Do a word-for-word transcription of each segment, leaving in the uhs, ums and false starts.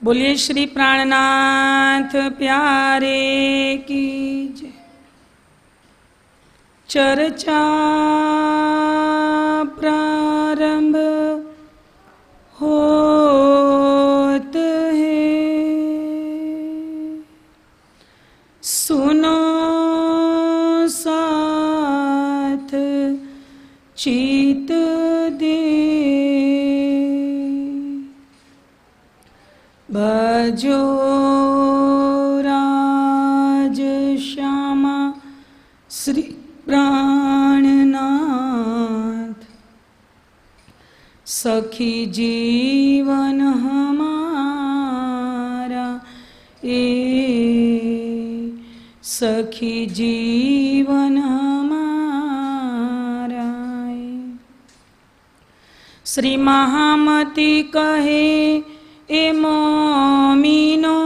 बोलिए श्री प्राणनाथ प्यारे की जय। चर्चा प्रारंभ होत है, सुनो साथ चित दे, भजो राज श्यामा श्री प्राणनाथ, सखी जीवन हमारा ए, सखी जीवन हमारा ए। श्री महामती कहे ए मोमिनो,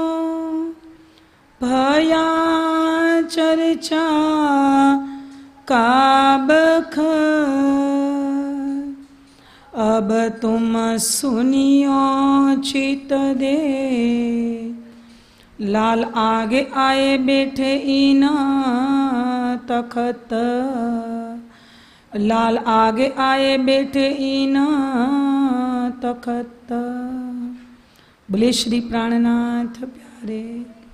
भया चर्चा का बखत, अब तुम सुनियो चित दे। लाल आगे आए बैठे इन तखत, लाल आगे आए बैठे इन तखत। बोले श्री प्राणनाथ प्यारे।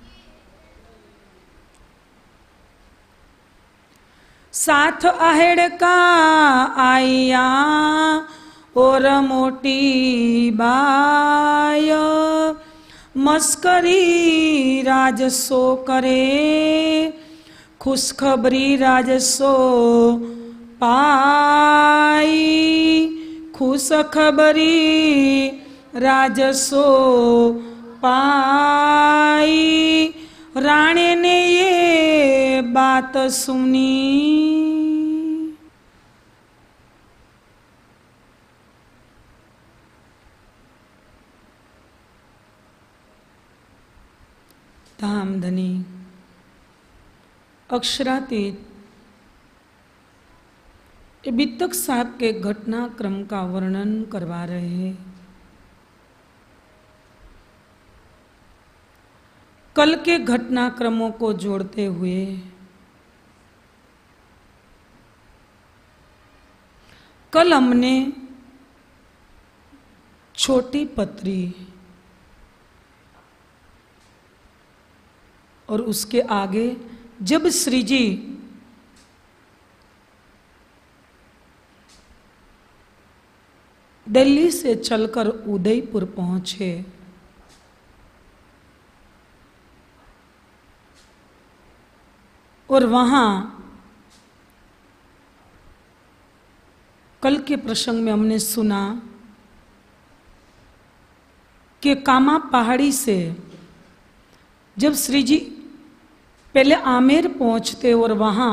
साथ आहेड़ का आया और मोटी बाय, मस्करी राजसो करे, खुशखबरी राजसो पाई, खुशखबरी राजसो पाई। राणे ने ये बात सुनी, धामधनी अक्षरातीत ये बितक साहब के घटनाक्रम का वर्णन करवा रहे हैं। कल के घटनाक्रमों को जोड़ते हुए कल हमने छोटी पत्री और उसके आगे जब श्री जी दिल्ली से चलकर उदयपुर पहुंचे और वहां कल के प्रसंग में हमने सुना कि कामा पहाड़ी से जब श्री जी पहले आमेर पहुंचते और वहां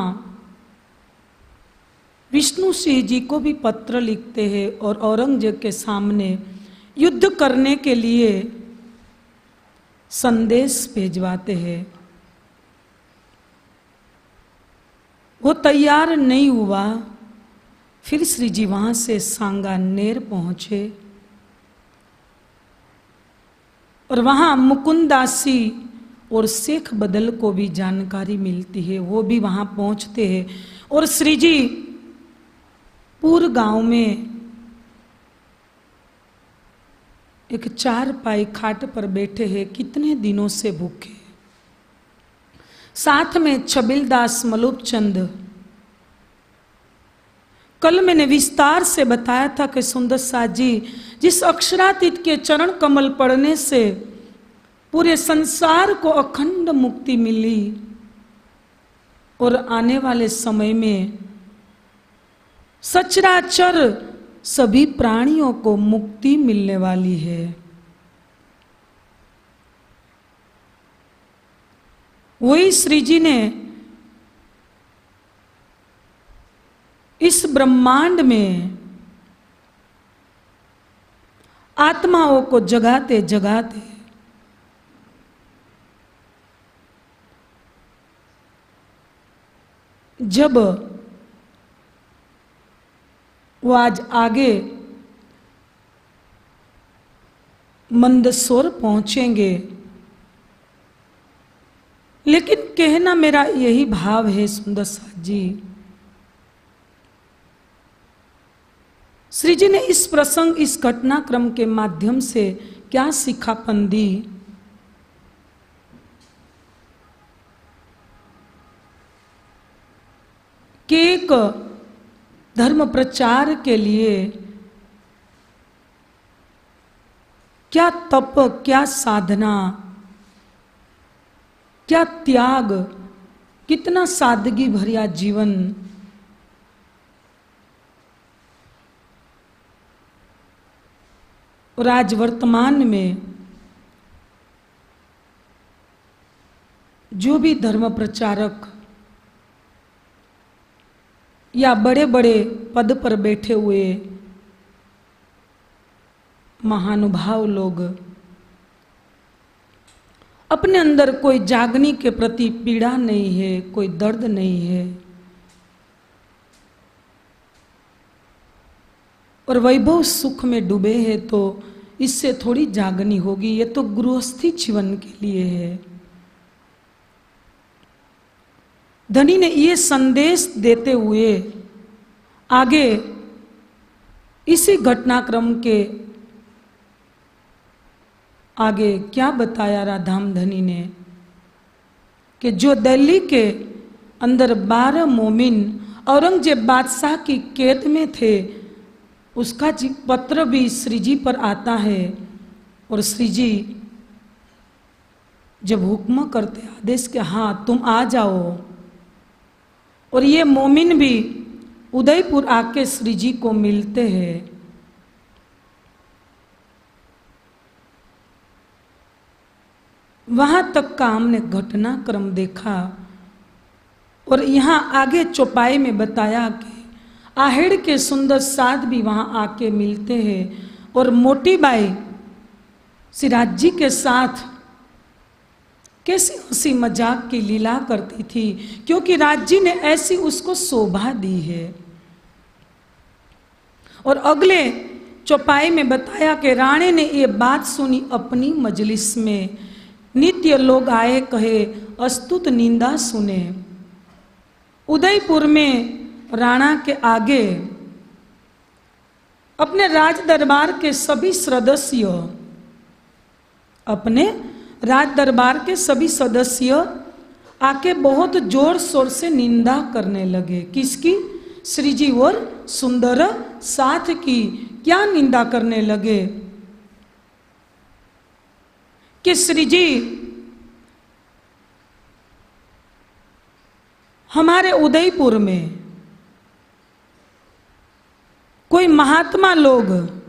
विष्णु सिंह जी को भी पत्र लिखते हैं और औरंगजेब के सामने युद्ध करने के लिए संदेश भेजवाते हैं। वो तैयार नहीं हुआ। फिर श्री जी वहां से सांगानेर पहुंचे और वहां मुकुंदासी और शेख बदल को भी जानकारी मिलती है, वो भी वहां पहुंचते हैं और श्री जी पूर गांव में एक चार पाई खाट पर बैठे हैं, कितने दिनों से भूखे। साथ में छबिलदास मलूप चंद। कल मैंने विस्तार से बताया था कि सुंदर साथ जी जिस अक्षरातीत के चरण कमल पड़ने से पूरे संसार को अखंड मुक्ति मिली और आने वाले समय में सचराचर सभी प्राणियों को मुक्ति मिलने वाली है। वही श्री जी ने इस ब्रह्मांड में आत्माओं को जगाते जगाते जब वो आज आगे मंदसौर पहुंचेंगे। लेकिन कहना मेरा यही भाव है सुंदर साथ जी, श्री जी ने इस प्रसंग, इस घटनाक्रम के माध्यम से क्या सिखापन दी। कि एक धर्म प्रचार के लिए क्या तप, क्या साधना, क्या त्याग, कितना सादगी भरिया जीवन, और आज वर्तमान में जो भी धर्म प्रचारक या बड़े बड़े पद पर बैठे हुए महानुभाव लोग अपने अंदर कोई जागनी के प्रति पीड़ा नहीं है, कोई दर्द नहीं है, और वैभव सुख में डूबे हैं, तो इससे थोड़ी जागनी होगी। ये तो गृहस्थी जीवन के लिए है। धनी ने ये संदेश देते हुए आगे इसी घटनाक्रम के आगे क्या बताया राधाम धनी ने, कि जो दिल्ली के अंदर बारह मोमिन औरंगजेब बादशाह की कैद में थे, उसका पत्र भी श्री जी पर आता है, और श्री जी जब हुक्म करते, आदेश के हाँ तुम आ जाओ, और ये मोमिन भी उदयपुर आके श्री जी को मिलते हैं। वहां तक का हमने घटनाक्रम देखा, और यहाँ आगे चौपाई में बताया कि आहेड़ के सुंदर साध भी वहां आके मिलते हैं, और मोटी बाई सिराज जी के साथ कैसी हंसी मजाक की लीला करती थी, क्योंकि राज जी ने ऐसी उसको शोभा दी है। और अगले चौपाई में बताया कि राणे ने ये बात सुनी अपनी मजलिस में, नित्य लोग आए कहे अस्तुत निंदा सुने। उदयपुर में राणा के आगे अपने राज दरबार के सभी सदस्य, अपने राज दरबार के सभी सदस्य आके बहुत जोर शोर से निंदा करने लगे। किसकी? श्री जी और सुंदर साथ की। क्या निंदा करने लगे? कि श्री जी हमारे उदयपुर में कोई महात्मा लोग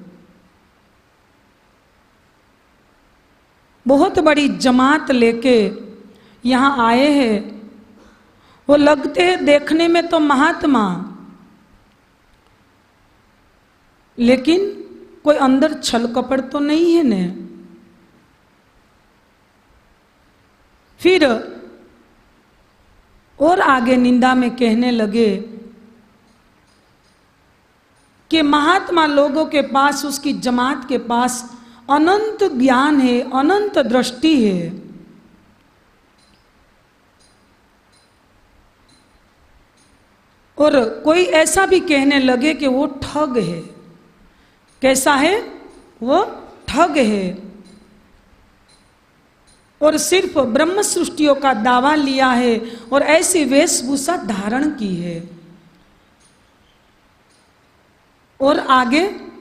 बहुत बड़ी जमात लेके यहाँ आए हैं, वो लगते हैं देखने में तो महात्मा, लेकिन कोई अंदर छल कपट तो नहीं है ने। फिर और आगे निंदा में कहने लगे कि महात्मा लोगों के पास, उसकी जमात के पास अनंत ज्ञान है, अनंत दृष्टि है, और कोई ऐसा भी कहने लगे कि वो ठग है। कैसा है? वो ठग है, और सिर्फ ब्रह्म सृष्टियों का दावा लिया है और ऐसी वेशभूषा धारण की है। और आगे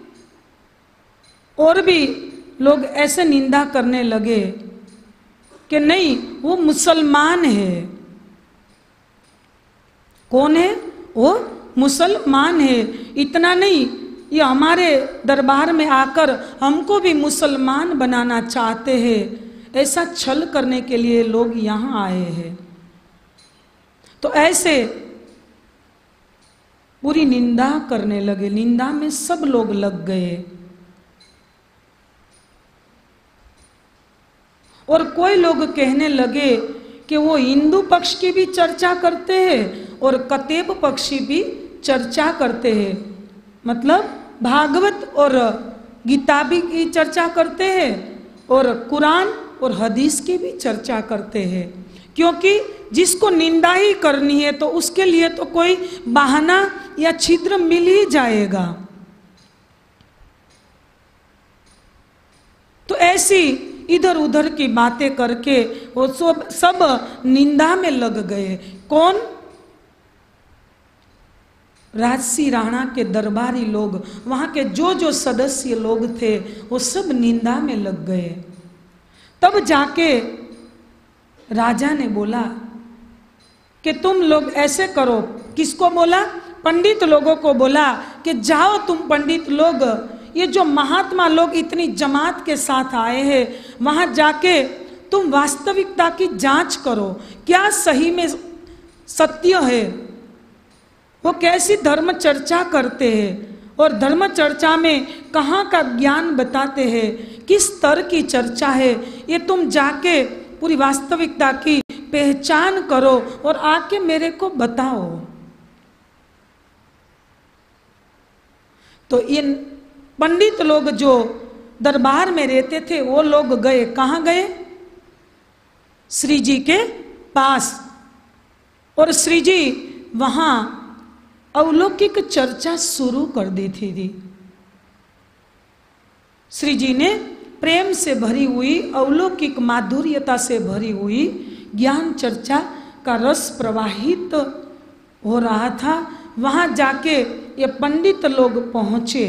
और भी लोग ऐसे निंदा करने लगे कि नहीं, वो मुसलमान है। कौन है? वो मुसलमान है। इतना नहीं, ये हमारे दरबार में आकर हमको भी मुसलमान बनाना चाहते हैं। ऐसा छल करने के लिए लोग यहाँ आए हैं। तो ऐसे पूरी निंदा करने लगे। निंदा में सब लोग लग गए, और कोई लोग कहने लगे कि वो हिंदू पक्ष की भी चर्चा करते हैं और कतेब पक्ष की भी चर्चा करते हैं। मतलब भागवत और गीता भी की चर्चा करते हैं और कुरान और हदीस की भी चर्चा करते हैं, क्योंकि जिसको निंदा ही करनी है तो उसके लिए तो कोई बहाना या छिद्र मिल ही जाएगा। तो ऐसी इधर उधर की बातें करके वो सब सब निंदा में लग गए। कौन? राजसी राणा के दरबारी लोग, वहां के जो जो सदस्य लोग थे वो सब निंदा में लग गए। तब जाके राजा ने बोला कि तुम लोग ऐसे करो। किसको बोला? पंडित लोगों को बोला कि जाओ तुम पंडित लोग, ये जो महात्मा लोग इतनी जमात के साथ आए हैं वहां जाके तुम वास्तविकता की जांच करो, क्या सही में सत्य है, वो कैसी धर्म चर्चा करते हैं और धर्म चर्चा में कहाँ का ज्ञान बताते हैं, किस स्तर की चर्चा है, ये तुम जाके पूरी वास्तविकता की पहचान करो और आके मेरे को बताओ। तो इन पंडित लोग जो दरबार में रहते थे वो लोग गए, कहाँ गए? श्री जी के पास। और श्री जी वहां अलौकिक चर्चा शुरू कर दी थी, थी। श्री जी ने प्रेम से भरी हुई, अलौकिक माधुर्यता से भरी हुई ज्ञान चर्चा का रस प्रवाहित हो रहा था। वहां जाके ये पंडित लोग पहुंचे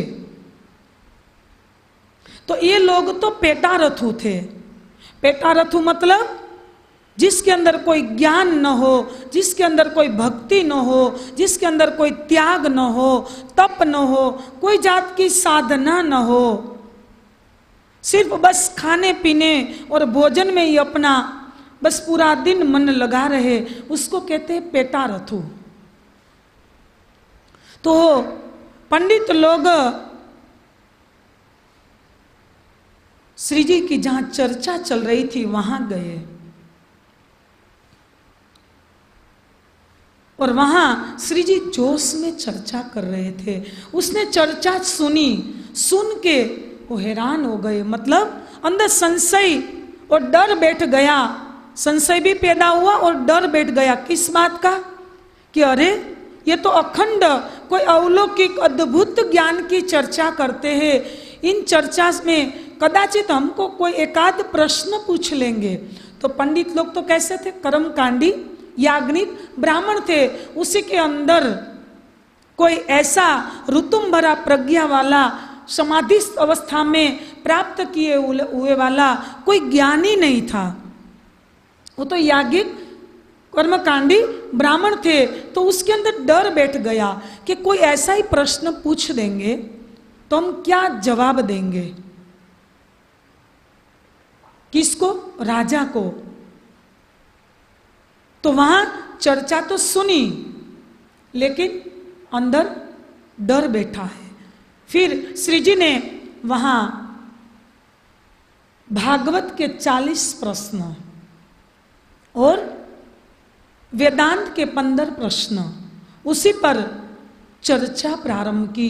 तो ये लोग तो पेटारथु थे। पेटारथु मतलब जिसके अंदर कोई ज्ञान न हो, जिसके अंदर कोई भक्ति न हो, जिसके अंदर कोई त्याग न हो, तप न हो, कोई जात की साधना न हो, सिर्फ बस खाने पीने और भोजन में ही अपना बस पूरा दिन मन लगा रहे, उसको कहते हैं पेटारथु। तो पंडित लोग श्री जी की जहां चर्चा चल रही थी वहां गए और वहां श्री जी जोश में चर्चा कर रहे थे। उसने चर्चा सुनी, सुन के वो हैरान हो गए, मतलब अंदर संशय और डर बैठ गया। संशय भी पैदा हुआ और डर बैठ गया। किस बात का? कि अरे ये तो अखंड कोई अलौकिक अद्भुत ज्ञान की चर्चा करते हैं, इन चर्चा में कदाचित हमको कोई एकाध प्रश्न पूछ लेंगे। तो पंडित लोग तो कैसे थे? कर्मकांडी याज्ञनिक ब्राह्मण थे, उसी के अंदर कोई ऐसा ऋतुम भरा प्रज्ञा वाला, समाधि अवस्था में प्राप्त किए हुए वाला कोई ज्ञानी नहीं था। वो तो याज्ञिक कर्मकांडी ब्राह्मण थे। तो उसके अंदर डर बैठ गया कि कोई ऐसा ही प्रश्न पूछ देंगे तो हम क्या जवाब देंगे? किसको? राजा को। तो वहां चर्चा तो सुनी लेकिन अंदर डर बैठा है। फिर श्री जी ने वहां भागवत के चालीस प्रश्न और वेदांत के पंद्रह प्रश्न उसी पर चर्चा प्रारंभ की।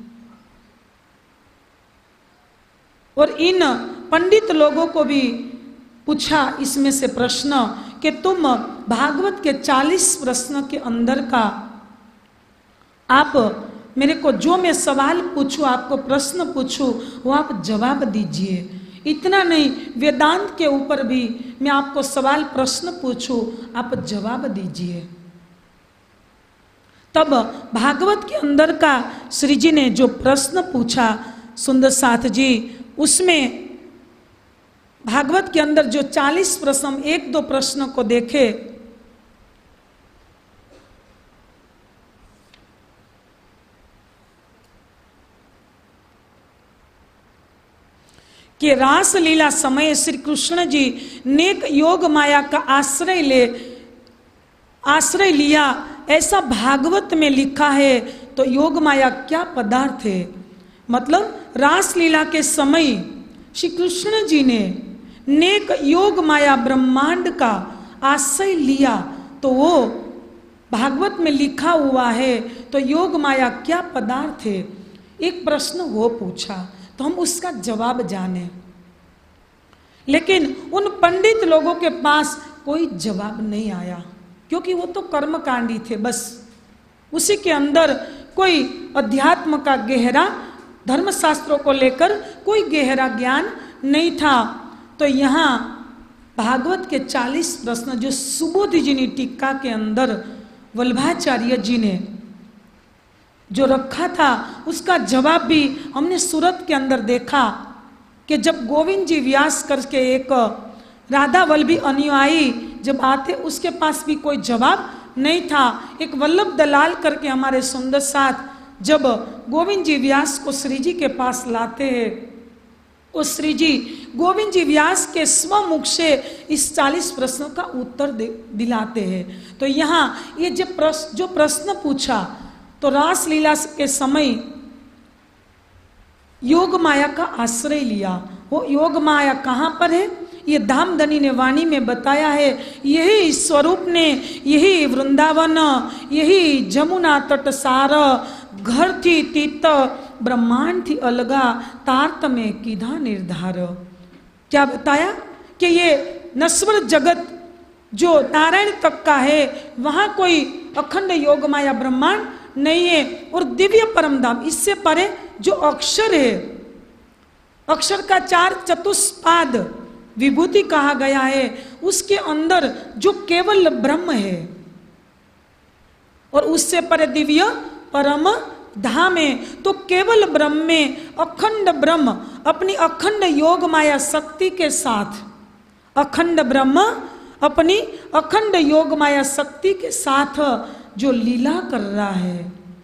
और इन पंडित लोगों को भी पूछा इसमें से प्रश्न कि तुम भागवत के चालीस प्रश्न के अंदर का आप मेरे को जो मैं सवाल पूछूं, आपको प्रश्न पूछूं, वो आप जवाब दीजिए। इतना नहीं, वेदांत के ऊपर भी मैं आपको सवाल प्रश्न पूछूं, आप जवाब दीजिए। तब भागवत के अंदर का श्री जी ने जो प्रश्न पूछा सुंदर साथ जी, उसमें भागवत के अंदर जो चालीस प्रश्न, एक दो प्रश्न को देखे। कि रास लीला समय श्री कृष्ण जी नेक योग माया का आश्रय ले आश्रय लिया, ऐसा भागवत में लिखा है। तो योग माया क्या पदार्थ है? मतलब रास लीला के समय श्री कृष्ण जी ने नेक योग माया ब्रह्मांड का आश्रय लिया, तो वो भागवत में लिखा हुआ है। तो योग माया क्या पदार्थ है? एक प्रश्न वो पूछा। तो हम उसका जवाब जाने। लेकिन उन पंडित लोगों के पास कोई जवाब नहीं आया, क्योंकि वो तो कर्मकांडी थे, बस उसी के अंदर कोई अध्यात्म का गहरा, धर्मशास्त्रों को लेकर कोई गहरा ज्ञान नहीं था। तो यहाँ भागवत के चालीस प्रश्न जो सुबोध जी ने टीका के अंदर वल्लभाचार्य जी ने जो रखा था, उसका जवाब भी हमने सूरत के अंदर देखा कि जब गोविंद जी व्यास करके एक राधा वल्लभी अनुयायी जब आते, उसके पास भी कोई जवाब नहीं था। एक वल्लभ दलाल करके हमारे सुंदर साथ जब गोविंद जी व्यास को श्री जी के पास लाते हैं, उस श्री जी गोविंद जी व्यास के स्वमुख से इस चालीस प्रश्नों का उत्तर दिलाते हैं। तो यहाँ ये जो प्रश्न जो प्रश्न पूछा, तो रासलीला के समय योग माया का आश्रय लिया। वो योग माया कहाँ पर है, ये धामधनी ने वाणी में बताया है। यही स्वरूप ने, यही वृंदावन, यही जमुना तट सार, घर थी तीत ब्रह्मांड थी अलगा, तारत में कीधा निर्धार। क्या बताया कि ये नश्वर जगत जो नारायण तक का है, वहां कोई अखंड योग माया ब्रह्मांड नहीं है। और दिव्य परम धाम, इससे परे जो अक्षर है, अक्षर का चार चतुष्पाद विभूति कहा गया है, उसके अंदर जो केवल ब्रह्म है, और उससे परे दिव्य परम धाम है। तो केवल ब्रह्म में अखंड ब्रह्म अपनी अखंड योग माया शक्ति के साथ, अखंड ब्रह्म अपनी अखंड योग माया शक्ति के साथ जो लीला कर रहा है,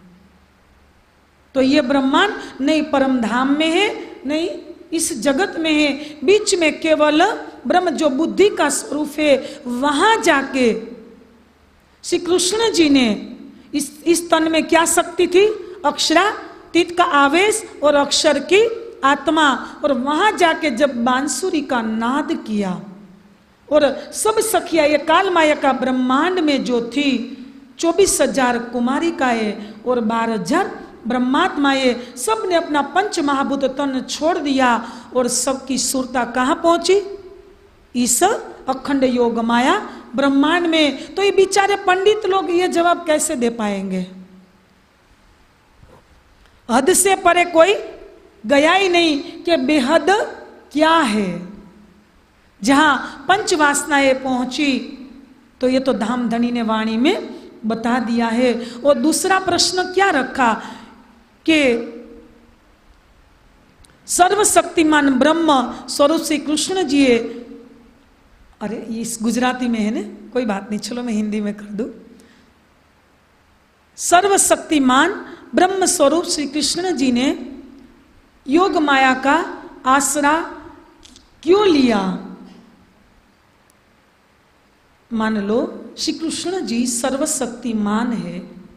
तो ये ब्रह्मांड नहीं परम धाम में है, नहीं इस जगत में है, बीच में केवल ब्रह्म जो बुद्धि का स्वरूप है। वहां जाके श्री कृष्ण जी ने इस इस तन में क्या शक्ति थी, अक्षरातीत का आवेश और अक्षर की आत्मा, और वहां जाके जब बांसुरी का नाद किया और सब सखिया ये काल माया का ब्रह्मांड में जो थी चौबीस हजार कुमारिकाएं और बारह हजार ब्रह्मात्माएं, सब ने अपना पंच महाभूत तन छोड़ दिया और सबकी सुरता कहाँ पहुंची, इस अखंड योग माया ब्रह्मांड में। तो ये बेचारे पंडित लोग ये जवाब कैसे दे पाएंगे, हद से परे कोई गया ही नहीं कि बेहद क्या है। जहां पंच वासनाएं पहुंची, तो ये तो धामधनी ने वाणी में बता दिया है। और दूसरा प्रश्न क्या रखा कि सर्वशक्तिमान ब्रह्म स्वरूप श्री कृष्ण जी, अरे इस गुजराती में है ना, कोई बात नहीं, चलो मैं हिंदी में कर दूं। सर्वशक्तिमान ब्रह्म स्वरूप श्री कृष्ण जी ने योग माया का आसरा क्यों लिया। मान लो श्री कृष्ण जी सर्वशक्तिमान है,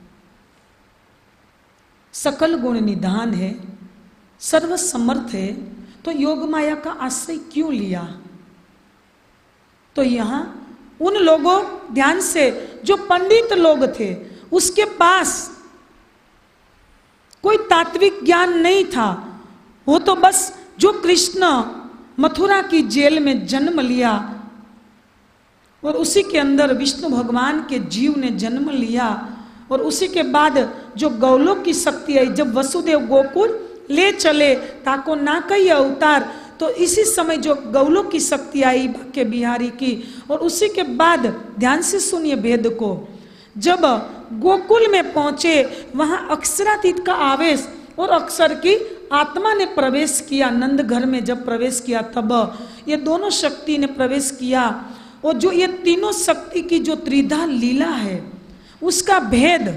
सकल गुण निधान है, सर्वसमर्थ है, तो योग माया का आश्रय क्यों लिया। तो यहां उन लोगों, ध्यान से, जो पंडित लोग थे उसके पास कोई तात्विक ज्ञान नहीं था। वो तो बस जो कृष्ण मथुरा की जेल में जन्म लिया और उसी के अंदर विष्णु भगवान के जीव ने जन्म लिया, और उसी के बाद जो गौलोक की शक्ति आई, जब वसुदेव गोकुल ले चले ताको ना कही अवतार, तो इसी समय जो गौलोक की शक्ति आई के बिहारी की, और उसी के बाद ध्यान से सुनिए वेद को, जब गोकुल में पहुंचे वहां अक्षरातीत का आवेश और अक्षर की आत्मा ने प्रवेश किया। नंद घर में जब प्रवेश किया तब ये दोनों शक्ति ने प्रवेश किया, और जो ये तीनों शक्ति की जो त्रिधा लीला है उसका भेद,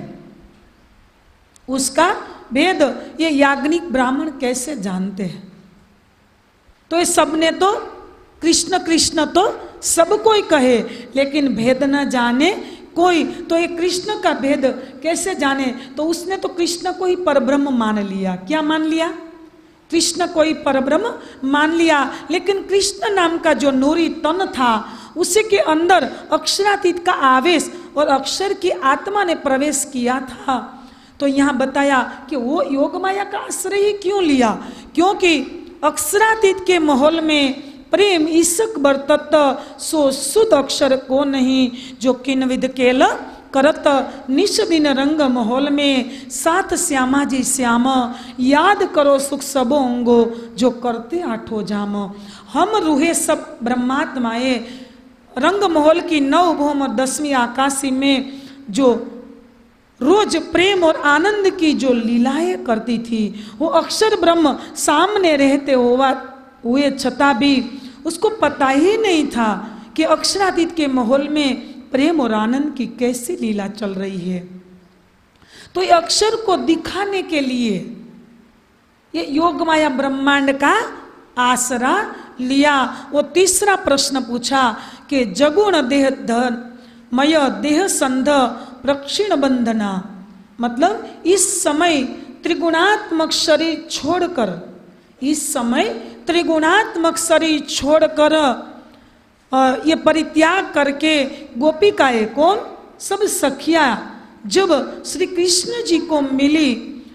उसका भेद ये याज्ञनिक ब्राह्मण कैसे जानते हैं। तो ये सबने तो कृष्ण कृष्ण तो सब कोई कहे, लेकिन भेद न जाने कोई, तो ये कृष्ण का भेद कैसे जाने। तो उसने तो कृष्ण को ही परब्रह्म मान लिया। क्या मान लिया, कृष्ण को ही परब्रह्म मान लिया। लेकिन कृष्ण नाम का जो नूरी तन था उसी के अंदर अक्षरातीत का आवेश और अक्षर की आत्मा ने प्रवेश किया था। तो यहाँ बताया कि वो योग माया का आश्रय ही क्यों लिया, क्योंकि अक्षरातीत के माहौल में प्रेम ईसक बरतत सो सुध अक्षर को नहीं, जो किन विध केल करत निश दिन रंग माहौल में, साथ श्यामा जी श्याम याद करो सुख सबो अंगो, जो करते आठो जाम। हम रूहे सब ब्रह्मात्माए रंग माहौल की नौ भौम और दसवीं आकाशी में जो रोज प्रेम और आनंद की जो लीलाएं करती थी, वो अक्षर ब्रह्म सामने रहते हुआ हुए छता भी उसको पता ही नहीं था कि अक्षरातीत के माहौल में प्रेम और आनंद की कैसी लीला चल रही है। तो ये अक्षर को दिखाने के लिए ये योग माया ब्रह्मांड का आसरा लिया। वो तीसरा प्रश्न पूछा कि जगुण देह धन मय देह संध प्रक्षिण बंधना, मतलब इस समय त्रिगुणात्मक शरीर छोड़कर, इस समय त्रिगुणात्मक शरीर छोड़कर ये परित्याग करके गोपिकाएं कौन, सब सखिया जब श्री कृष्ण जी को मिली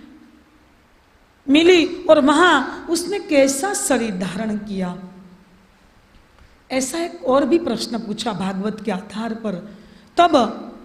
मिली और वहां उसने कैसा शरीर धारण किया, ऐसा एक और भी प्रश्न पूछा भागवत के आधार पर। तब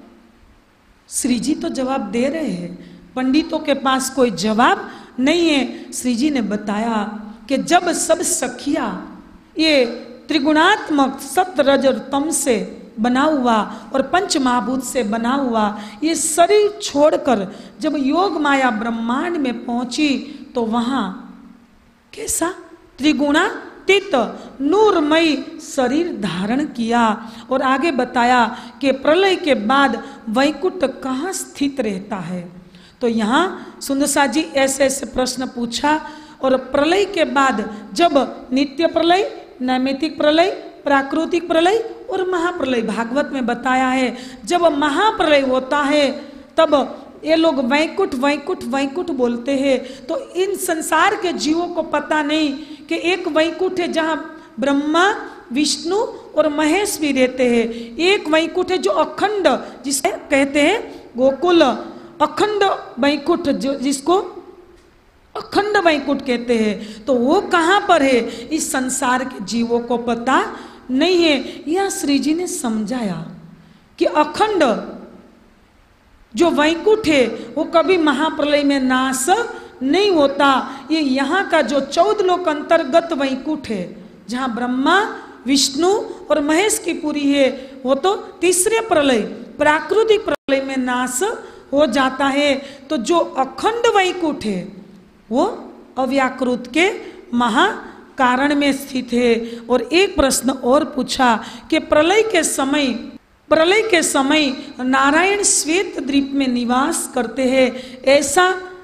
श्री जी तो जवाब दे रहे हैं, पंडितों के पास कोई जवाब नहीं है। श्री जी ने बताया कि जब सब सखिया ये त्रिगुणात्मक सत रज और तम से बना हुआ और पंच महाभूत से बना हुआ ये शरीर छोड़कर जब योग माया ब्रह्मांड में पहुंची, तो वहां कैसा त्रिगुणातीत नूरमयी शरीर धारण किया। और आगे बताया कि प्रलय के बाद वैकुंठ कहाँ स्थित रहता है। तो यहाँ सुंदरसा जी ऐसे ऐसे प्रश्न पूछा, और प्रलय के बाद जब नित्य प्रलय, नैमित्तिक प्रलय, प्राकृतिक प्रलय और महाप्रलय भागवत में बताया है, जब महाप्रलय होता है तब ये लोग वैकुंठ वैकुंठ वैकुंठ बोलते हैं। तो इन संसार के जीवों को पता नहीं कि एक वैकुंठ है जहाँ ब्रह्मा विष्णु और महेश भी रहते हैं, एक वैकुंठ है जो अखंड, जिसे कहते हैं गोकुल अखंड वैकुंठ, जो जिसको अखंड वैकुंठ कहते हैं। तो वो कहाँ पर है इस संसार के जीवों को पता नहीं है। यह श्री जी ने समझाया कि अखंड जो वैकुंठ है वो कभी महाप्रलय में नाश नहीं होता। ये यहाँ का जो चौदह लोक अंतर्गत वैकुंठ है जहाँ ब्रह्मा विष्णु और महेश की पूरी है, वो तो तीसरे प्रलय प्राकृतिक प्रलय में नाश हो जाता है। तो जो अखंड वैकुंठ है वो अव्याकृत के महाकारण में स्थित है। और एक प्रश्न और पूछा कि प्रलय के समय प्रलय के समय नारायण श्वेत द्वीप में निवास करते हैं, ऐसा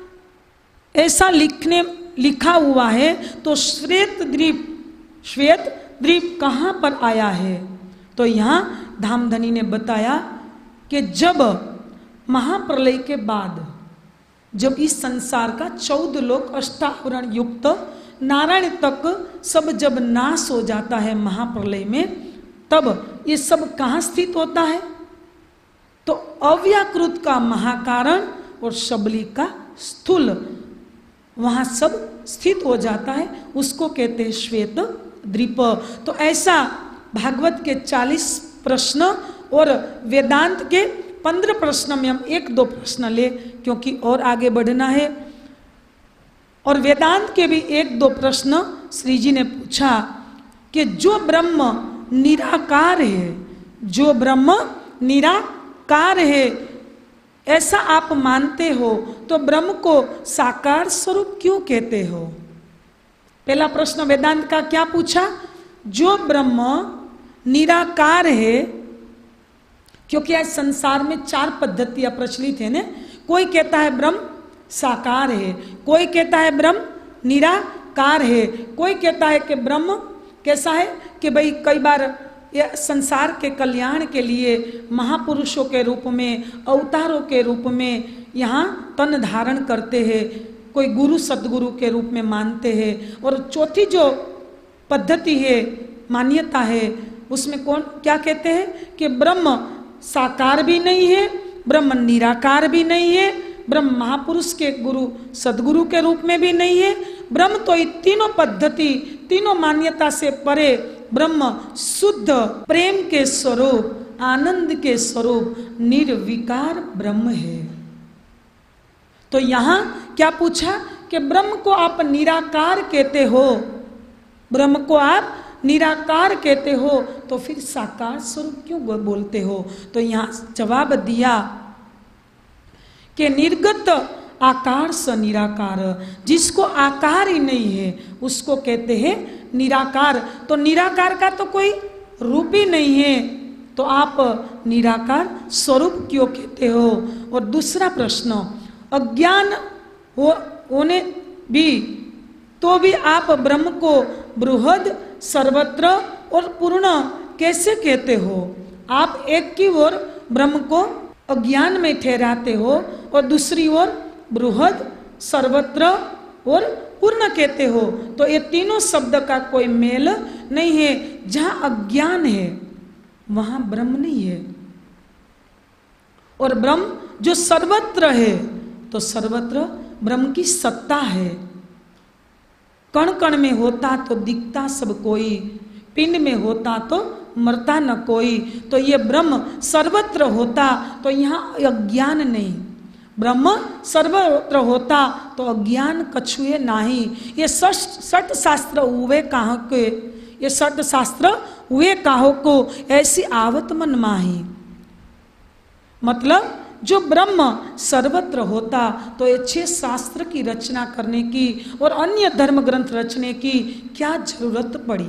ऐसा लिखने लिखा हुआ है। तो श्वेत द्वीप श्वेत द्वीप कहाँ पर आया है? तो यहाँ धामधनी ने बताया कि जब महाप्रलय के बाद जब इस संसार का चौदह लोक अष्टावरण युक्त नारायण तक सब जब नाश हो जाता है महाप्रलय में, तब ये सब कहाँ स्थित होता है? तो अव्याकृत का महाकारण और शबली का स्थूल, वहाँ सब स्थित हो जाता है, उसको कहते हैं श्वेत द्वीप। तो ऐसा भागवत के चालीस प्रश्न और वेदांत के पंद्रह प्रश्न में हम एक दो प्रश्न ले, क्योंकि और आगे बढ़ना है। और वेदांत के भी एक दो प्रश्न श्री जी ने पूछा कि जो ब्रह्म निराकार है, जो ब्रह्म निराकार है ऐसा आप मानते हो, तो ब्रह्म को साकार स्वरूप क्यों कहते हो? पहला प्रश्न वेदांत का क्या पूछा? जो ब्रह्म निराकार है, क्योंकि आज संसार में चार पद्धतियां प्रचलित है ना, कोई कहता है ब्रह्म साकार है, कोई कहता है ब्रह्म निराकार है, कोई कहता है कि ब्रह्म कैसा है कि भाई कई बार ये संसार के कल्याण के लिए महापुरुषों के रूप में, अवतारों के रूप में यहाँ तन धारण करते हैं, कोई गुरु सदगुरु के रूप में मानते हैं। और चौथी जो पद्धति है, मान्यता है, उसमें कौन क्या कहते हैं कि ब्रह्म साकार भी नहीं है, ब्रह्म निराकार भी नहीं है, ब्रह्म महापुरुष के गुरु सदगुरु के रूप में भी नहीं है। ब्रह्म तो इन तीनों पद्धति, तीनों मान्यता से परे ब्रह्म शुद्ध प्रेम के स्वरूप, आनंद के स्वरूप, निर्विकार ब्रह्म है। तो यहां क्या पूछा कि ब्रह्म को आप निराकार कहते हो, ब्रह्म को आप निराकार कहते हो, तो फिर साकार स्वरूप क्यों बोलते हो? तो यहां जवाब दिया कि निर्गत आकार स निराकार, जिसको आकार ही नहीं है उसको कहते हैं निराकार। तो निराकार का तो कोई रूप ही नहीं है, तो आप निराकार स्वरूप क्यों कहते हो? और दूसरा प्रश्न, अज्ञान हो होने भी तो भी आप ब्रह्म को बृहद, सर्वत्र और पूर्ण कैसे कहते हो? आप एक की ओर ब्रह्म को अज्ञान में ठहराते हो और दूसरी ओर बृहद, सर्वत्र और पूर्ण कहते हो। तो ये तीनों शब्द का कोई मेल नहीं है। जहां अज्ञान है वहां ब्रह्म नहीं है, और ब्रह्म जो सर्वत्र है तो सर्वत्र ब्रह्म की सत्ता है। कण कण में होता तो दिखता सब कोई, पिंड में होता तो मरता न कोई। तो ये ब्रह्म सर्वत्र होता तो यहाँ अज्ञान नहीं, ब्रह्म सर्वत्र होता तो अज्ञान कछुए नाही। ये सठ शास्त्र हुए कहाँ के, ये सठ शास्त्र हुए काहो को, ऐसी आवत मन माही। मतलब जो ब्रह्म सर्वत्र होता तो ये छह शास्त्र की रचना करने की और अन्य धर्म ग्रंथ रचने की क्या जरूरत पड़ी?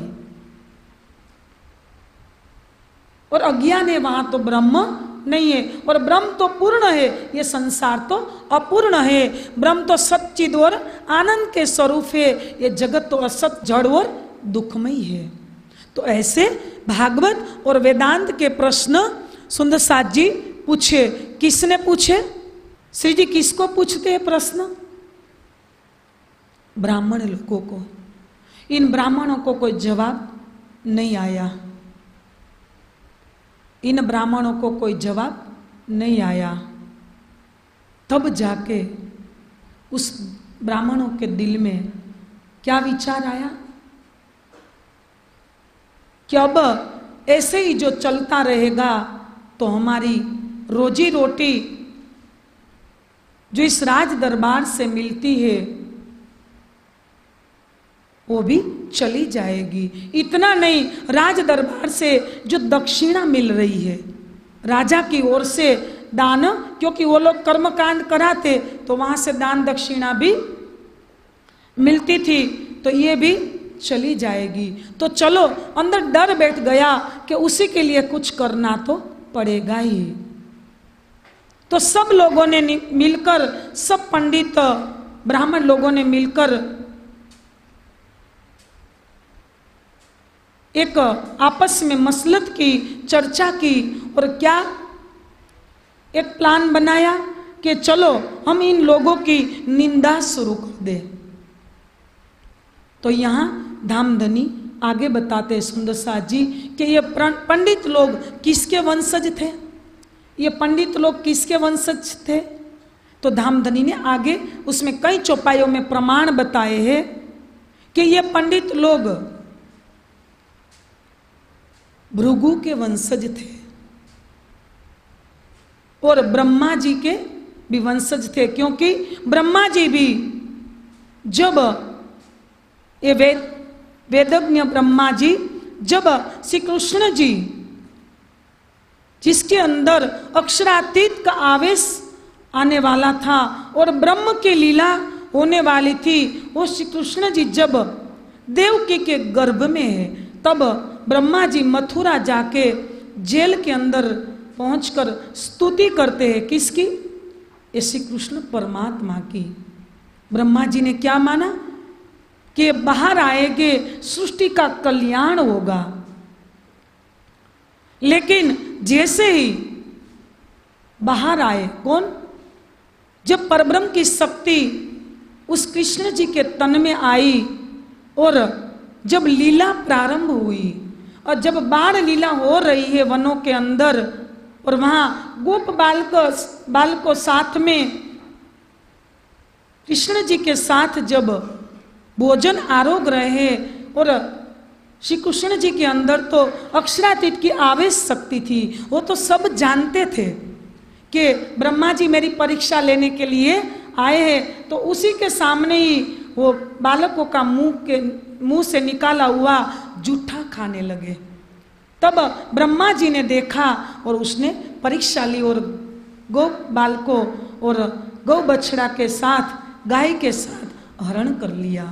और अज्ञान है वहां तो ब्रह्म नहीं है, और ब्रह्म तो पूर्ण है, ये संसार तो अपूर्ण है। ब्रह्म तो सच्चिद और आनंद के स्वरूप है, ये जगत तो असत, जड़ और दुखमय है। तो ऐसे भागवत और वेदांत के प्रश्न सुंदर साथ जी पूछे। किसने पूछे? श्री जी किसको पूछते हैं प्रश्न? ब्राह्मण लोगों को। इन ब्राह्मणों को कोई जवाब नहीं आया, इन ब्राह्मणों को कोई जवाब नहीं आया। तब जाके उस ब्राह्मणों के दिल में क्या विचार आया कि अब ऐसे ही जो चलता रहेगा तो हमारी रोजी रोटी जो इस राज दरबार से मिलती है वो भी चली जाएगी। इतना नहीं, राज दरबार से जो दक्षिणा मिल रही है राजा की ओर से दान, क्योंकि वो लोग कर्मकांड कराते तो वहां से दान दक्षिणा भी मिलती थी, तो ये भी चली जाएगी। तो चलो, अंदर डर बैठ गया कि उसी के लिए कुछ करना तो पड़ेगा ही। तो सब लोगों ने मिलकर, सब पंडित ब्राह्मण लोगों ने मिलकर एक आपस में मसलत की, चर्चा की और क्या एक प्लान बनाया कि चलो हम इन लोगों की निंदा शुरू कर दें। तो यहाँ धामधनी आगे बताते सुंदर साथ जी कि ये पंडित लोग किसके वंशज थे, ये पंडित लोग किसके वंशज थे। तो धामधनी ने आगे उसमें कई चौपाइयों में प्रमाण बताए हैं कि ये पंडित लोग भृगु के वंशज थे और ब्रह्मा जी के भी वंशज थे, क्योंकि ब्रह्मा जी भी जब ये वेद वेदज्ञ ब्रह्मा जी जब श्री कृष्ण जी जिसके अंदर अक्षरातीत का आवेश आने वाला था और ब्रह्म की लीला होने वाली थी, वो श्री कृष्ण जी जब देवकी के गर्भ में है, तब ब्रह्मा जी मथुरा जाके जेल के अंदर पहुंचकर स्तुति करते हैं। किसकी? ये श्री कृष्ण परमात्मा की। ब्रह्मा जी ने क्या माना कि बाहर आएंगे, सृष्टि का कल्याण होगा। लेकिन जैसे ही बाहर आए, कौन? जब परब्रह्म की शक्ति उस कृष्ण जी के तन में आई और जब लीला प्रारंभ हुई और जब बाण लीला हो रही है वनों के अंदर और वहां गोप बालक बालकों साथ में कृष्ण जी के साथ जब भोजन आरोग रहे और श्री कृष्ण जी के अंदर तो अक्षरातीत की आवेश शक्ति थी, वो तो सब जानते थे कि ब्रह्मा जी मेरी परीक्षा लेने के लिए आए हैं। तो उसी के सामने ही वो बालकों का मुंह के मुंह से निकाला हुआ जूठा खाने लगे। तब ब्रह्मा जी ने देखा और उसने परीक्षा ली और गौ बालकों और गौ बछड़ा के साथ गाय के साथ हरण कर लिया।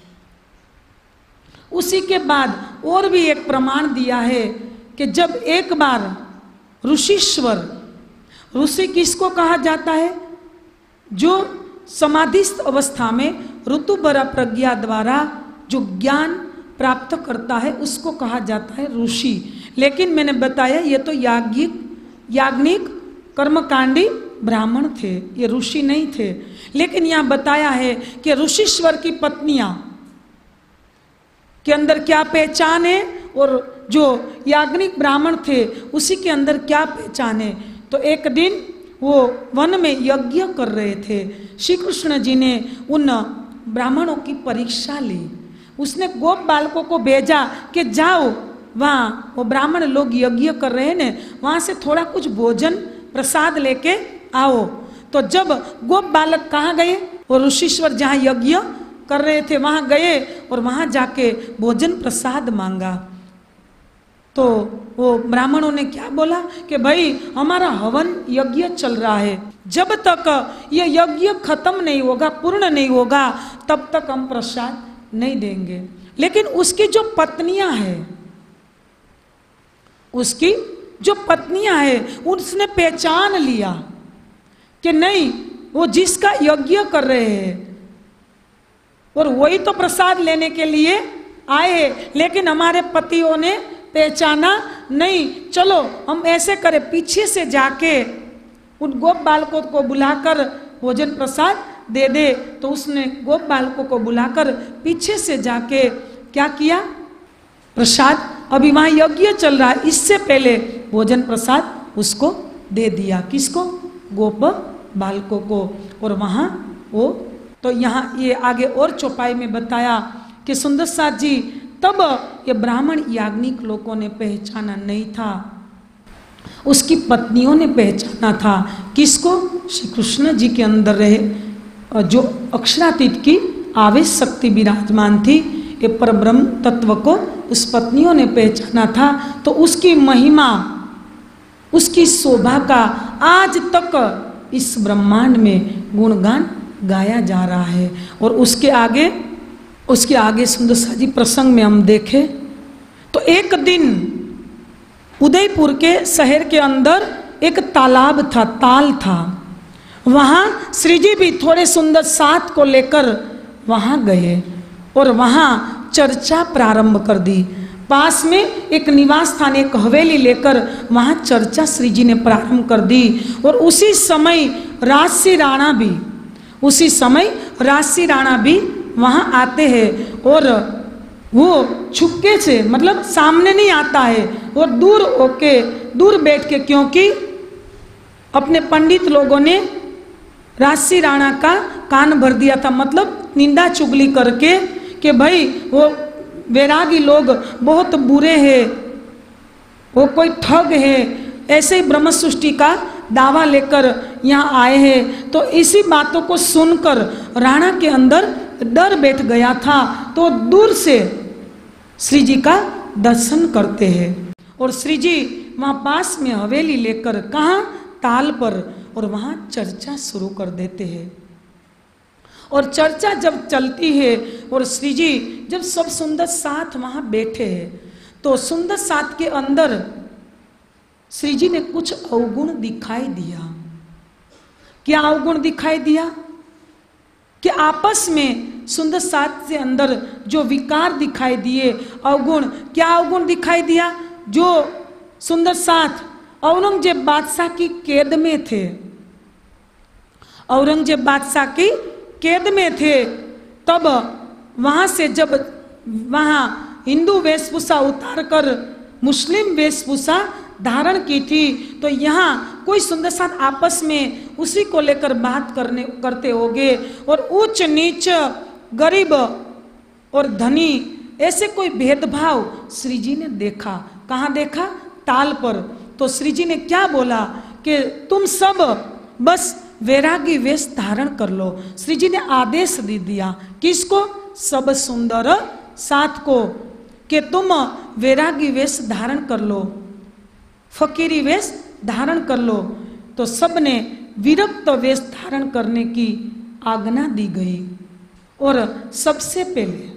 उसी के बाद और भी एक प्रमाण दिया है कि जब एक बार ऋषिश्वर, ऋषि किसको कहा जाता है? जो समाधिस्थ अवस्था में ऋतुपरा प्रज्ञा द्वारा जो ज्ञान प्राप्त करता है उसको कहा जाता है ऋषि। लेकिन मैंने बताया ये तो याज्ञिक याज्ञिक कर्मकांडी ब्राह्मण थे, ये ऋषि नहीं थे। लेकिन यहाँ बताया है कि ऋषिश्वर की पत्नियां के अंदर क्या पहचान है और जो याज्ञिक ब्राह्मण थे उसी के अंदर क्या पहचान है। तो एक दिन वो वन में यज्ञ कर रहे थे, श्री कृष्ण जी ने उन ब्राह्मणों की परीक्षा ली। उसने गोप बालकों को भेजा कि जाओ वहाँ वो ब्राह्मण लोग यज्ञ कर रहे हैं न, वहाँ से थोड़ा कुछ भोजन प्रसाद लेके आओ। तो जब गोप बालक कहाँ गए? और ऋषिश्वर जहाँ यज्ञ कर रहे थे वहाँ गए और वहाँ जाके भोजन प्रसाद मांगा। तो वो ब्राह्मणों ने क्या बोला कि भाई हमारा हवन यज्ञ चल रहा है, जब तक ये यज्ञ खत्म नहीं होगा, पूर्ण नहीं होगा, तब तक हम प्रसाद नहीं देंगे। लेकिन उसकी जो पत्नियां हैं, उसकी जो पत्नियां हैं उसने पहचान लिया कि नहीं, वो जिसका यज्ञ कर रहे हैं और वही तो प्रसाद लेने के लिए आए हैं, लेकिन हमारे पतियों ने पहचाना नहीं। चलो हम ऐसे करें, पीछे से जाके उन गोप बालकों को बुलाकर भोजन प्रसाद दे दे। तो उसने गोप बालकों को बुलाकर पीछे से जाके क्या किया? प्रसाद, अभी वहां यज्ञ चल रहा है, इससे पहले भोजन प्रसाद उसको दे दिया। किसको? गोप बालकों को। और वहां वो तो यहाँ ये आगे और चौपाई में बताया कि सुंदर साथ जी तब ये ब्राह्मण याज्ञिक लोगों ने पहचाना नहीं था, उसकी पत्नियों ने पहचाना था। किसको? श्री कृष्ण जी के अंदर रहे जो अक्षरातीत की आवेश शक्ति विराजमान थी, ये परब्रह्म तत्व को उस पत्नियों ने पहचाना था। तो उसकी महिमा, उसकी शोभा का आज तक इस ब्रह्मांड में गुणगान गाया जा रहा है। और उसके आगे उसके आगे सुंदर सा जी प्रसंग में हम देखें तो एक दिन उदयपुर के शहर के अंदर एक तालाब था, ताल था। वहाँ श्री जी भी थोड़े सुंदर साथ को लेकर वहाँ गए और वहाँ चर्चा प्रारंभ कर दी। पास में एक निवास स्थान, एक हवेली लेकर वहाँ चर्चा श्री जी ने प्रारंभ कर दी। और उसी समय राजसी राणा भी उसी समय राजसी राणा भी वहाँ आते हैं और वो छुपके से, मतलब सामने नहीं आता है, और दूर होके दूर बैठ के, क्योंकि अपने पंडित लोगों ने राजसी राणा का कान भर दिया था, मतलब निंदा चुगली करके कि भाई वो वैरागी लोग बहुत बुरे हैं, वो कोई ठग है, ऐसे ही ब्रह्म सृष्टि का दावा लेकर यहाँ आए हैं। तो इसी बातों को सुनकर राणा के अंदर डर बैठ गया था। तो दूर से श्री जी का दर्शन करते हैं और श्री जी वहाँ पास में हवेली लेकर, कहाँ? ताल पर, और वहाँ चर्चा शुरू कर देते हैं। और चर्चा जब चलती है और श्री जी जब सब सुंदर साथ वहाँ बैठे हैं तो सुंदर साथ के अंदर श्री जी ने कुछ अवगुण दिखाई दिया। क्या अवगुण दिखाई दिया? कि आपस में सुंदर साथ से अंदर जो विकार दिखाई दिए, अवगुण। क्या अवगुण दिखाई दिया? जो सुंदर साथ औरंगजेब बादशाह की कैद में थे, औरंगजेब बादशाह की कैद में थे, तब वहां से जब वहां हिंदू वेशभूषा उतार कर मुस्लिम वेशभूषा धारण की थी। तो यहाँ कोई सुंदर साथ आपस में उसी को लेकर बात करने करते होंगे और उच्च नीच, गरीब और धनी, ऐसे कोई भेदभाव श्री जी ने देखा। कहाँ देखा? ताल पर। तो श्री जी ने क्या बोला कि तुम सब बस वैरागी वेश धारण कर लो। श्री जी ने आदेश दे दिया किसको? सब सुंदर साथ को, कि तुम वैरागी वेश धारण कर लो, फकीरी वेश धारण कर लो। तो सबने विरक्त वेश धारण करने की आज्ञा दी गई। और सबसे पहले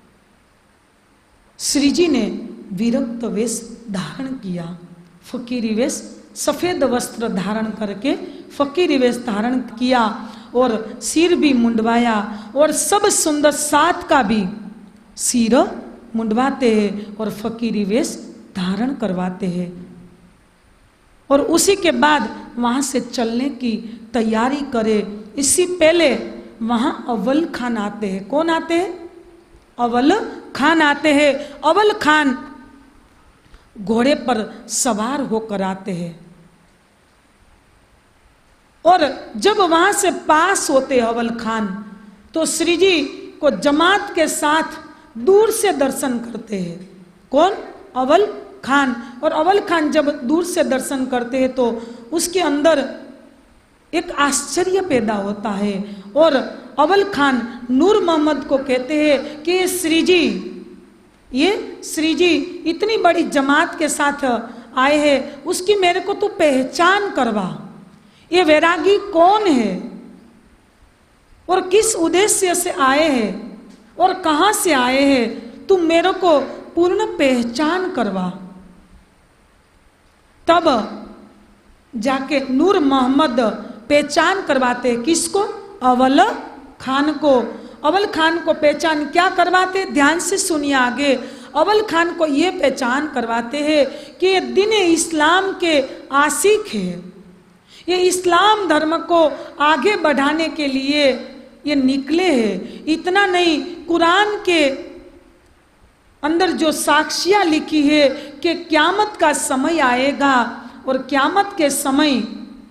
श्री जी ने विरक्त वेश धारण किया, फकीरी वेश, सफेद वस्त्र धारण करके फकीरी वेश धारण किया और सिर भी मुंडवाया और सब सुंदर साथ का भी सिर मुंडवाते हैं और फकीरी वेश धारण करवाते हैं। और उसी के बाद वहां से चलने की तैयारी करे। इससे पहले वहां अव्वल खान आते हैं। कौन आते हैं? अव्वल खान आते हैं। अव्वल खान घोड़े पर सवार होकर आते हैं और जब वहां से पास होते अव्वल खान तो श्री जी को जमात के साथ दूर से दर्शन करते हैं। कौन? अव्वल खान। और अव्वल खान जब दूर से दर्शन करते हैं तो उसके अंदर एक आश्चर्य पैदा होता है और अव्वल खान नूर मोहम्मद को कहते हैं कि श्री जी, ये श्री जी इतनी बड़ी जमात के साथ आए हैं, उसकी मेरे को तो पहचान करवा। ये वैरागी कौन है और किस उद्देश्य से आए हैं और कहां से आए हैं, तुम मेरे को पूर्ण पहचान करवा। तब जाके नूर मोहम्मद पहचान करवाते। किसको? अव्वल खान को। अव्वल खान को पहचान क्या करवाते? ध्यान से सुनिए आगे। अव्वल खान को ये पहचान करवाते हैं कि ये दिन इस्लाम के आशिक है, ये इस्लाम धर्म को आगे बढ़ाने के लिए ये निकले हैं। इतना नहीं, कुरान के अंदर जो साक्षियां लिखी है कि क्यामत का समय आएगा और क्यामत के समय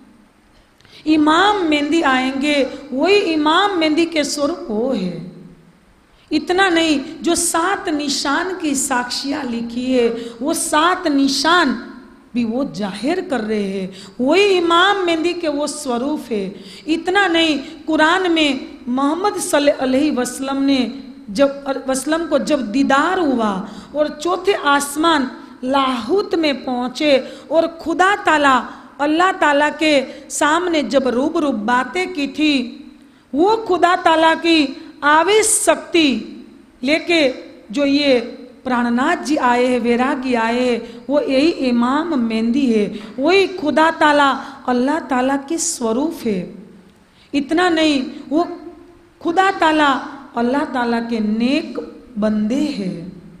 इमाम मेहंदी आएंगे, वही इमाम मेहंदी के स्वरूप वो है। इतना नहीं, जो सात निशान की साक्षियां लिखी है वो सात निशान भी वो जाहिर कर रहे हैं, वही इमाम मेहंदी के वो स्वरूप है। इतना नहीं, कुरान में मोहम्मद सल्लल्लाहु अलैहि वसल्लम ने जब वसल्लम को जब दीदार हुआ और चौथे आसमान लाहूत में पहुंचे और खुदा ताला अल्लाह ताला के सामने जब रूबरू बातें की थी, वो खुदा ताला की आवेश शक्ति लेके जो ये प्राणनाथ जी आए हैं, वैरागी आए हैं, वो यही इमाम मेहंदी है, वही खुदा ताला अल्लाह ताला के स्वरूप है। इतना नहीं, वो खुदा ताला अल्लाह ताला के नेक बंदे हैं,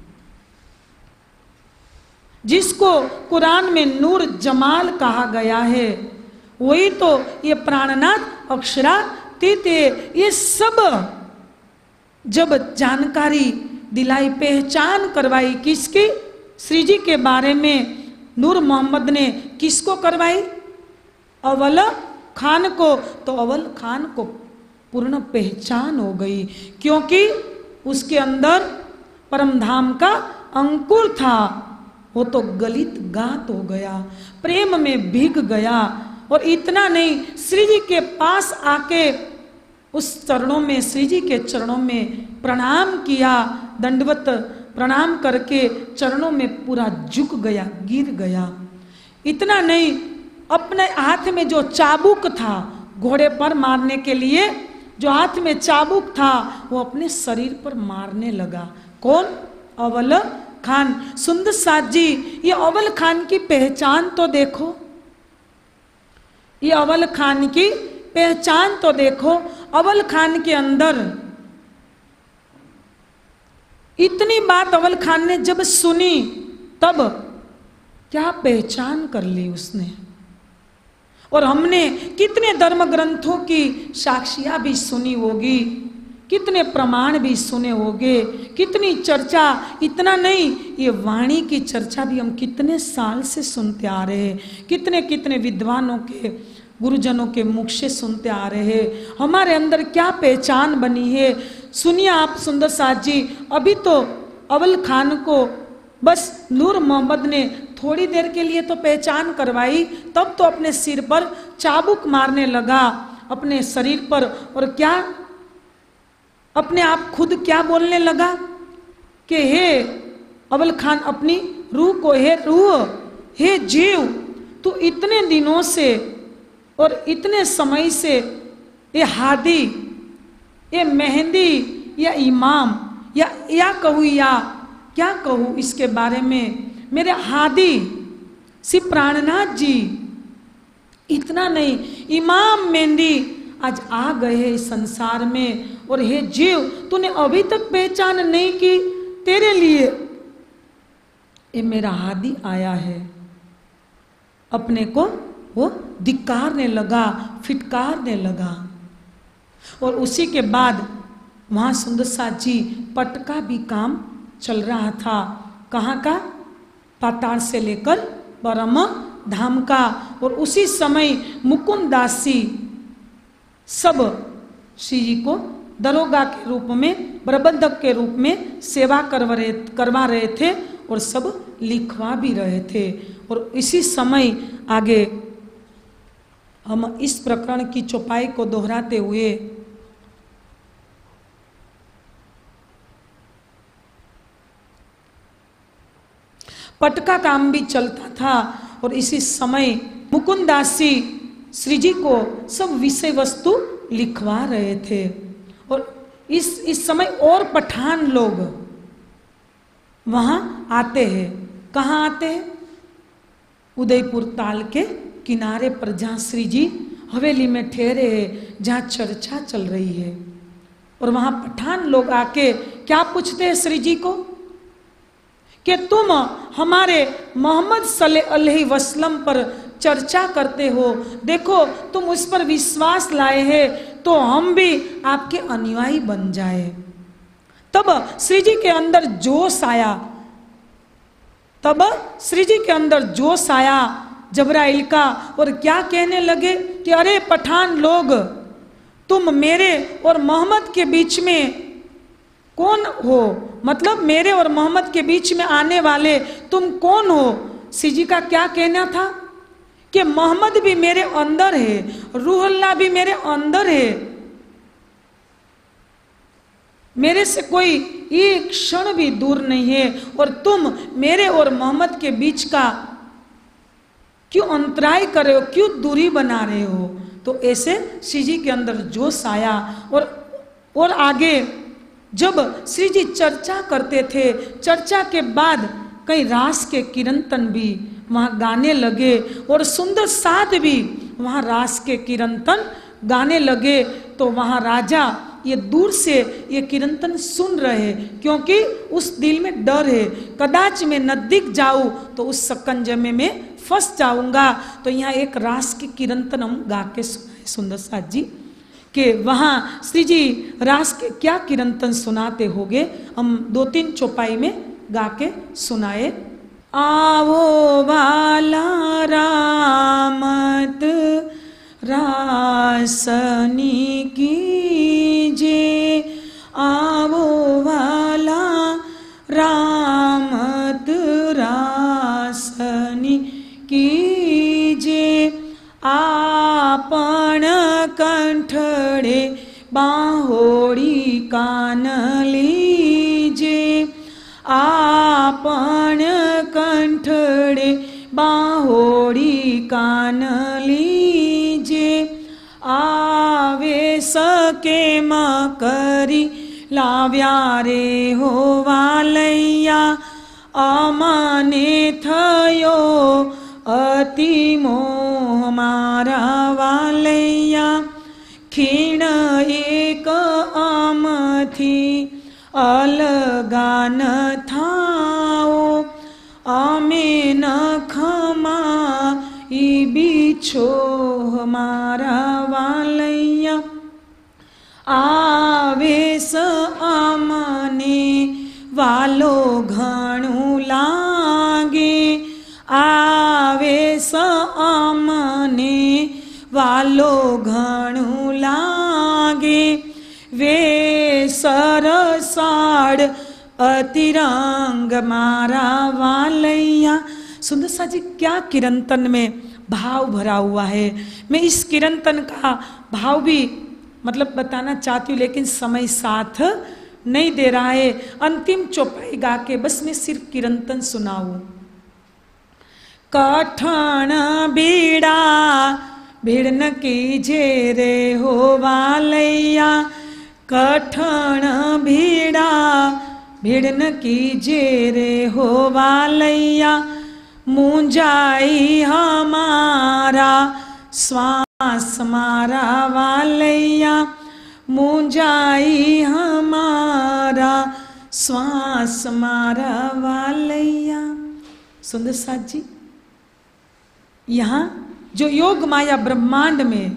जिसको कुरान में नूर जमाल कहा गया है, वही तो ये प्राणनाथ अक्षरातीत है। ये सब जब जानकारी दिलाई, पहचान करवाई किसकी? श्री जी के बारे में नूर मोहम्मद ने किसको करवाई? अव्वल खान को। तो अव्वल खान को पूर्ण पहचान हो गई, क्योंकि उसके अंदर परमधाम का अंकुर था। वो तो गलित गात हो गया, प्रेम में भीग गया। और इतना नहीं, श्री जी के पास आके उस चरणों में, श्री जी के चरणों में प्रणाम किया, दंडवत प्रणाम करके चरणों में पूरा झुक गया, गिर गया। इतना नहीं, अपने हाथ में जो चाबुक था घोड़े पर मारने के लिए, जो हाथ में चाबुक था वो अपने शरीर पर मारने लगा। कौन? अव्वल खान। सुंदर साथ जी, ये अव्वल खान की पहचान तो देखो, ये अव्वल खान की पहचान तो देखो। अव्वल खान के अंदर इतनी बात अव्वल खान ने जब सुनी, तब क्या पहचान कर ली उसने। और हमने कितने धर्म ग्रंथों की साक्षियां भी सुनी होगी कितने प्रमाण भी सुने होंगे, कितनी चर्चा, इतना नहीं, ये वाणी की चर्चा भी हम कितने साल से सुनते आ रहे हैं, कितने कितने विद्वानों के, गुरुजनों के मुख से सुनते आ रहे हैं। हमारे अंदर क्या पहचान बनी है। सुनिए आप सुंदर साथ जी, अभी तो अव्वल खान को बस नूर मोहम्मद ने थोड़ी देर के लिए तो पहचान करवाई, तब तो अपने सिर पर चाबुक मारने लगा, अपने शरीर पर, और क्या अपने आप खुद क्या बोलने लगा कि हे अव्वल खान, अपनी रूह को, हे रूह, हे जीव, तू इतने दिनों से और इतने समय से ये हादी, ये मेहंदी, या इमाम, या या कहूँ या क्या कहूँ इसके बारे में, मेरे हादी श्री प्राणनाथ जी, इतना नहीं, इमाम मेहंदी आज आ गए हैं इस संसार में, और हे जीव, तूने अभी तक पहचान नहीं की, तेरे लिए ये मेरा हादी आया है। अपने को वो धिक्कारने लगा, फिटकारने लगा। और उसी के बाद वहाँ सुंदर साथ जी पटका भी काम चल रहा था। कहाँ का? पाताल से लेकर ब्रह्म धाम का। और उसी समय मुकुंद दास जी सब श्री जी को दरोगा के रूप में, प्रबंधक के रूप में सेवा करवा रहे करवा रहे थे और सब लिखवा भी रहे थे। और इसी समय आगे हम इस प्रकरण की चौपाई को दोहराते हुए पटका काम भी चलता था। और इसी समय मुकुंद दास जी श्री जी को सब विषय वस्तु लिखवा रहे थे। और इस इस समय और पठान लोग वहां आते हैं। कहाँ आते हैं? उदयपुर ताल के किनारे पर, जहाँ श्री जी हवेली में ठहरे हैं, जहाँ चर्चा चल रही है। और वहां पठान लोग आके क्या पूछते हैं श्री जी को कि तुम हमारे मोहम्मद सल्लल्लाहु अलैहि वसल्लम पर चर्चा करते हो, देखो तुम उस पर विश्वास लाए हैं, तो हम भी आपके अनुयायी बन जाए। तब श्री जी के अंदर जोश आया, तब श्री जी के अंदर जोश आया जबराइल का, और क्या कहने लगे कि अरे पठान लोग, तुम मेरे और मोहम्मद के बीच में कौन हो? मतलब मेरे और मोहम्मद के बीच में आने वाले तुम कौन हो? श्री जी का क्या कहना था कि मोहम्मद भी मेरे अंदर है, रूहुल्लाह भी मेरे अंदर है, मेरे से कोई एक क्षण भी दूर नहीं है, और तुम मेरे और मोहम्मद के बीच का क्यों अंतराय कर रहे हो, क्यों दूरी बना रहे हो? तो ऐसे श्री जी के अंदर जोश आया। और और आगे जब श्री जी चर्चा करते थे, चर्चा के बाद कई रास के कीर्तन भी वहाँ गाने लगे, और सुंदर साथ भी वहाँ रास के कीर्तन गाने लगे। तो वहाँ राजा ये दूर से ये कीर्तन सुन रहे, क्योंकि उस दिल में डर है, कदाच मैं नजदीक जाऊँ तो उस सकंजमे में फंस जाऊंगा। तो यहाँ एक रास के कीर्तन हम गा के सुनाए सुंदर साथ जी, कि वहाँ श्री जी रास के क्या कीर्तन सुनाते होगे, हम दो तीन चौपाई में गा के सुनाए। आवो वाला रामत रासनी कीजे, आवो वाला रामत रासनी कीजे, आपण कंठड़े बाहोड़ी कान लीजे, आपण कंठड़े बाहोड़ी कान लीजे, आवे सके मकरी लाव्या रे हो वालैया, अमाने थयो अति मोह मारा वालैया, खीण एक आमथी अलगा न थाओ, अमे न खमा ई बिछो हमारा वालैया, आवे वालो घणु लागे आवेश अमने वालो घणु लागे वे सरसाड़ अतिरंग मारा वालैया। सुंदर सा जी क्या कीर्तन में भाव भरा हुआ है। मैं इस कीर्तन का भाव भी मतलब बताना चाहती हूँ, लेकिन समय साथ नहीं दे रहा है। अंतिम चौपाई गा के बस मैं सिर्फ कीर्तन सुनाऊं। कठण बीड़ा भिड़न कीजे रे हो वालैया, कठण बीड़ा भिड़न कीजे रे हो वालैया, मुंजाई हमारा श्वास मारा वालैया, मुंजाई हमारा श्वास मारा वालैया। सुंदर साथ जी, यहाँ जो योग माया ब्रह्मांड में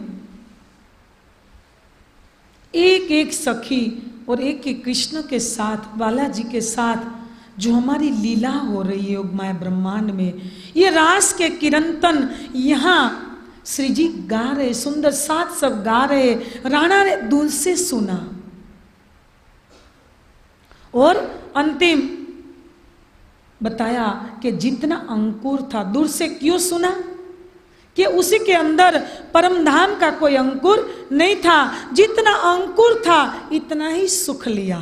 एक एक सखी और एक एक कृष्ण के साथ, बालाजी के साथ जो हमारी लीला हो रही है योग माया ब्रह्मांड में, ये रास के कीर्तन यहाँ श्री जी गा रहे, सुंदर साथ सब गा रहे। राणा ने दूर से सुना और अंतिम बताया कि जितना अंकुर था, दूर से क्यों सुना कि उसी के अंदर परम धाम का कोई अंकुर नहीं था। जितना अंकुर था इतना ही सुख लिया,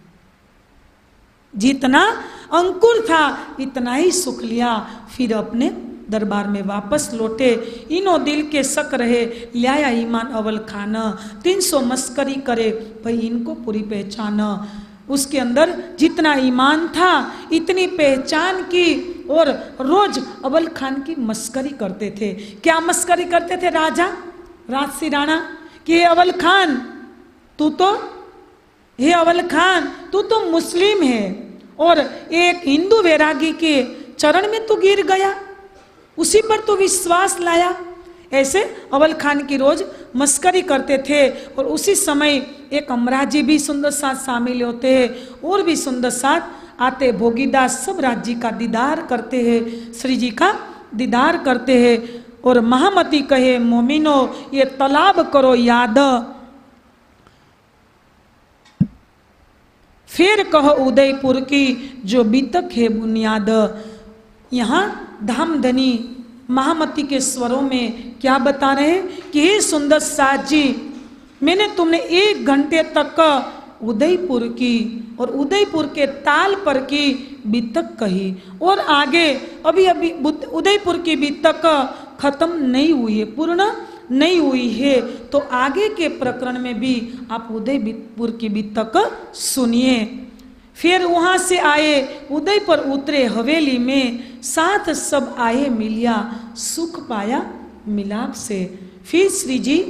जितना अंकुर था इतना ही सुख लिया। फिर अपने दरबार में वापस लौटे। इनो दिल के शक रहे, लिया ईमान अवल खाना, तीन सौ मस्करी करे भाई इनको पूरी पहचान। उसके अंदर जितना ईमान था इतनी पहचान की और रोज अवल खान की मस्करी करते थे। क्या मस्करी करते थे राजा राजसी राणा कि अवल खान तू तो, हे अवल खान तू तो मुस्लिम है और एक हिंदू वैरागी के चरण में तू गिर गया, उसी पर तो विश्वास लाया। ऐसे अवल खान की रोज मस्करी करते थे। और उसी समय एक अमराजी भी सुंदर साथ शामिल होते हैं और भी सुंदर साथ आते। भोगीदास सब राज्य का दीदार करते हैं, श्री जी का दीदार करते हैं। और महामती कहे मोमिनो ये तलाब करो याद, फिर कहो उदयपुर की जो बीतक है बुनियाद। यहाँ धामधनी महामती के स्वरों में क्या बता रहे हैं कि हे सुंदर साथ जी, मैंने तुमने एक घंटे तक उदयपुर की और उदयपुर के ताल पर की बीतक कही और आगे अभी अभी उदयपुर की बीतक खत्म नहीं हुई है, पूर्ण नहीं हुई है। तो आगे के प्रकरण में भी आप उदयपुर की बीतक सुनिए। फिर वहां से आए, उदय पर उतरे हवेली में, साथ सब आए मिलिया, सुख पाया मिलाप से। फिर श्री जी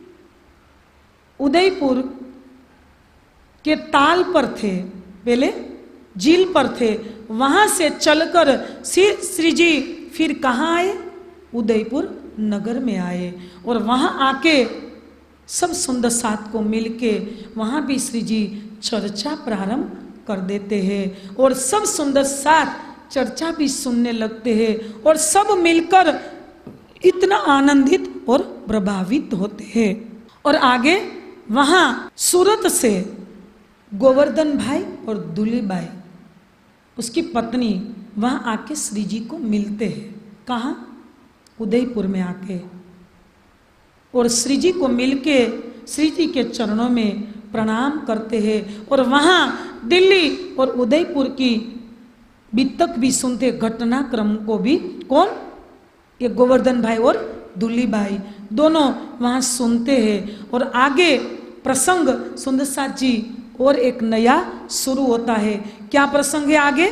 उदयपुर के ताल पर थे, पहले झील पर थे, वहां से चलकर श्री जी फिर कहाँ आए, उदयपुर नगर में आए। और वहां आके सब सुंदर साथ को मिलके वहां भी श्री जी चर्चा प्रारंभ कर देते हैं और सब सुंदर साथ चर्चा भी सुनने लगते हैं और सब मिलकर इतना आनंदित और प्रभावित होते हैं। और आगे वहां सूरत से गोवर्धन भाई और दुली बाई उसकी पत्नी वहां आके श्री जी को मिलते हैं। कहाँ, उदयपुर में आके, और श्री जी को मिलके श्री जी के चरणों में प्रणाम करते हैं। और वहां दिल्ली और उदयपुर की बीतक भी सुनते, घटनाक्रम को भी। कौन, ये गोवर्धन भाई और दुली बाई दोनों वहां सुनते हैं। और आगे प्रसंग सुंदर साथ जी और एक नया शुरू होता है। क्या प्रसंग है आगे,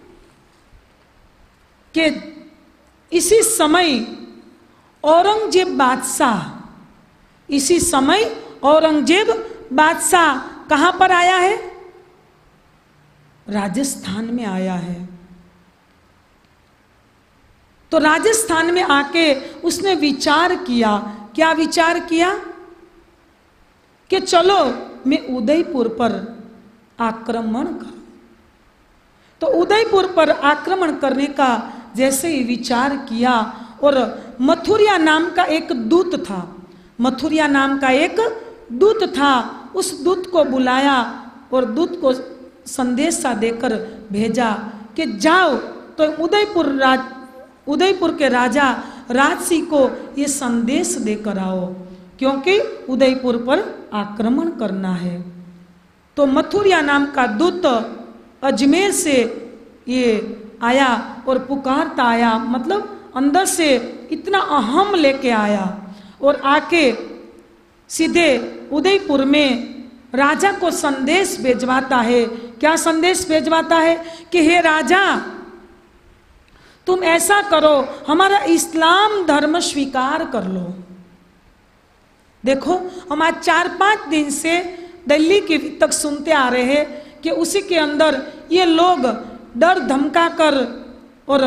कि इसी समय औरंगजेब बादशाह, इसी समय औरंगजेब बादशाह कहां पर आया है, राजस्थान में आया है। तो राजस्थान में आके उसने विचार किया, क्या विचार किया कि चलो मैं उदयपुर पर आक्रमण करूं। तो उदयपुर पर आक्रमण करने का जैसे ही विचार किया, और मथुरिया नाम का एक दूत था, मथुरिया नाम का एक दूत था, उस दूत को बुलाया और दूत को संदेशा देकर भेजा कि जाओ तो उदयपुर राज उदयपुर के राजा राजसी को ये संदेश देकर आओ, क्योंकि उदयपुर पर आक्रमण करना है। तो मथुरिया नाम का दूत अजमेर से ये आया और पुकारता आया, मतलब अंदर से इतना अहम लेके आया और आके सीधे उदयपुर में राजा को संदेश भेजवाता है। क्या संदेश भेजवाता है कि हे राजा, तुम ऐसा करो, हमारा इस्लाम धर्म स्वीकार कर लो। देखो, हम आज चार पांच दिन से दिल्ली के तक सुनते आ रहे हैं कि उसी के अंदर ये लोग डर धमका कर और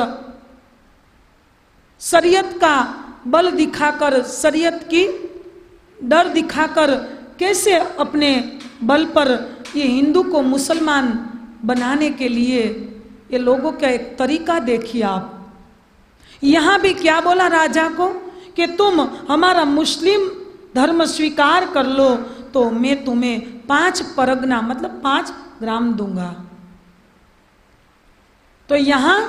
शरीयत का बल दिखाकर, शरीयत की डर दिखाकर कैसे अपने बल पर ये हिंदू को मुसलमान बनाने के लिए ये लोगों का एक तरीका देखिए आप। यहाँ भी क्या बोला राजा को कि तुम हमारा मुस्लिम धर्म स्वीकार कर लो तो मैं तुम्हें पांच परगना मतलब पांच ग्राम दूंगा। तो यहाँ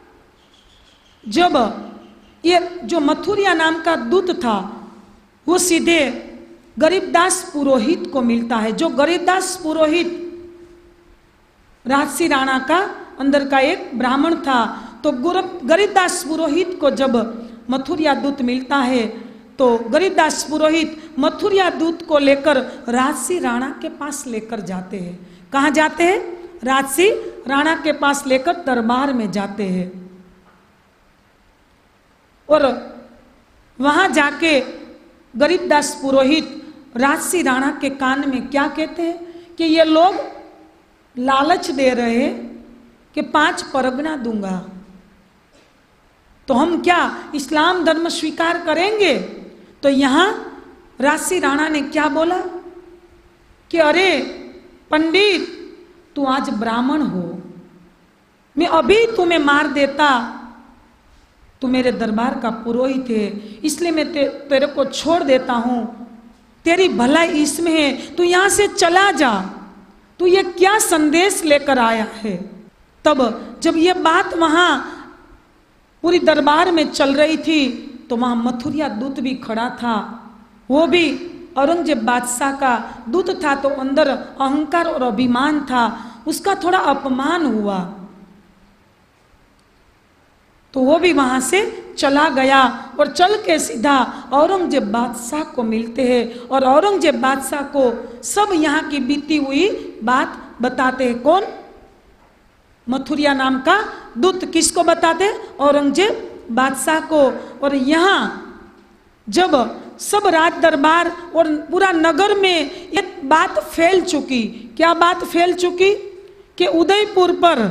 जब ये जो मथुरिया नाम का दूत था वो सीधे गरीबदास पुरोहित को मिलता है, जो गरीबदास पुरोहित राजसी राणा का अंदर का एक ब्राह्मण था। तो गरीबदास पुरोहित को जब मथुरिया दूत मिलता है तो गरीबदास पुरोहित मथुरिया दूत को लेकर राजसी राणा के पास लेकर जाते हैं। कहाँ जाते हैं? राजसी राणा के पास लेकर दरबार में जाते हैं और वहां जाके गरीबदास पुरोहित राजसी राणा के कान में क्या कहते हैं कि ये लोग लालच दे रहे हैं कि पांच परगना दूंगा, तो हम क्या इस्लाम धर्म स्वीकार करेंगे? तो यहां राजसी राणा ने क्या बोला कि अरे पंडित, तू आज ब्राह्मण हो, मैं अभी तुम्हें मार देता, तू मेरे दरबार का पुरोहित है, इसलिए मैं ते, तेरे को छोड़ देता हूं, तेरी भलाई इसमें है, तू यहां से चला जा, तू ये क्या संदेश लेकर आया है। तब जब ये बात वहां पूरी दरबार में चल रही थी तो वहां मथुरिया दूत भी खड़ा था, वो भी औरंगजेब बादशाह का दूत था, तो अंदर अहंकार और अभिमान था, उसका थोड़ा अपमान हुआ तो वो भी वहां से चला गया और चल के सीधा औरंगजेब बादशाह को मिलते हैं और औरंगजेब बादशाह को सब यहाँ की बीती हुई बात बताते हैं। कौन? मथुरिया नाम का दूत किसको बताते? औरंगजेब बादशाह को। और यहाँ जब सब राज दरबार और पूरा नगर में एक बात फैल चुकी, क्या बात फैल चुकी कि उदयपुर पर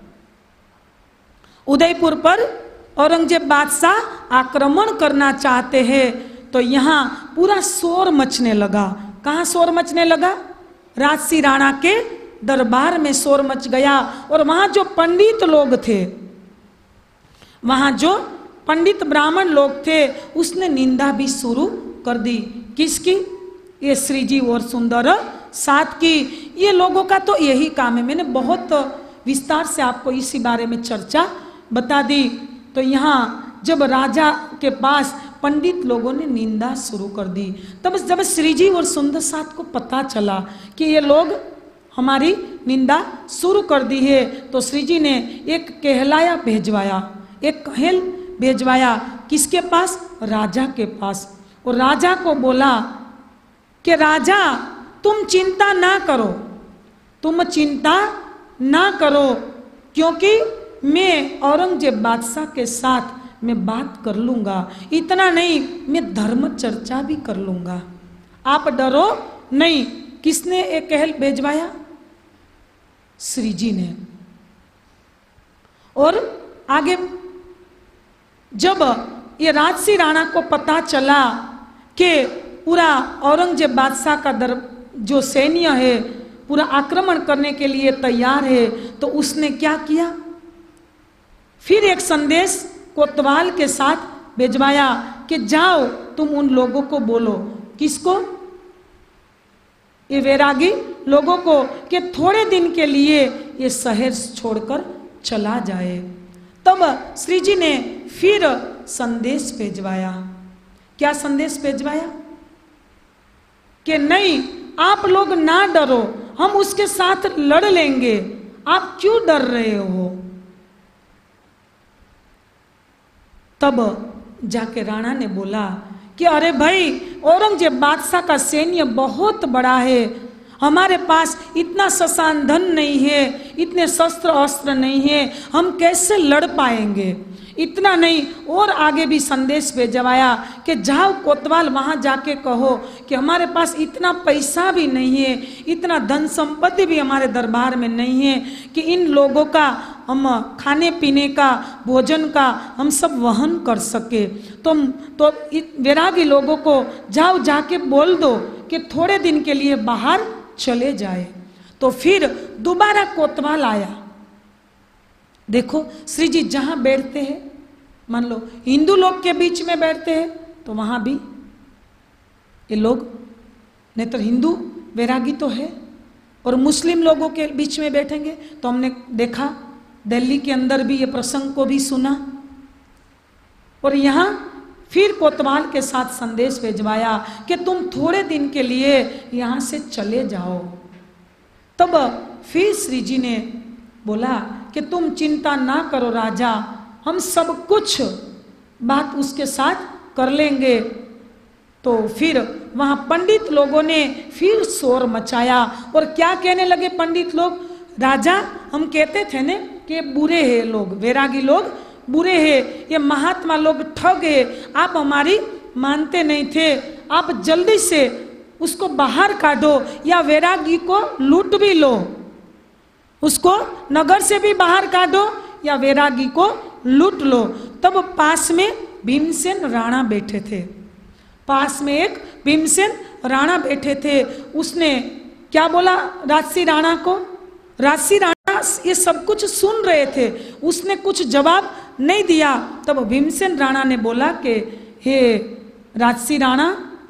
उदयपुर पर औरंगजेब बादशाह आक्रमण करना चाहते हैं, तो यहाँ पूरा शोर मचने लगा। कहाँ शोर मचने लगा? राजसी राणा के दरबार में शोर मच गया और वहाँ जो पंडित लोग थे, वहाँ जो पंडित ब्राह्मण लोग थे, उसने निंदा भी शुरू कर दी। किसकी? ये श्रीजी और सुंदर साथ की। ये लोगों का तो यही काम है। मैंने बहुत विस्तार से आपको इसी बारे में चर्चा बता दी। तो यहाँ जब राजा के पास पंडित लोगों ने निंदा शुरू कर दी, तब जब श्रीजी और सुंदर साथ को पता चला कि ये लोग हमारी निंदा शुरू कर दी है, तो श्रीजी ने एक कहलाया भेजवाया, एक कहल भेजवाया। किसके पास? राजा के पास। और राजा को बोला कि राजा, तुम चिंता ना करो, तुम चिंता ना करो, क्योंकि मैं औरंगजेब बादशाह के साथ मैं बात कर लूँगा। इतना नहीं, मैं धर्म चर्चा भी कर लूँगा, आप डरो नहीं। किसने एक कहल भेजवाया? श्रीजी ने। और आगे जब ये राजसी राणा को पता चला कि पूरा औरंगजेब बादशाह का दर जो सैन्य है पूरा आक्रमण करने के लिए तैयार है, तो उसने क्या किया, फिर एक संदेश कोतवाल के साथ भेजवाया कि जाओ तुम उन लोगों को बोलो, किसको, ये वैरागी लोगों को, कि थोड़े दिन के लिए ये शहर छोड़कर चला जाए। तब श्री जी ने फिर संदेश भेजवाया। क्या संदेश भेजवाया कि नहीं, आप लोग ना डरो, हम उसके साथ लड़ लेंगे, आप क्यों डर रहे हो। तब जाके राणा ने बोला कि अरे भाई, औरंगजेब बादशाह का सैन्य बहुत बड़ा है, हमारे पास इतना ससान धन नहीं है, इतने शस्त्र अस्त्र नहीं है, हम कैसे लड़ पाएंगे। इतना नहीं, और आगे भी संदेश भेजवाया कि जाओ कोतवाल, वहां जाके कहो कि हमारे पास इतना पैसा भी नहीं है, इतना धन संपत्ति भी हमारे दरबार में नहीं है कि इन लोगों का हम खाने पीने का, भोजन का हम सब वहन कर सके। तुम तो वैरागी लोगों को जाओ जाके बोल दो कि थोड़े दिन के लिए बाहर चले जाए। तो फिर दोबारा कोतवाल आया। देखो श्री जी जहां बैठते हैं, मान लो हिंदू लोग के बीच में बैठते हैं, तो वहां भी ये लोग नेत्र हिंदू वैरागी तो है, और मुस्लिम लोगों के बीच में बैठेंगे। तो हमने देखा दिल्ली के अंदर भी ये प्रसंग को भी सुना, और यहाँ फिर कोतवाल के साथ संदेश भेजवाया कि तुम थोड़े दिन के लिए यहाँ से चले जाओ। तब फिर श्री जी ने बोला कि तुम चिंता ना करो राजा, हम सब कुछ बात उसके साथ कर लेंगे। तो फिर वहाँ पंडित लोगों ने फिर शोर मचाया, और क्या कहने लगे पंडित लोग, राजा हम कहते थे ने कि बुरे हैं लोग, वैरागी लोग बुरे हैं, ये महात्मा लोग ठग है, आप हमारी मानते नहीं थे, आप जल्दी से उसको बाहर काटो या वैरागी को लूट भी लो, उसको नगर से भी बाहर काटो या वैरागी को लूट लो। तब पास में भीमसेन राणा बैठे थे, पास में एक भीमसेन राणा बैठे थे। उसने क्या बोला राजसी राणा को, राजसी राणा ये सब कुछ सुन रहे थे, उसने कुछ जवाब नहीं दिया। तब भीमसेन राणा ने बोला कि हे राजसी राणा,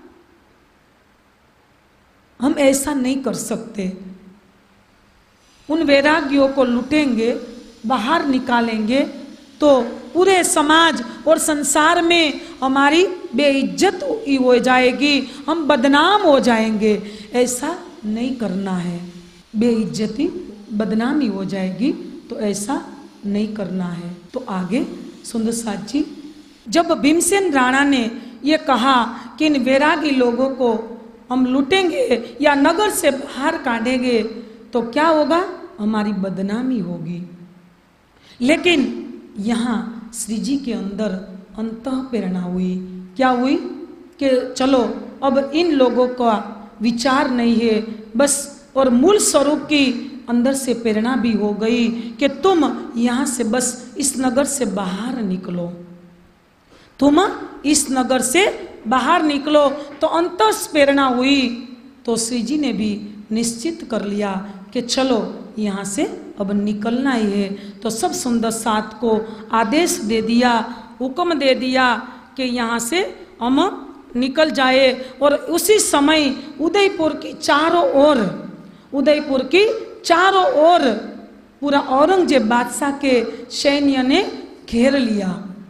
हम ऐसा नहीं कर सकते, उन वैरागियों को लूटेंगे, बाहर निकालेंगे तो पूरे समाज और संसार में हमारी बेइज्जत हो जाएगी, हम बदनाम हो जाएंगे, ऐसा नहीं करना है, बेइज्जती बदनामी हो जाएगी, तो ऐसा नहीं करना है। तो आगे सुंदर साथ जी, जब भीमसेन राणा ने ये कहा कि इन वैरागी लोगों को हम लूटेंगे या नगर से बाहर काटेंगे तो क्या होगा, हमारी बदनामी होगी। लेकिन यहाँ श्री जी के अंदर अंतः प्रेरणा हुई, क्या हुई कि चलो अब इन लोगों का विचार नहीं है बस, और मूल स्वरूप की अंदर से प्रेरणा भी हो गई कि तुम यहाँ से बस इस नगर से बाहर निकलो, तुम इस नगर से बाहर निकलो। तो अंतर प्रेरणा हुई, तो श्री जी ने भी निश्चित कर लिया कि चलो यहाँ से अब निकलना ही है। तो सब सुंदर साथ को आदेश दे दिया, हुक्म दे दिया कि यहाँ से हम निकल जाए। और उसी समय उदयपुर की चारों ओर, उदयपुर की चारों ओर पूरा औरंगजेब बादशाह के सैन्य ने घेर लिया।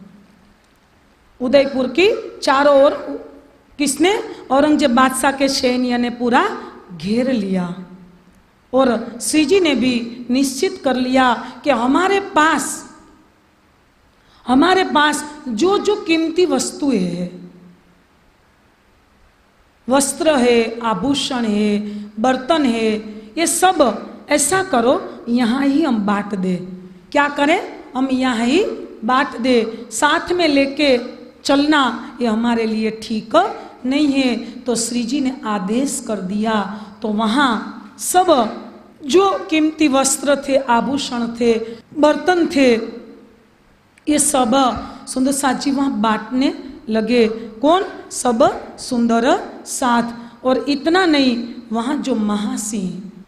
उदयपुर की चारों ओर किसने, औरंगजेब बादशाह के सैन्य ने पूरा घेर लिया। और श्री जी ने भी निश्चित कर लिया कि हमारे पास हमारे पास जो जो कीमती वस्तुएं है, वस्त्र है, आभूषण है, बर्तन है, ये सब ऐसा करो यहाँ ही हम बांट दे। क्या करें, हम यहाँ ही बांट दे, साथ में लेके चलना ये हमारे लिए ठीक नहीं है। तो श्री जी ने आदेश कर दिया। तो वहाँ सब जो कीमती वस्त्र थे, आभूषण थे, बर्तन थे, ये सब सुंदर साथ जी वहाँ बांटने लगे। कौन, सब सुंदर साथ। और इतना नहीं, वहाँ जो महासिंह,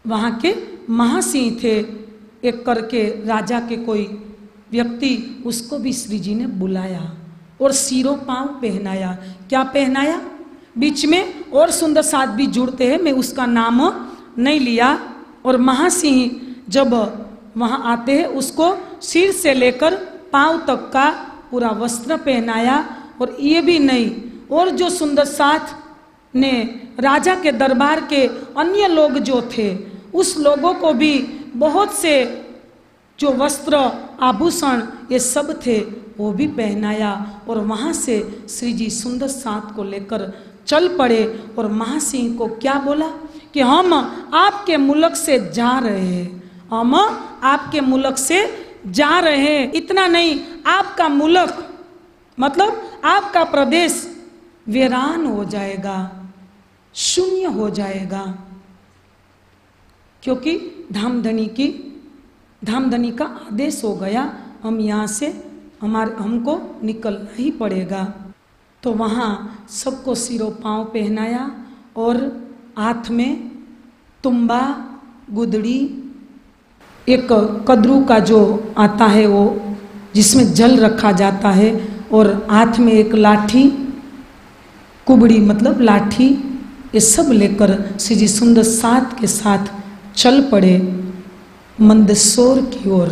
वहाँ के महासिंह थे, एक करके राजा के कोई व्यक्ति, उसको भी श्री जी ने बुलाया और सिरों पांव पहनाया। क्या पहनाया? बीच में और सुंदर साथ भी जुड़ते हैं, मैं उसका नाम नहीं लिया। और महासिंह जब वहाँ आते हैं उसको सिर से लेकर पांव तक का पूरा वस्त्र पहनाया। और ये भी नहीं, और जो सुंदर साथ ने राजा के दरबार के अन्य लोग जो थे उस लोगों को भी बहुत से जो वस्त्र आभूषण ये सब थे वो भी पहनाया। और वहाँ से श्री जी सुंदर साथ को लेकर चल पड़े। और महासिंह को क्या बोला कि हम आपके मुल्क से जा रहे हैं, हम आपके मुल्क से जा रहे हैं। इतना नहीं, आपका मुल्क मतलब आपका प्रदेश वीरान हो जाएगा, शून्य हो जाएगा, क्योंकि धामधनी की धामधनी का आदेश हो गया, हम यहाँ से हमारे हमको निकलना ही पड़ेगा। तो वहाँ सबको सिरों पांव पहनाया और हाथ में तुम्बा, गुदड़ी, एक कद्रू का जो आता है वो जिसमें जल रखा जाता है, और हाथ में एक लाठी, कुबड़ी मतलब लाठी, ये सब लेकर श्री जी सुंदर साथ के साथ चल पड़े मंदसौर की ओर।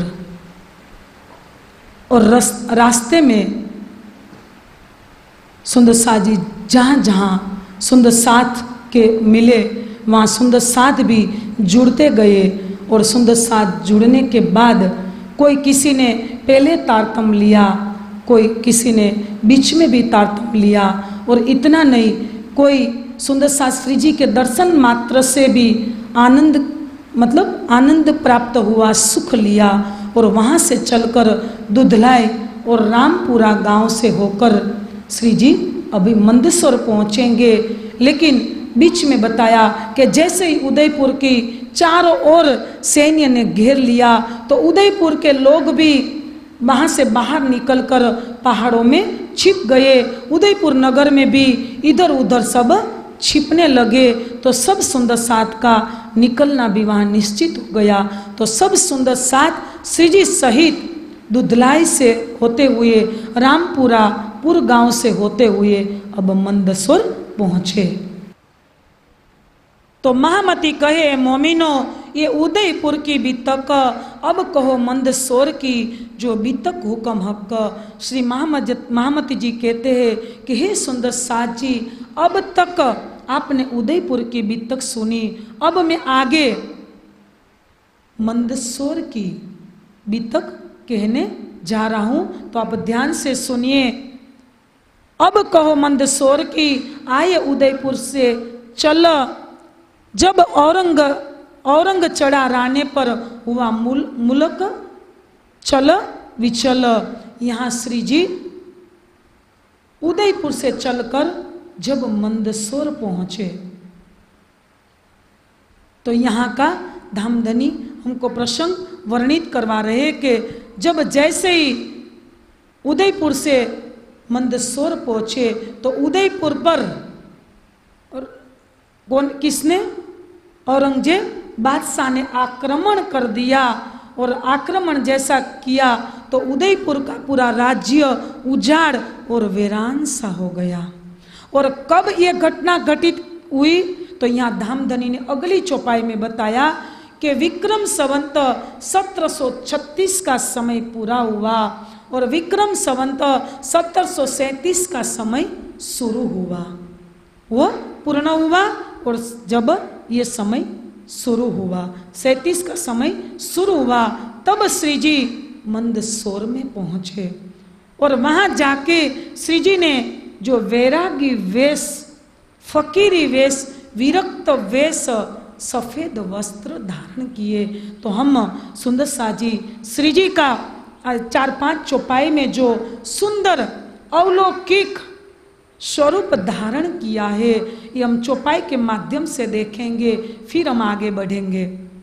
और, और रास्ते में सुंदर साथ जी जहाँ जहाँ सुंदर साथ के मिले वहाँ सुंदर साथ भी जुड़ते गए। और सुंदर साथ जुड़ने के बाद कोई किसी ने पहले तारतम लिया, कोई किसी ने बीच में भी तारतम लिया। और इतना नहीं, कोई सुंदर साथ श्री जी के दर्शन मात्र से भी आनंद मतलब आनंद प्राप्त हुआ, सुख लिया। और वहाँ से चलकर दुधलाई और रामपुरा गांव से होकर श्री जी अभी मंदसौर पहुँचेंगे। लेकिन बीच में बताया कि जैसे ही उदयपुर की चारों ओर सैन्य ने घेर लिया तो उदयपुर के लोग भी वहाँ से बाहर निकलकर पहाड़ों में छिप गए। उदयपुर नगर में भी इधर उधर सब छिपने लगे। तो सब सुंदर साथ का निकलना भी वहाँ निश्चित हो गया। तो सब सुंदर साथ श्री जी सहित दुधलाई से होते हुए रामपुरा पुर गांव से होते हुए अब मंदसौर पहुँचे। तो महामती कहे, मोमिनो ये उदयपुर की बीतक, अब कहो मंदसौर की जो बीतक हुक्म हक। श्री महामत महामती जी कहते हैं कि हे सुंदर साथ जी, अब तक आपने उदयपुर की बीतक सुनी, अब मैं आगे मंदसौर की बीतक कहने जा रहा हूँ, तो आप ध्यान से सुनिए। अब कहो मंदसौर की, आए उदयपुर से चल, जब औरंग औरंग चढ़ा राने पर हुआ मुल, मुलक चल विचल। यहाँ श्री जी उदयपुर से चलकर जब मंदसौर पहुँचे तो यहाँ का धामधनी हमको प्रसंग वर्णित करवा रहे कि जब जैसे ही उदयपुर से मंदसौर पहुँचे तो उदयपुर पर और कौन किसने? औरंगजेब बादशाह ने आक्रमण कर दिया। और आक्रमण जैसा किया तो उदयपुर का पूरा राज्य उजाड़ और वीरान सा हो गया। और कब ये घटना घटित हुई तो यहाँ धामधनी ने अगली चौपाई में बताया कि विक्रम संवत सत्रह सौ छत्तीस का समय पूरा हुआ और विक्रम संवत सत्रह सौ सैंतीस का समय शुरू हुआ। वो पूर्ण हुआ और जब ये समय शुरू हुआ, सैंतीस का समय शुरू हुआ, तब श्री जी मंदसौर में पहुँचे। और वहाँ जाके श्री जी ने जो वैरागी वेश, फकीरी वेश, विरक्त वेश, सफ़ेद वस्त्र धारण किए। तो हम सुंदर साथ जी श्री जी का चार पांच चौपाई में जो सुंदर अलौकिक स्वरूप धारण किया है ये हम चौपाई के माध्यम से देखेंगे, फिर हम आगे बढ़ेंगे।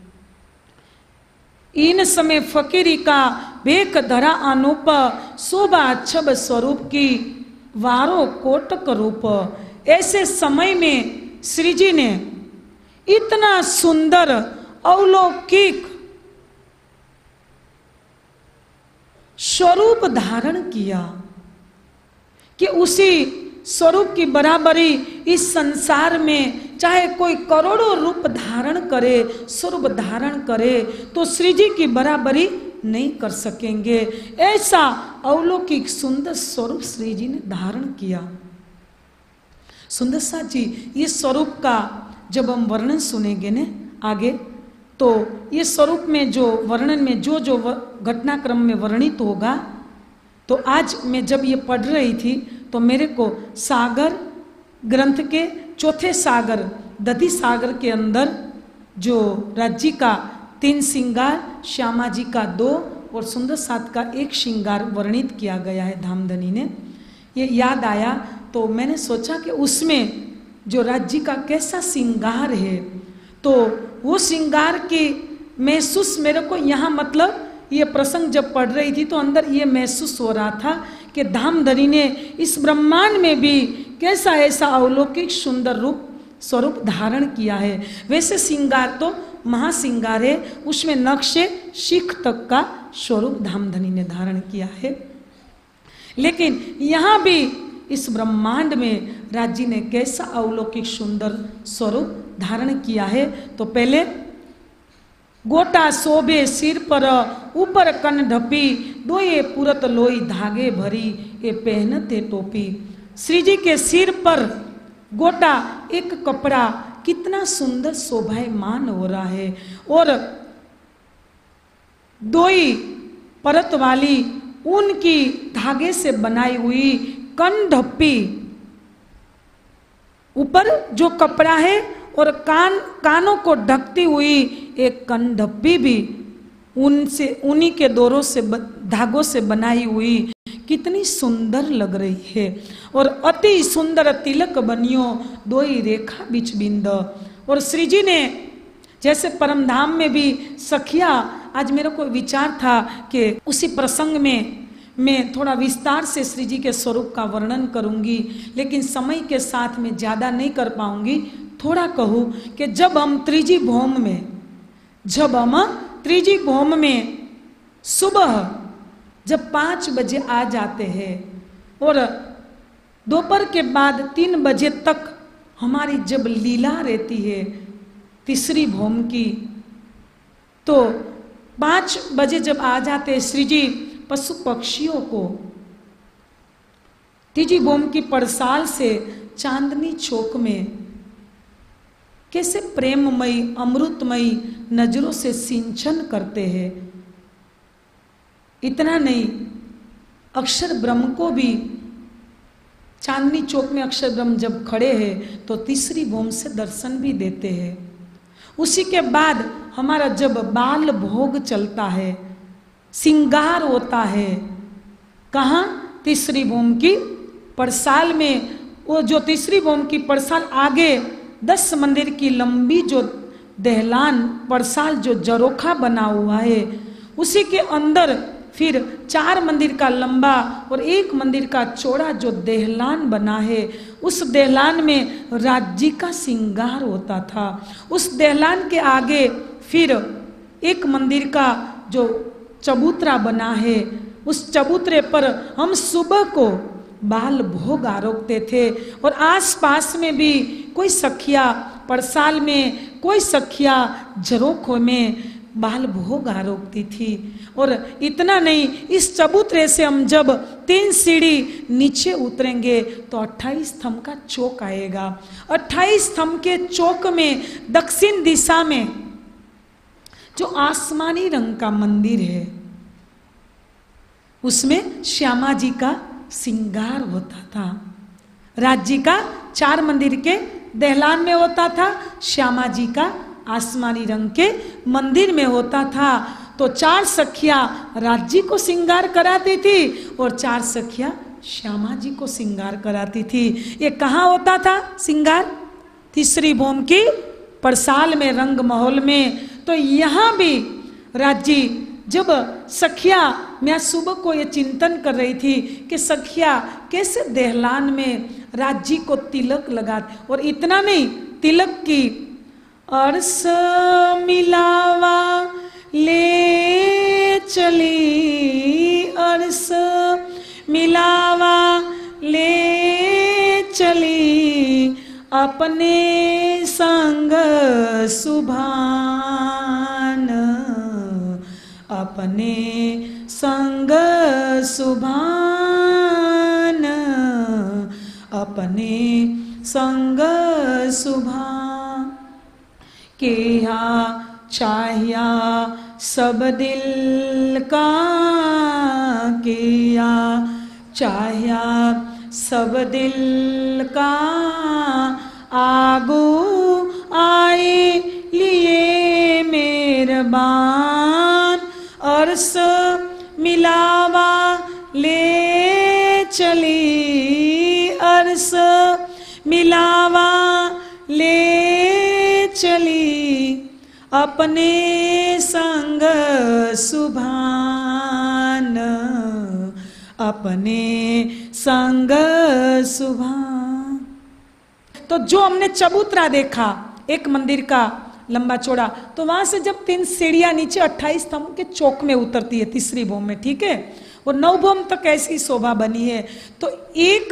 इन समय फकीरी का बेक धरा अनूप, शोभा छब स्वरूप की वारो कोटक रूप। ऐसे समय में श्री जी ने इतना सुंदर अलौकिक स्वरूप धारण किया कि उसी स्वरूप की बराबरी इस संसार में चाहे कोई करोड़ों रूप धारण करे, स्वरूप धारण करे, तो श्री जी की बराबरी नहीं कर सकेंगे। ऐसा अलौकिक सुंदर स्वरूप श्री जी ने धारण किया। सुंदर साथ जी, ये स्वरूप का जब हम वर्णन सुनेंगे न आगे, तो ये स्वरूप में जो वर्णन में जो जो घटनाक्रम में वर्णित होगा, तो आज मैं जब ये पढ़ रही थी तो मेरे को सागर ग्रंथ के चौथे सागर दधि सागर के अंदर जो राज्य का तीन श्रृंगार, श्यामा जी का दो और सुंदर साथ का एक श्रृंगार वर्णित किया गया है धामधनी ने, ये याद आया। तो मैंने सोचा कि उसमें जो राज्य का कैसा श्रृंगार है, तो वो श्रृंगार की महसूस मेरे को यहाँ, मतलब ये प्रसंग जब पढ़ रही थी तो अंदर ये महसूस हो रहा था कि धामधनी ने इस ब्रह्मांड में भी कैसा ऐसा अलौकिक सुंदर रूप स्वरूप धारण किया है। वैसे श्रृंगार तो महाश्रृंगार है, उसमें नक्शे शिख तक का स्वरूप धामधनी ने धारण किया है। लेकिन यहाँ भी इस ब्रह्मांड में राज्य ने कैसा अलौकिक सुंदर स्वरूप धारण किया है। तो पहले गोटा शोभे सिर पर, ऊपर कन ढपी, दोये पुरत लोई धागे भरी, ये पहनते टोपी। श्री जी के सिर पर गोटा एक कपड़ा कितना सुंदर शोभायमान हो रहा है, और दोई परत वाली ऊन की धागे से बनाई हुई कन ढप्पी, ऊपर जो कपड़ा है और कान कानों को ढकती हुई एक कन ढप्पी भी ऊन से, ऊनी के डोरों से धागों से बनाई हुई कितनी सुंदर लग रही है। और अति सुंदर तिलक बनियो, दोई रेखा बीच बिंद। और श्री जी ने जैसे परमधाम में भी सखिया, आज मेरे को विचार था कि उसी प्रसंग में मैं थोड़ा विस्तार से श्री जी के स्वरूप का वर्णन करूंगी, लेकिन समय के साथ में ज़्यादा नहीं कर पाऊंगी। थोड़ा कहूँ कि जब हम त्रिजी भौम में जब हम त्रिजी भौम में सुबह जब पाँच बजे आ जाते हैं और दोपहर के बाद तीन बजे तक हमारी जब लीला रहती है तीसरी भौम की, तो पाँच बजे जब आ जाते हैं श्री जी पशु पक्षियों को तीजी भौम की पड़साल से चांदनी चौक में कैसे प्रेममयी अमृतमयी नजरों से सिंचन करते हैं। इतना नहीं, अक्षर ब्रह्म को भी चांदनी चौक में अक्षर ब्रह्म जब खड़े हैं तो तीसरी भौम से दर्शन भी देते हैं। उसी के बाद हमारा जब बाल भोग चलता है, सिंगार होता है, कहाँ? तीसरी भौम की पड़साल में। वो जो तीसरी भौम की पड़साल आगे दस मंदिर की लंबी जो दहलान पड़साल जो जरोखा बना हुआ है, उसी के अंदर फिर चार मंदिर का लंबा और एक मंदिर का चौड़ा जो दहलान बना है, उस दहलान में राज्य का श्रृंगार होता था। उस दहलान के आगे फिर एक मंदिर का जो चबूतरा बना है, उस चबूतरे पर हम सुबह को बाल भोग आरोपते थे। और आसपास में भी कोई सखिया पड़साल में, कोई सखिया झरोखों में बाल भोग आरोपती थी। और इतना नहीं, इस चबूतरे से हम जब तीन सीढ़ी नीचे उतरेंगे तो अट्ठाईस स्तंभ का चौक आएगा। अट्ठाईस स्तंभ के चौक में दक्षिण दिशा में जो आसमानी रंग का मंदिर है, उसमें श्यामा जी का श्रृंगार होता था। राज्य का चार मंदिर के दहलान में होता था, श्यामा जी का आसमानी रंग के मंदिर में होता था। तो चार सखिया राज्य को श्रृंगार कराती थी और चार सखिया श्यामा जी को श्रृंगार कराती थी। ये कहाँ होता था श्रृंगार? तीसरी भौम की पड़साल में, रंग महल में। तो यहाँ भी राज्य जब सखिया, मैं सुबह को ये चिंतन कर रही थी कि सखिया कैसे दहलान में राज्य को तिलक लगा, और इतना नहीं, तिलक की अर्स मिलावा ले चली, अर्स मिलावा ले चली, अपने संग सुभान, अपने संग सुभान, अपने संग सुभान। केहा चाहिया सब दिल का, किया चाहिया सब दिल का, आगू आए लिए मेहरबान, अर्स मिलावा ले चली, अर्स मिलावा ले चली, अपने संग सुभान, अपने संग सुभान। तो जो हमने चबूतरा देखा एक मंदिर का लंबा चौड़ा, तो वहां से जब तीन सीढ़ियां नीचे अट्ठाईस स्तंभ के चौक में उतरती है तीसरी भूम में, ठीक है, और नौ भूम तक ऐसी शोभा बनी है। तो एक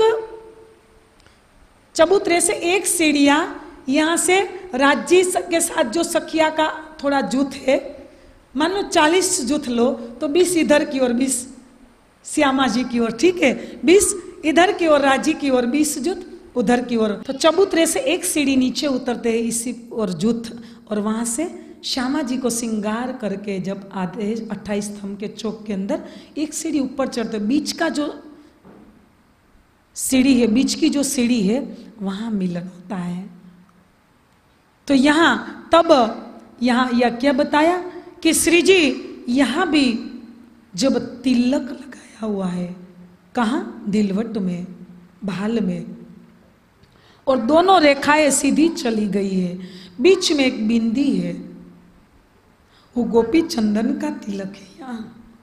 चबूतरे से एक सीढ़ियां यहाँ से राज्य के साथ जो सखिया का थोड़ा जूथ है, मान लो चालीस जूथ लो तो बीस इधर की ओर, बीस श्यामा जी की ओर, ठीक है, बीस इधर की ओर राज्य की ओर, बीस जूथ उधर की ओर। तो चबूतरे से एक सीढ़ी नीचे उतरते हैं इसी और जूथ, और वहां से श्यामा जी को श्रृंगार करके जब आते हैं अट्ठाईस स्तंभ के चौक के अंदर, एक सीढ़ी ऊपर चढ़ते, बीच का जो सीढ़ी है, बीच की जो सीढ़ी है वहां मिलन होता है। तो यहां तब यहां यह क्या बताया कि श्री जी यहां भी जब तिलक लगाया हुआ है, कहां, दिलवट में, भाल में, और दोनों रेखाएं सीधी चली गई है, बीच में एक बिंदी है, वो गोपी चंदन का तिलक है। यहां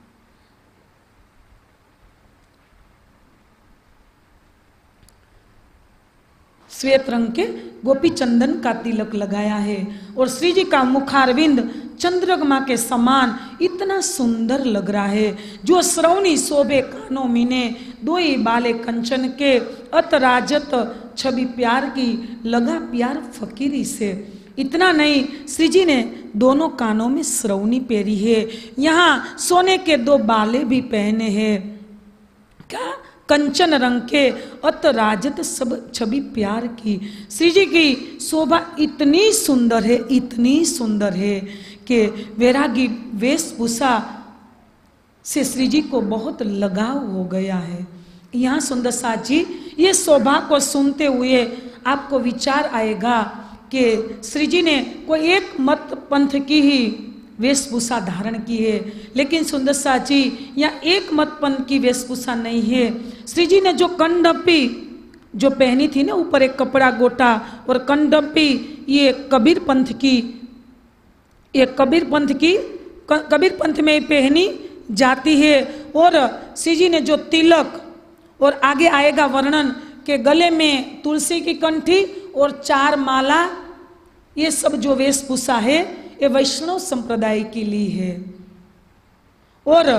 श्वेत रंग के गोपी चंदन का तिलक लगाया है, और श्री जी का मुखारविंद चंद्रमा के समान इतना सुंदर लग रहा है, जो श्रवणी शोभे कानों मीने, दोई बाले कंचन के, अत राजत छवि प्यार की, लगा प्यार फकीरी से। इतना नहीं, श्री जी ने दोनों कानों में श्रवणी पहरी है, यहाँ सोने के दो बाले भी पहने हैं, क्या, कंचन रंग के, अत राजत सब छवि प्यार की। श्री जी की शोभा इतनी सुंदर है, इतनी सुंदर है कि वैरागी वेशभूषा से श्री जी को बहुत लगाव हो गया है। यहाँ सुंदर साथ जी ये शोभा को सुनते हुए आपको विचार आएगा कि श्री जी ने कोई एक मत पंथ की ही वेशभूषा धारण की है, लेकिन सुंदर साथ जी यहाँ एक मत पंथ की वेशभूषा नहीं है। श्री जी ने जो कंडपी जो पहनी थी ना, ऊपर एक कपड़ा गोटा और कंडपी, ये कबीर पंथ की, ये कबीर पंथ की कबीर पंथ में पहनी जाती है। और श्री जी ने जो तिलक, और आगे आएगा वर्णन के गले में तुलसी की कंठी और चार माला, ये सब जो वेशभूषा है ये वैष्णव संप्रदाय के लिए है। और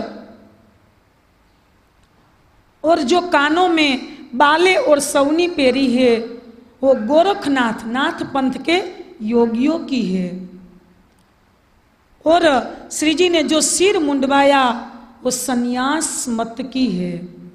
और जो कानों में बाले और सवनी पेरी है वो गोरखनाथ नाथ पंथ के योगियों की है। और श्री जी ने जो सिर मुंडवाया वो संन्यास मत की है।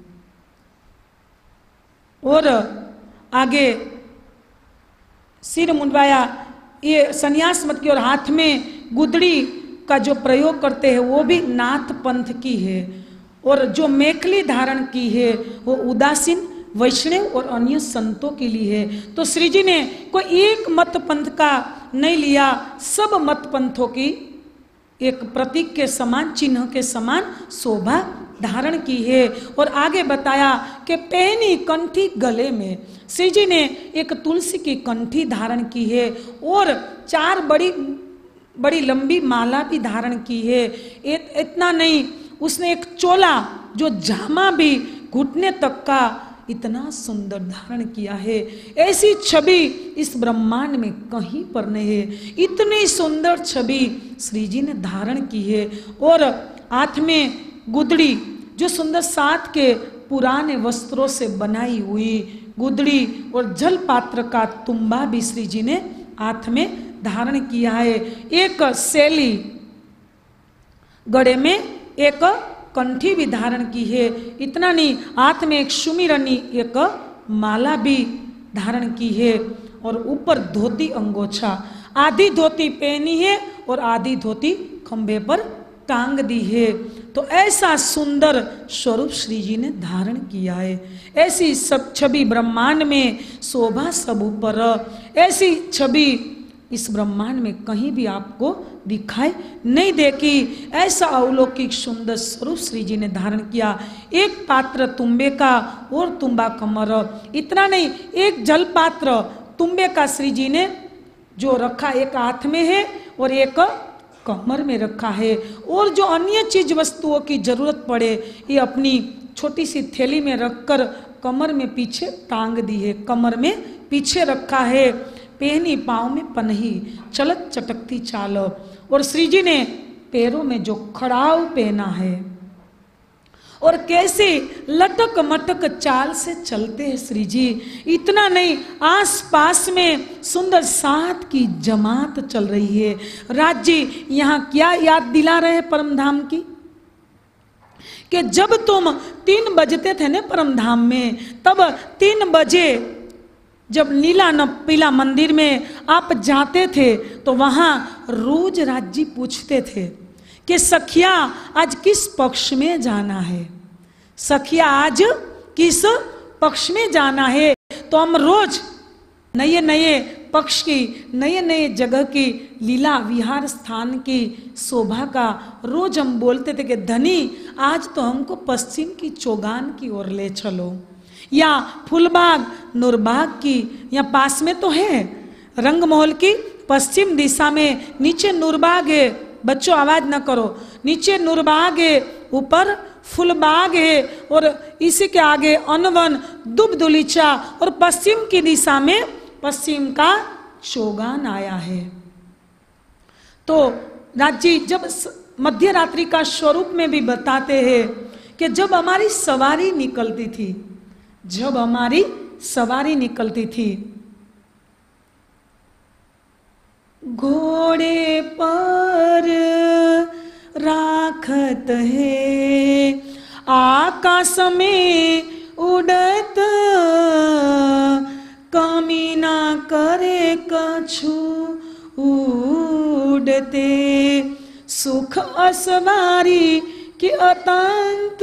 और आगे सिर मुंडवाया ये संन्यास मत की, और हाथ में गुदड़ी का जो प्रयोग करते हैं वो भी नाथ पंथ की है। और जो मेखली धारण की है वो उदासीन वैष्णव और अन्य संतों के लिए है। तो श्री जी ने कोई एक मत पंथ का नहीं लिया, सब मत पंथों की एक प्रतीक के समान, चिन्ह के समान शोभा धारण की है। और आगे बताया कि पहनी कंठी गले में, श्री जी ने एक तुलसी की कंठी धारण की है और चार बड़ी बड़ी लंबी माला भी धारण की है। इतना नहीं, उसने एक चोला जो जामा भी घुटने तक का इतना सुंदर धारण किया है। ऐसी छवि इस ब्रह्मांड में कहीं पर नहीं है। इतनी सुंदर छवि श्री जी ने धारण की है। और हाथ में गुदड़ी, जो सुंदर सात के पुराने वस्त्रों से बनाई हुई गुदड़ी और जल पात्र का तुम्बा भी श्री जी ने हाथ में धारण किया है। एक शैली गले में एक कंठी भी धारण की है। इतना नहीं, हाथ में एक सुमिरनी एक माला भी धारण की है। और ऊपर धोती अंगोछा, आधी धोती पहनी है और आधी धोती खंभे पर टांग दी है। तो ऐसा सुंदर स्वरूप श्री जी ने धारण किया है। ऐसी सब छवि ब्रह्मांड में शोभा सब ऊपर, ऐसी छवि इस ब्रह्मांड में कहीं भी आपको दिखाई नहीं देगी। ऐसा अलौकिक सुंदर स्वरूप श्री जी ने धारण किया। एक पात्र तुम्बे का और तुम्बा कमर, इतना नहीं, एक जल पात्र तुम्बे का श्री जी ने जो रखा, एक हाथ में है और एक कमर में रखा है। और जो अन्य चीज वस्तुओं की जरूरत पड़े, ये अपनी छोटी सी थैली में रखकर कमर में पीछे टांग दी है, कमर में पीछे रखा है। पहनी पाँव में पनही, चलत चटकती चाल। और श्री जी ने पैरों में जो खड़ाव पहना है और कैसे लटक मटक चाल से चलते हैं श्री जी। इतना नहीं, आस पास में सुंदर सात की जमात चल रही है। राज जी यहाँ क्या याद दिला रहे परम धाम की, कि जब तुम तीन बजते थे ना परम धाम में, तब तीन बजे जब नीला न पीला मंदिर में आप जाते थे तो वहां रोज राज जी पूछते थे कि सखिया आज किस पक्ष में जाना है, सखिया आज किस पक्ष में जाना है। तो हम रोज नए नए पक्ष की, नए नए जगह की लीला विहार स्थान की शोभा का रोज हम बोलते थे कि धनी आज तो हमको पश्चिम की चौगान की ओर ले चलो, या फूलबाग नूरबाग की, या पास में तो है रंगमहल की पश्चिम दिशा में नीचे नूरबाग है, बच्चों आवाज न करो, नीचे नूरबाग है, ऊपर फूलबाग है, और इसी के आगे अनवन दुबदुलीचा, और पश्चिम की दिशा में पश्चिम का चौगान आया है। तो राजी जब मध्य रात्रि का स्वरूप में भी बताते हैं कि जब हमारी सवारी निकलती थी, जब हमारी सवारी निकलती थी, घोड़े पर राखत है आकाश में उड़त, कमी ना करे कछु उड़ते, सुख असवारी की अतंत,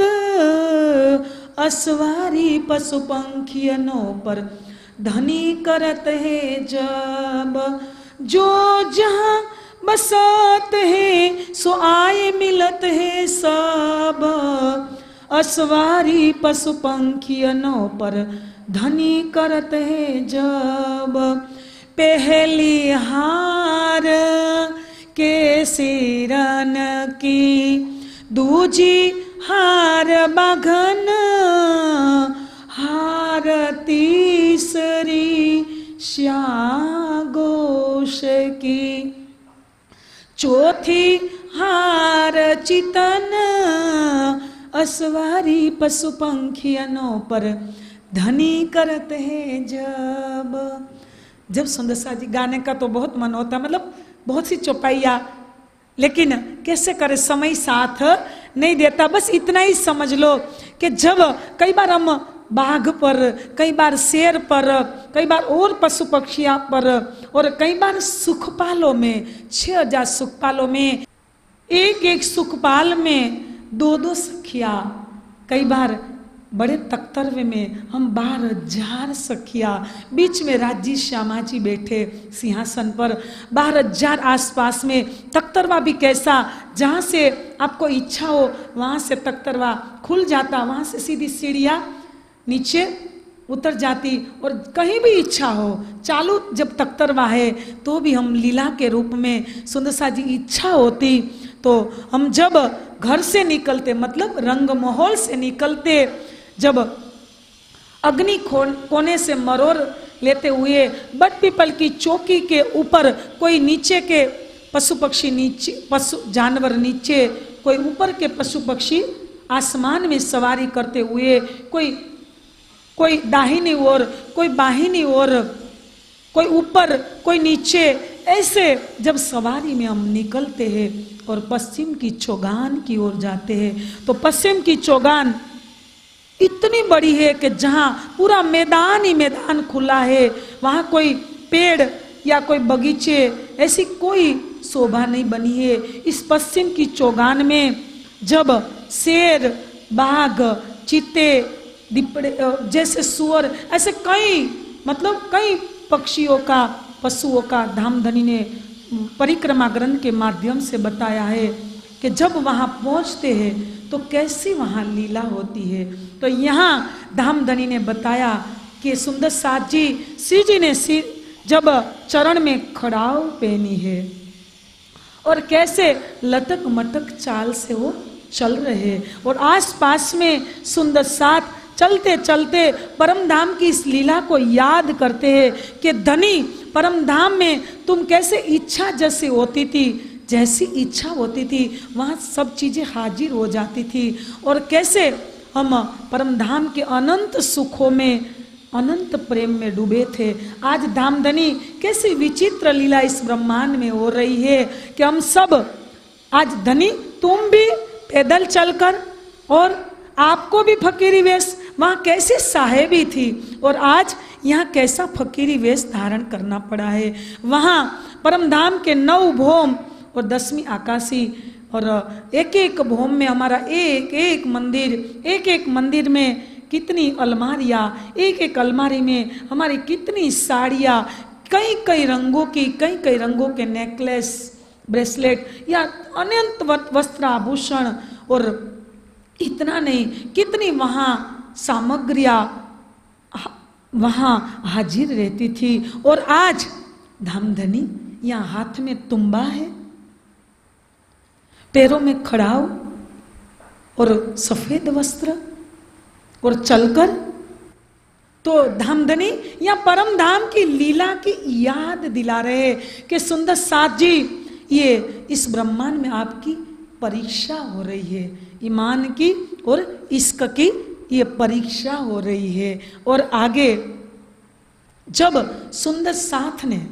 असवारी पशु पंखियनों पर धनी करत है जब, जो जहाँ बसत है सो आए मिलत है सब, असवारी पशु पंखियनों पर धनी करत है जब, पहली हार के सिरन की, दूजी हार बाघन, हार तीसरी श्यागोश की, चौथी हार चितन, असवारी पशु पंखियनों पर धनी करत है जब। जब सुंदरसा जी गाने का तो बहुत मन होता, मतलब बहुत सी चौपाइया, लेकिन कैसे करे, समय साथ नहीं देता। बस इतना ही समझ लो कि जब कई बार हम बाघ पर, कई बार शेर पर, कई बार और पशु पक्षियों पर, और कई बार सुखपालों में, छह हजार सुखपालों में, एक एक सुखपाल में दो दो सखिया, कई बार बड़े तख्तरवे में हम बारह हजार सखिया, बीच में राजी श्यामा जी बैठे सिंहासन पर, बारह हजार आसपास में तख्तरवा भी कैसा, जहाँ से आपको इच्छा हो वहाँ से तख्तरवा खुल जाता, वहाँ से सीधी सीढ़ियाँ नीचे उतर जाती, और कहीं भी इच्छा हो चालू जब तख्तरवा है तो भी हम लीला के रूप में सुंदरसा जी इच्छा होती तो हम जब घर से निकलते, मतलब रंग महल से निकलते, जब अग्नि कोने से मरोड़ लेते हुए बट पीपल की चौकी के ऊपर, कोई नीचे के पशु पक्षी नीचे, पशु जानवर नीचे, कोई ऊपर के पशु पक्षी आसमान में सवारी करते हुए, कोई कोई दाहिनी ओर, कोई बाहिनी ओर, कोई ऊपर, कोई नीचे, ऐसे जब सवारी में हम निकलते हैं और पश्चिम की चौगान की ओर जाते हैं, तो पश्चिम की चौगान इतनी बड़ी है कि जहाँ पूरा मैदान ही मैदान खुला है, वहाँ कोई पेड़ या कोई बगीचे ऐसी कोई शोभा नहीं बनी है। इस पश्चिम की चौगान में जब शेर, बाघ, चीते, दिपड़े जैसे सुअर, ऐसे कई मतलब कई पक्षियों का, पशुओं का धामधनी ने परिक्रमा ग्रंथ के माध्यम से बताया है कि जब वहाँ पहुँचते हैं तो कैसी वहाँ लीला होती है। तो यहाँ धामधनी ने बताया कि सुंदर साथ जी, श्री जी ने सिर जब चरण में खड़ाव पहनी है और कैसे लटक मटक चाल से वो चल रहे, और आसपास में सुंदर साथ चलते चलते परम धाम की इस लीला को याद करते हैं कि धनी परम धाम में तुम कैसे इच्छा जैसी होती थी, जैसी इच्छा होती थी वहाँ सब चीज़ें हाजिर हो जाती थी, और कैसे हम परम धाम के अनंत सुखों में, अनंत प्रेम में डूबे थे। आज धामधनी कैसी विचित्र लीला इस ब्रह्मांड में हो रही है कि हम सब आज धनी, तुम भी पैदल चलकर, और आपको भी फकीरी वेश, वहाँ कैसी साहेबी थी और आज यहाँ कैसा फकीरी वेश धारण करना पड़ा है। वहाँ परम धाम के नौ भौम और दसवीं आकाशी, और एक एक भौम में हमारा एक एक मंदिर, एक एक मंदिर में कितनी अलमारियाँ, एक एक अलमारी में हमारी कितनी साड़ियाँ, कई कई रंगों की, कई कई रंगों के नेकलेस, ब्रेसलेट या अनंत वस्त्र आभूषण, और इतना नहीं कितनी वहाँ सामग्रियाँ वहाँ हाजिर रहती थी। और आज धामधनी यहाँ हाथ में तुम्बा है, पैरों में खड़ाव और सफेद वस्त्र, और चलकर, तो धामधनी या परम धाम की लीला की याद दिला रहे कि सुंदर साथ जी, ये इस ब्रह्मांड में आपकी परीक्षा हो रही है, ईमान की और इश्क की ये परीक्षा हो रही है। और आगे जब सुंदर साथ ने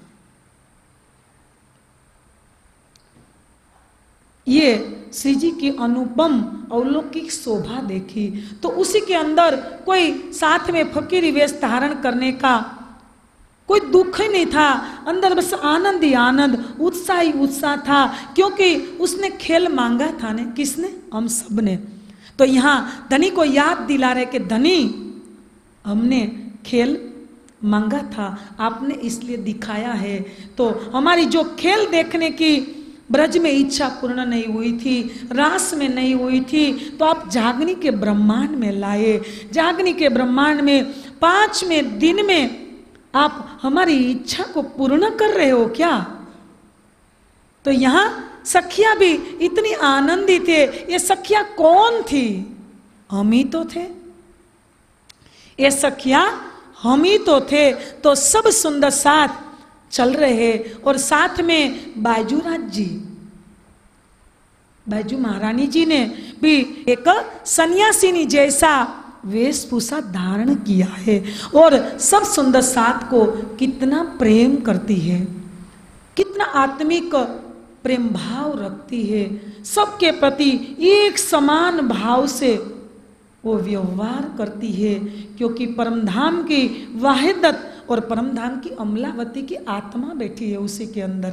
ये श्री जी की अनुपम अलौकिक शोभा देखी, तो उसी के अंदर कोई साथ में फकीरी वेश धारण करने का कोई दुख ही नहीं था, अंदर बस आनंद ही आनंद, उत्साह ही उत्साह था, क्योंकि उसने खेल मांगा था ने, किसने? हम सब ने। तो यहाँ धनी को याद दिला रहे कि धनी, हमने खेल मांगा था, आपने इसलिए दिखाया है, तो हमारी जो खेल देखने की ब्रज में इच्छा पूर्ण नहीं हुई थी, रास में नहीं हुई थी, तो आप जागनी के ब्रह्मांड में लाए। जागनी के ब्रह्मांड में पांचवें दिन में आप हमारी इच्छा को पूर्ण कर रहे हो क्या? तो यहाँ सखिया भी इतनी आनंदित थे। ये सखिया कौन थी? हम ही तो थे। ये सखिया हम ही तो थे। तो सब सुंदर साथ चल रहे, और साथ में बाजूराज जी, बाजू महारानी जी ने भी एक सन्यासिनी जैसा वेशभूषा धारण किया है, और सब सुंदर साथ को कितना प्रेम करती है, कितना आत्मिक प्रेम भाव रखती है, सबके प्रति एक समान भाव से वो व्यवहार करती है, क्योंकि परमधाम की वाहिदत और परमधाम की अमलावती की आत्मा बैठी है उसी के अंदर।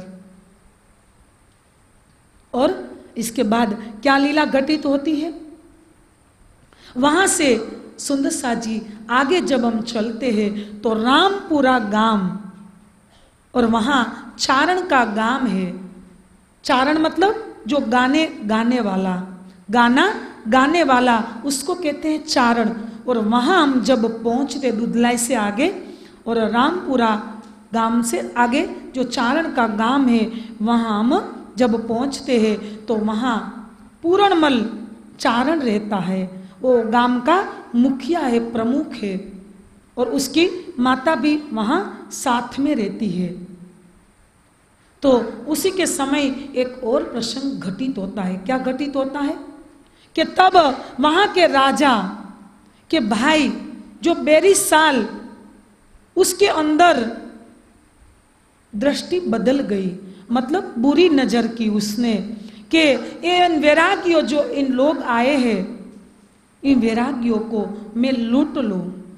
और इसके बाद क्या लीला घटित होती है? वहां से सुंदर सा जी आगे जब हम चलते हैं तो रामपुरा गांव, और वहां चारण का गांव है। चारण मतलब जो गाने गाने वाला, गाना गाने वाला, उसको कहते हैं चारण। और वहां हम जब पहुंचते दुधलाई से आगे और रामपुरा गांव से आगे जो चारण का गांव है, वहां हम जब पहुंचते हैं तो वहां पूरणमल चारण रहता है। वो गांव का मुखिया है, प्रमुख है, और उसकी माता भी वहाँ साथ में रहती है। तो उसी के समय एक और प्रसंग घटित होता है। क्या घटित होता है कि तब वहाँ के राजा के भाई जो बेरी साल, उसके अंदर दृष्टि बदल गई, मतलब बुरी नजर की उसने कि इन वैरागियों जो इन लोग आए हैं, इन वैरागियों को मैं लूट लूं,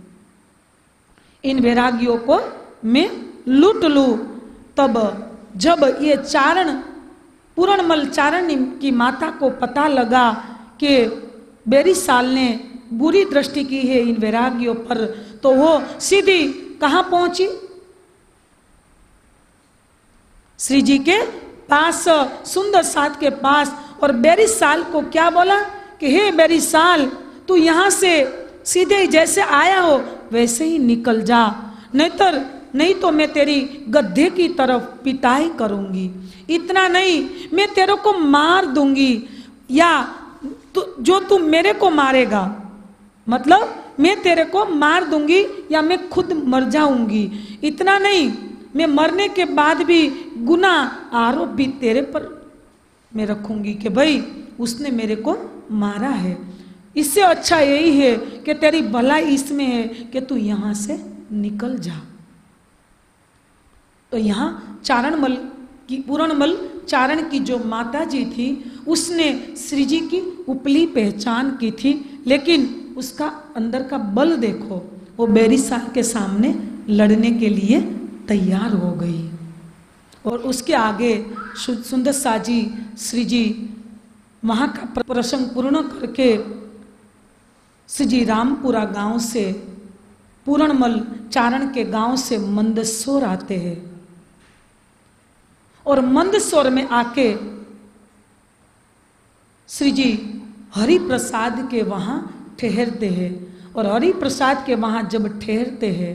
इन वैरागियों को मैं लूट लूं। तब जब ये चारण, पूरणमल चारण की माता को पता लगा कि बेरी साल ने बुरी दृष्टि की है इन वैरागियों पर, तो वो सीधी कहाँ पहुंची? श्री जी के पास, सुंदर साथ के पास, और बेरी साल को क्या बोला कि हे बेरी साल, तू यहां से सीधे जैसे आया हो वैसे ही निकल जा, नहीं तो नहीं तो मैं तेरी गड्ढे की तरफ पिटाई करूंगी। इतना नहीं, मैं तेरे को मार दूंगी, या तु, जो तू मेरे को मारेगा, मतलब मैं तेरे को मार दूंगी या मैं खुद मर जाऊंगी। इतना नहीं, मैं मरने के बाद भी गुनाह आरोप भी तेरे पर मैं रखूंगी कि भाई उसने मेरे को मारा है। इससे अच्छा यही है कि तेरी भलाई इसमें है कि तू यहां से निकल जा। तो यहां चारणमल की, पूरणमल चारण की जो माता जी थी, उसने श्री जी की उपली पहचान की थी, लेकिन उसका अंदर का बल देखो, वो बेरी साल के सामने लड़ने के लिए तैयार हो गई। और उसके आगे सुंदर साजी श्री जी वहाँ का प्रसंग पूर्ण करके श्री जी रामपुरा गांव से, पूरणमल चारण के गांव से मंदसौर आते हैं, और मंदसौर में आके श्री जी हरि प्रसाद के वहाँ ठहरते हैं। और हरि प्रसाद के वहाँ जब ठहरते हैं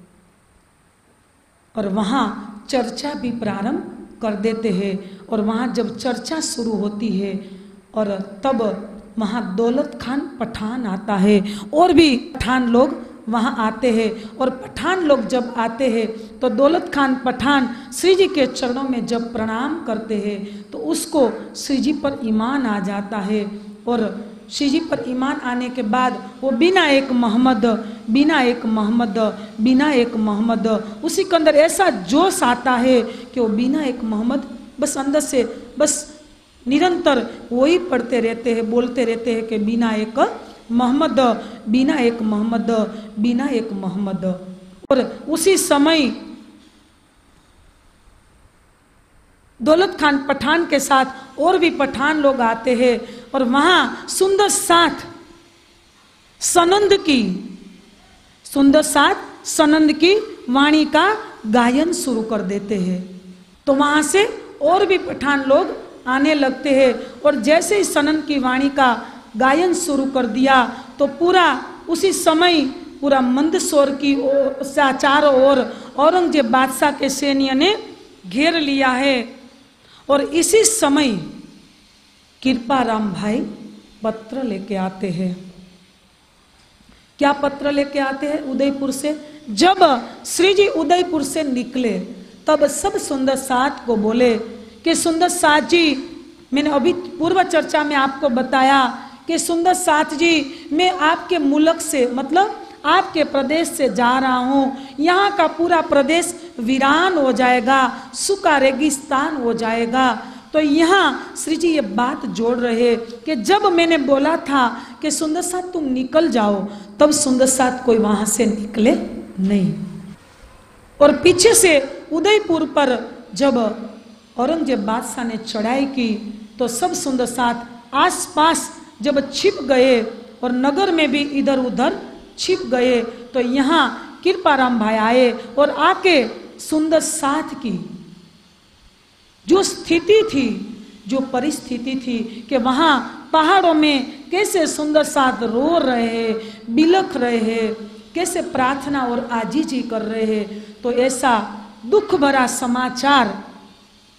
और वहाँ चर्चा भी प्रारंभ कर देते हैं, और वहाँ जब चर्चा शुरू होती है, और तब वहाँ दौलत खान पठान आता है, और भी पठान लोग वहाँ आते हैं। और पठान लोग जब आते हैं तो दौलत खान पठान श्री जी के चरणों में जब प्रणाम करते हैं तो उसको श्री जी पर ईमान आ जाता है। और श्री जी पर ईमान आने के बाद वो बिना एक मोहम्मद, बिना एक मोहम्मद, बिना एक मोहम्मद, उसी के अंदर ऐसा जोश आता है कि वो बिना एक मोहम्मद बस अंदर से बस निरंतर वही पढ़ते रहते हैं, बोलते रहते हैं कि बिना एक मोहम्मद, बिना एक मोहम्मद, बिना एक मोहम्मद। और उसी समय दौलत खान पठान के साथ और भी पठान लोग आते हैं, और वहाँ सुंदर साथ सनंद की, सुंदर साथ सनंद की वाणी का गायन शुरू कर देते हैं। तो वहाँ से और भी पठान लोग आने लगते हैं, और जैसे ही सनंद की वाणी का गायन शुरू कर दिया तो पूरा उसी समय पूरा मंदसौर की चारों ओर औरंगजेब बादशाह के सैन्य ने घेर लिया है। और इसी समय कृपाराम भाई पत्र लेके आते हैं। क्या पत्र लेके आते हैं? उदयपुर से। जब श्री जी उदयपुर से निकले तब सब सुंदर साथ को बोले कि सुंदर साथ जी, मैंने अभी पूर्व चर्चा में आपको बताया कि सुंदर साथ जी, मैं आपके मुल्क से, मतलब आपके प्रदेश से जा रहा हूँ, यहाँ का पूरा प्रदेश वीरान हो जाएगा, सूखा रेगिस्तान हो जाएगा। तो यहाँ श्री जी ये बात जोड़ रहे कि जब मैंने बोला था कि सुंदर साथ तुम निकल जाओ, तब सुंदर साथ कोई वहाँ से निकले नहीं। और पीछे से उदयपुर पर जब औरंगजेब बादशाह ने चढ़ाई की तो सब सुंदर साथ आसपास जब छिप गए और नगर में भी इधर उधर छिप गए, तो यहाँ कृपाराम भाई आए और आके सुंदर साथ की जो स्थिति थी, जो परिस्थिति थी कि वहाँ पहाड़ों में कैसे सुंदर साथ रो रहे हैं, बिलख रहे हैं, कैसे प्रार्थना और आजीजी कर रहे हैं, तो ऐसा दुख भरा समाचार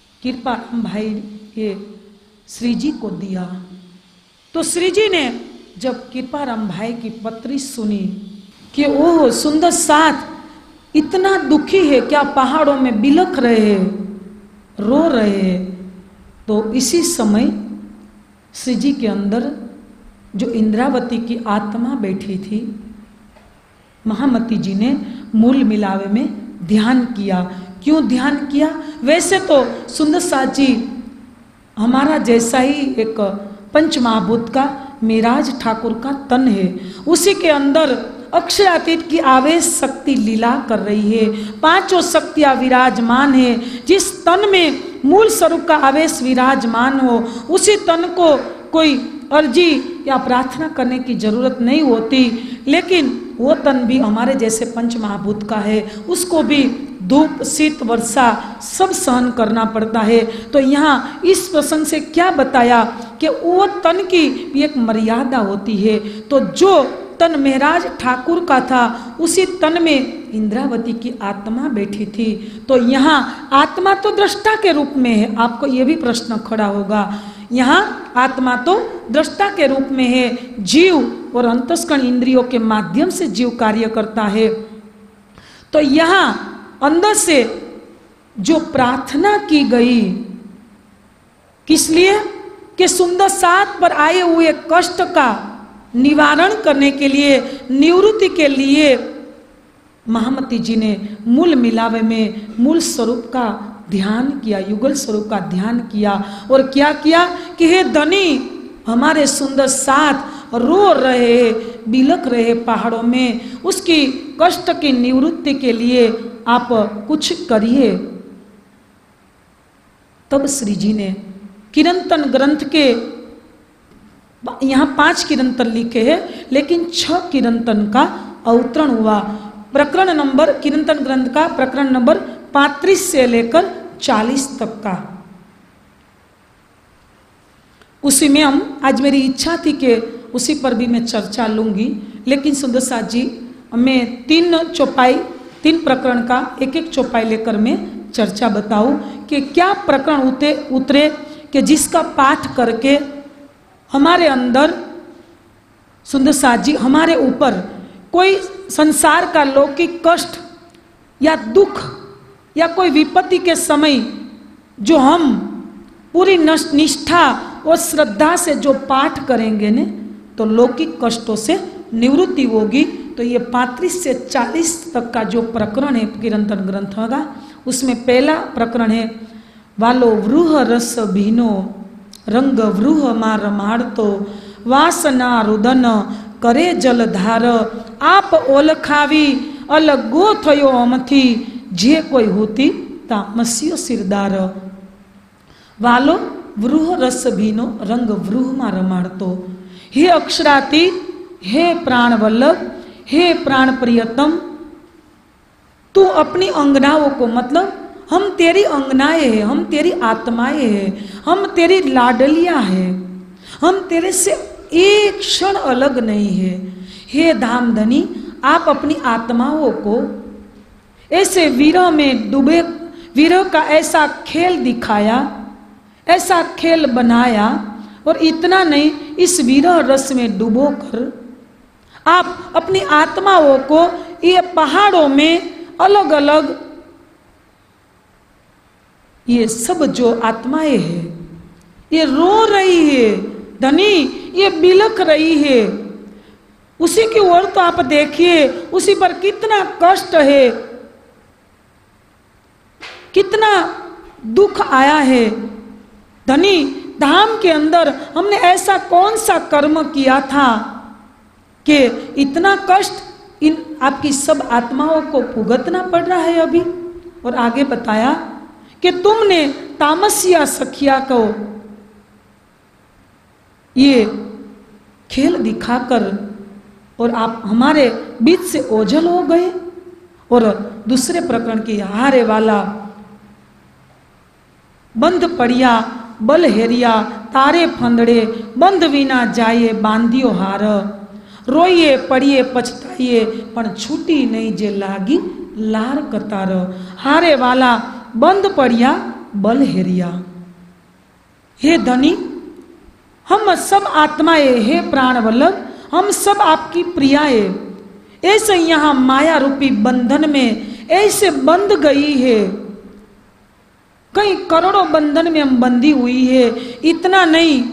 कृपाराम भाई के श्री जी को दिया। तो श्री जी ने जब कृपाराम भाई की पत्री सुनी कि ओह सुंदर साथ इतना दुखी है, क्या पहाड़ों में बिलख रहे हैं, रो रहे हैं, तो इसी समय श्री जी के अंदर जो इंद्रावती की आत्मा बैठी थी, महामती जी ने मूल मिलावे में ध्यान किया। क्यों ध्यान किया? वैसे तो सुंदर साथ जी हमारा जैसा ही एक पंच महाभूत का मिराज ठाकुर का तन है, उसी के अंदर अक्षरातीत की आवेश शक्ति लीला कर रही है, पांचों शक्तियां विराजमान है। जिस तन में मूल स्वरूप का आवेश विराजमान हो, उसी तन को कोई अर्जी या प्रार्थना करने की जरूरत नहीं होती, लेकिन वो तन भी हमारे जैसे पंच महाभूत का है, उसको भी धूप शीत वर्षा सब सहन करना पड़ता है। तो यहाँ इस प्रसंग से क्या बताया कि वो तन की एक मर्यादा होती है। तो जो तन महराज ठाकुर का था, उसी तन में इंद्रावती की आत्मा बैठी थी। तो यहाँ आत्मा तो दृष्टा के रूप में है, आपको ये भी प्रश्न खड़ा होगा। यहाँ आत्मा तो दृष्टा के रूप में है, जीव और अंतस्करण इंद्रियों के माध्यम से जीव कार्य करता है। तो यहाँ अंदर से जो प्रार्थना की गई, किस लिए? कि सुंदर साथ पर आए हुए कष्ट का निवारण करने के लिए, निवृत्ति के लिए महामती जी ने मूल मिलावे में मूल स्वरूप का ध्यान किया, युगल स्वरूप का ध्यान किया। और क्या किया कि हे धनी, हमारे सुंदर साथ रो रहे, बिलख रहे पहाड़ों में, उसकी कष्ट की निवृत्ति के लिए आप कुछ करिए। तब श्री जी ने कीर्तन ग्रंथ के, यहाँ पांच कीर्तन लिखे हैं, लेकिन छह कीर्तन का अवतरण हुआ। प्रकरण नंबर कीर्तन ग्रंथ का प्रकरण नंबर पैंतीस से लेकर चालीस तक का, उसी में हम, आज मेरी इच्छा थी कि उसी पर भी मैं चर्चा लूंगी, लेकिन सुंदर साथ जी मैं तीन चौपाई तीन प्रकरण का एक एक चौपाई लेकर मैं चर्चा बताऊं कि क्या प्रकरण उतरे उतरे कि जिसका पाठ करके हमारे अंदर सुंदर साथ जी, हमारे ऊपर कोई संसार का लौकिक कष्ट या दुख या कोई विपत्ति के समय जो हम पूरी निष्ठा और श्रद्धा से जो पाठ करेंगे ने, तो लौकिक कष्टों से निवृत्ति होगी। तो ये पैंतीस से चालीस तक का जो प्रकरण है कीर्तन ग्रंथ का, उसमें पहला प्रकरण है वालो वृह रस भीनो रंग वृह मार मारतो वासना रुदन करे जलधार आप ओलखावी अलगो थयो अमथी जे कोई होती तामस्यो सिरदार। वालो वृह रस भीनो रंग वृह मार मारतो। हे अक्षरातीत, हे प्राण वल्लभ, हे प्राण प्रियतम, तू अपनी अंगनाओं को, मतलब हम तेरी अंगनाएं हैं, हम तेरी आत्माएं हैं, हम तेरी लाडलियां हैं, हम तेरे से एक क्षण अलग नहीं है। हे धामधनी, आप अपनी आत्माओं को ऐसे विरह में डूबे, विरह का ऐसा खेल दिखाया, ऐसा खेल बनाया, और इतना नहीं, इस विरह रस में डूबो कर आप अपनी आत्माओं को ये पहाड़ों में अलग अलग, ये सब जो आत्माएं हैं, ये रो रही है धनी, ये बिलख रही है, उसी की ओर तो आप देखिए, उसी पर कितना कष्ट है, कितना दुख आया है। धनी, धाम के अंदर हमने ऐसा कौन सा कर्म किया था कि इतना कष्ट इन आपकी सब आत्माओं को भुगतना पड़ रहा है अभी। और आगे बताया कि तुमने तामसिया सखिया को ये खेल दिखाकर और आप हमारे बीच से ओझल हो गए। और दूसरे प्रकरण की हारे वाला बंद पड़िया बल हेरिया तारे फंदड़े बंद विना जाए बांधियो हार रोइए पड़िए पछताइए पण छूटी नहीं जे लागी लार कतार। हारे वाला बंद पड़िया बल हेरिया। हे धनी, हम सब आत्माएं हे प्राण वल्लभ, हम सब आपकी प्रियाएं, ऐसे यहाँ माया रूपी बंधन में ऐसे बंध गई है, कई करोड़ों बंधन में हम बंधी हुई है। इतना नहीं,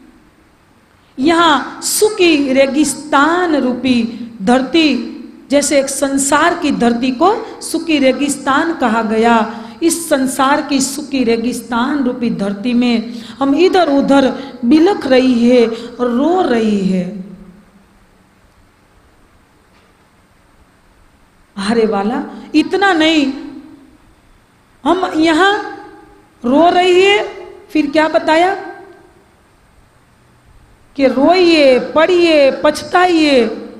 यहाँ सुखी रेगिस्तान रूपी धरती, जैसे एक संसार की धरती को सुखी रेगिस्तान कहा गया, इस संसार की सुखी रेगिस्तान रूपी धरती में हम इधर उधर बिलख रही है, रो रही है। अरे वाला, इतना नहीं, हम यहाँ रो रही है, फिर क्या बताया कि रोइए, पढ़िए, पछताइए।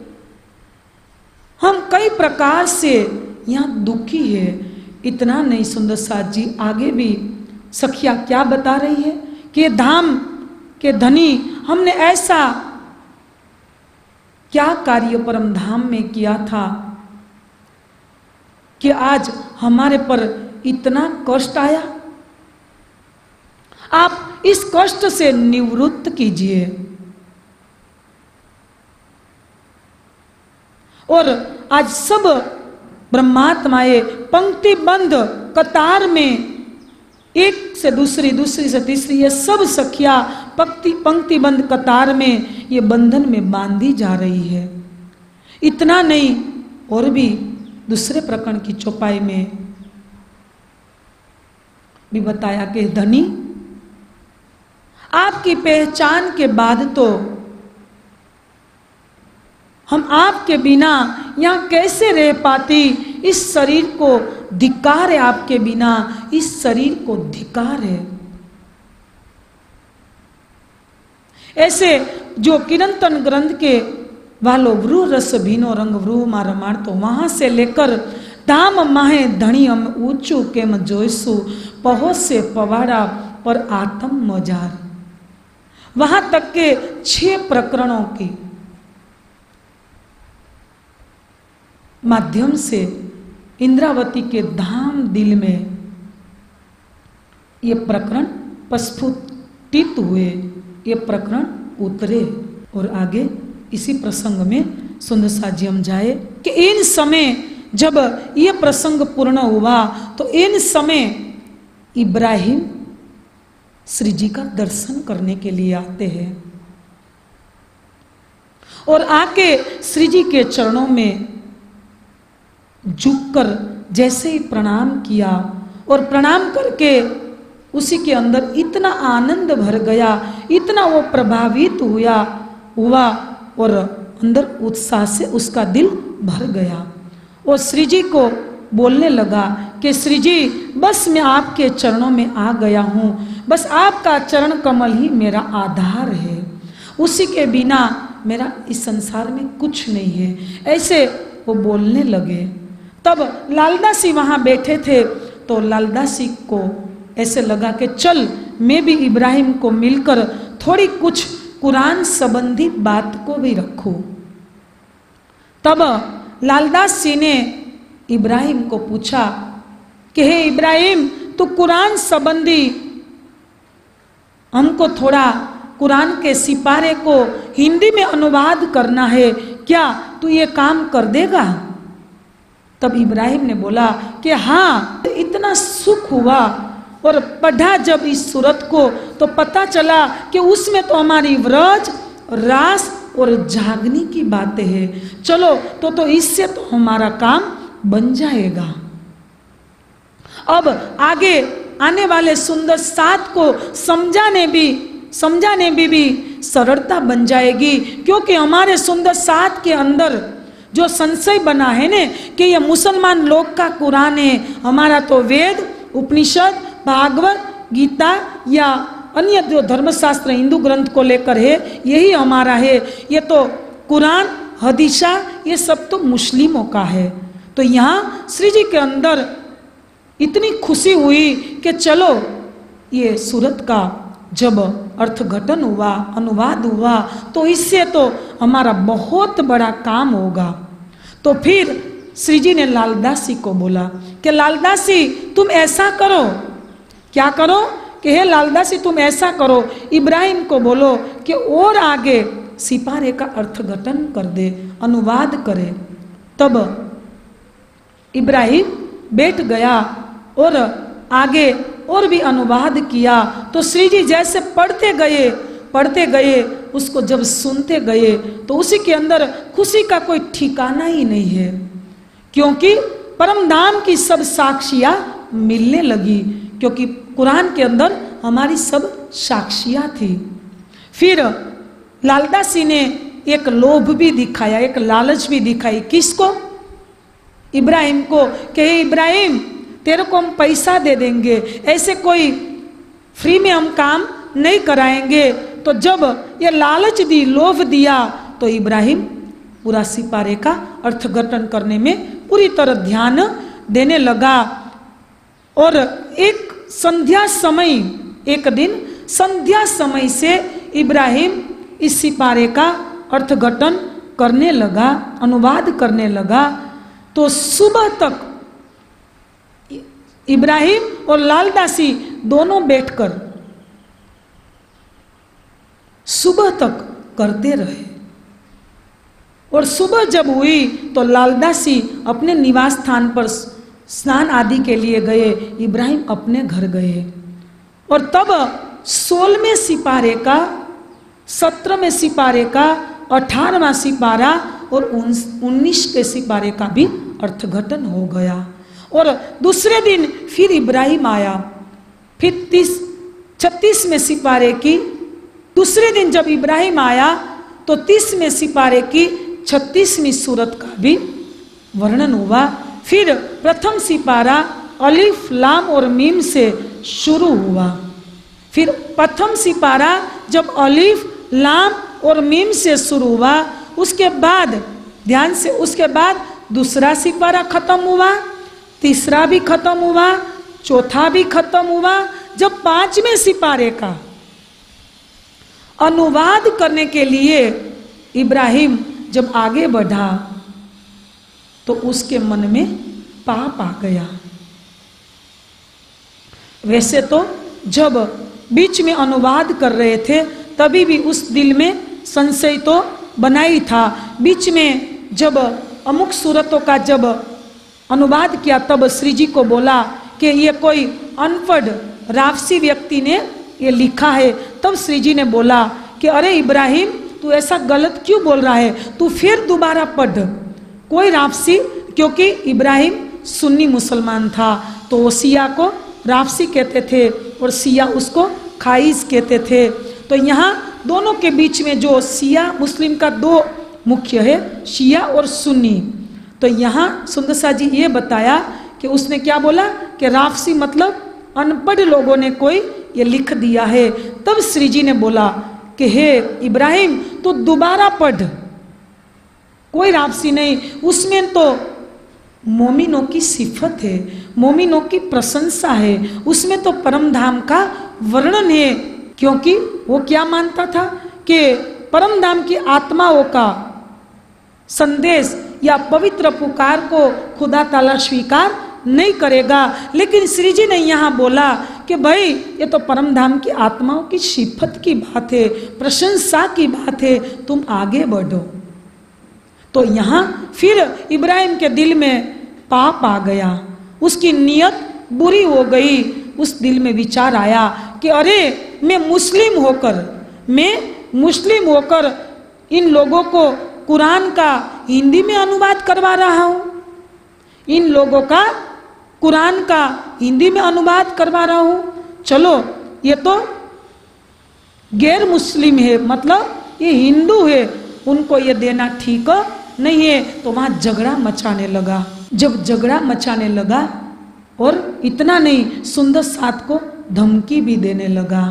हम कई प्रकार से यहाँ दुखी है। इतना नहीं, सुंदर साथ जी आगे भी सखिया क्या बता रही है कि धाम के धनी, हमने ऐसा क्या कार्य परम धाम में किया था कि आज हमारे पर इतना कष्ट आया। आप इस कष्ट से निवृत्त कीजिए। और आज सब ब्रह्मात्माएं पंक्तिबंध कतार में, एक से दूसरी, दूसरी से तीसरी, ये सब सखिया पंक्ति पंक्तिबंध कतार में ये बंधन में बांधी जा रही है। इतना नहीं, और भी दूसरे प्रकरण की चौपाई में भी बताया कि धनी, आपकी पहचान के बाद तो हम आपके बिना यहाँ कैसे रह पाती। इस शरीर को धिक्कार है, आपके बिना इस शरीर को धिक्कार है। ऐसे जो किरंतन ग्रंथ के वालो वृह रस भीनो रंग वृह मार मार, तो वहां से लेकर धाम माहे धनी हम ऊंचू केम जोईसु, पहो से पवाड़ा पर आत्म मजार, वहां तक के छह प्रकरणों की माध्यम से इंद्रावती के धाम दिल में ये प्रकरण प्रस्फुटित हुए, ये प्रकरण उतरे। और आगे इसी प्रसंग में सुंदर साथ जी हम जाए कि इन समय जब ये प्रसंग पूर्ण हुआ तो इन समय इब्राहिम श्री जी का दर्शन करने के लिए आते हैं और आके श्री जी के चरणों में झुककर जैसे ही प्रणाम किया, और प्रणाम करके उसी के अंदर इतना आनंद भर गया, इतना वो प्रभावित हुआ हुआ और अंदर उत्साह से उसका दिल भर गया। और श्री जी को बोलने लगा कि श्री जी, बस मैं आपके चरणों में आ गया हूँ, बस आपका चरण कमल ही मेरा आधार है, उसी के बिना मेरा इस संसार में कुछ नहीं है। ऐसे वो बोलने लगे। तब लालदासी वहाँ बैठे थे, तो लालदासी को ऐसे लगा कि चल मैं भी इब्राहिम को मिलकर थोड़ी कुछ कुरान संबंधी बात को भी रखूं। तब लालदासी ने इब्राहिम को पूछा कि हे इब्राहिम, तू कुरान संबंधी हमको थोड़ा कुरान के सिपारे को हिंदी में अनुवाद करना है, क्या तू ये काम कर देगा? तब इब्राहिम ने बोला कि हाँ। इतना सुख हुआ और पढ़ा जब इस सूरत को तो पता चला कि उसमें तो हमारी व्रज, रास और जागनी की बातें हैं। चलो तो तो इससे तो हमारा काम बन जाएगा। अब आगे आने वाले सुंदर साथ को समझाने भी समझाने में भी सरलता बन जाएगी, क्योंकि हमारे सुंदर साथ के अंदर जो संशय बना है ने कि ये मुसलमान लोग का कुरान है, हमारा तो वेद, उपनिषद, भागवत, गीता या अन्य जो धर्मशास्त्र हिंदू ग्रंथ को लेकर है यही हमारा है, ये तो कुरान, हदीसा ये सब तो मुस्लिमों का है। तो यहाँ श्री जी के अंदर इतनी खुशी हुई कि चलो ये सूरत का जब अर्थघटन हुआ, अनुवाद हुआ, तो इससे तो हमारा बहुत बड़ा काम होगा। तो फिर श्री जी ने लालदासी को बोला कि लालदासी तुम ऐसा करो, क्या करो कि हे लालदासी तुम ऐसा करो, इब्राहिम को बोलो कि और आगे सिपारे का अर्थघटन कर दे, अनुवाद करे। तब इब्राहिम बैठ गया और आगे और भी अनुवाद किया। तो श्री जी जैसे पढ़ते गए पढ़ते गए उसको जब सुनते गए तो उसी के अंदर खुशी का कोई ठिकाना ही नहीं है, क्योंकि परम धाम की सब साक्षियां मिलने लगी, क्योंकि कुरान के अंदर हमारी सब साक्षियां थी। फिर लालदासी ने एक लोभ भी दिखाया, एक लालच भी दिखाई। किसको? इब्राहिम को, कि इब्राहिम तेरे को हम पैसा दे देंगे, ऐसे कोई फ्री में हम काम नहीं कराएंगे। तो जब ये लालच दी, लोभ दिया, तो इब्राहिम पूरा सिपारे का अर्थघटन करने में पूरी तरह ध्यान देने लगा। और एक संध्या समय, एक दिन संध्या समय से इब्राहिम इस सिपारे का अर्थघटन करने लगा, अनुवाद करने लगा। तो सुबह तक इब्राहिम और लालदासी दोनों बैठकर सुबह तक करते रहे। और सुबह जब हुई तो लालदासी अपने निवास स्थान पर स्नान आदि के लिए गए, इब्राहिम अपने घर गए। और तब सोलहवें सिपारे का, सत्रहवें सिपारे का, अठारहवां सिपारा और उन्नीस के सिपारे का भी अर्थघटन हो गया। और दूसरे दिन फिर इब्राहिम आया, फिर तीस छत्तीसवें सिपारे की, दूसरे दिन जब इब्राहिम आया तो तीसवें सिपारे की छत्तीसवीं सूरत का भी वर्णन हुआ। फिर प्रथम सिपारा अलिफ लाम और मीम से शुरू हुआ। फिर प्रथम सिपारा जब अलिफ लाम और मीम से शुरू हुआ, उसके बाद ध्यान से, उसके बाद दूसरा सिपारा खत्म हुआ, तीसरा भी खत्म हुआ, चौथा भी खत्म हुआ। जब पांचवें सिपारे का अनुवाद करने के लिए इब्राहिम जब आगे बढ़ा तो उसके मन में पाप आ गया। वैसे तो जब बीच में अनुवाद कर रहे थे तभी भी उस दिल में संशय तो बना ही था। बीच में जब अमुक सूरतों का जब अनुवाद किया तब श्री जी को बोला कि ये कोई अनपढ़ रावसी व्यक्ति ने ये लिखा है। तब श्री जी ने बोला कि अरे इब्राहिम, तू ऐसा गलत क्यों बोल रहा है, तू फिर दोबारा पढ़। कोई रावसी, क्योंकि इब्राहिम सुन्नी मुसलमान था तो वो सिया को रावसी कहते थे और सिया उसको खाइज कहते थे। तो यहाँ दोनों के बीच में जो सिया मुस्लिम का दो मुख्य है, शिया और सुन्नी। तो यहाँ सुंदर शाह जी ये बताया कि उसने क्या बोला कि रावसी मतलब अनपढ़ लोगों ने कोई ये लिख दिया है। तब श्री जी ने बोला कि हे इब्राहिम, तो दोबारा पढ़, कोई रावसी नहीं, उसमें तो मोमिनों की सिफत है, मोमिनों की प्रशंसा है, उसमें तो परम धाम का वर्णन है। क्योंकि वो क्या मानता था कि परम धाम की आत्माओं का संदेश या पवित्र पुकार को खुदा ताला स्वीकार नहीं करेगा। लेकिन श्री जी ने यहाँ बोला कि भाई ये तो परम धाम की आत्माओं की सिफत की बात है, प्रशंसा की बात है, तुम आगे बढ़ो। तो यहाँ फिर इब्राहिम के दिल में पाप आ गया, उसकी नीयत बुरी हो गई। उस दिल में विचार आया कि अरे मैं मुस्लिम होकर मैं मुस्लिम होकर इन लोगों को कुरान का हिंदी में अनुवाद करवा रहा हूँ, इन लोगों का कुरान का हिंदी में अनुवाद करवा रहा हूँ। चलो ये तो गैर मुस्लिम है, मतलब ये हिंदू है, उनको ये देना ठीक नहीं है। तो वहाँ झगड़ा मचाने लगा। जब झगड़ा मचाने लगा और इतना नहीं, सुंदर साथ को धमकी भी देने लगा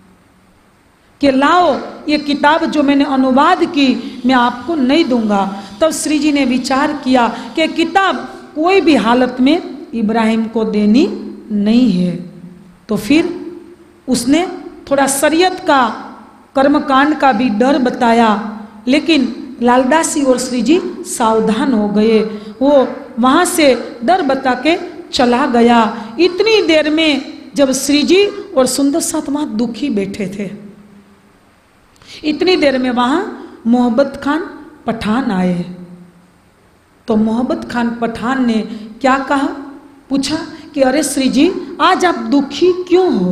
कि लाओ ये किताब जो मैंने अनुवाद की मैं आपको नहीं दूंगा। तब श्री जी ने विचार किया कि किताब कोई भी हालत में इब्राहिम को देनी नहीं है। तो फिर उसने थोड़ा शरीयत का कर्मकांड का भी डर बताया, लेकिन लालदासी और श्री जी सावधान हो गए। वो वहाँ से डर बता के चला गया। इतनी देर में जब श्री जी और सुंदर साथ वहाँ दुखी बैठे थे, इतनी देर में वहां मोहब्बत खान पठान आए। तो मोहब्बत खान पठान ने क्या कहा, पूछा कि अरे श्री जी आज आप दुखी क्यों हो,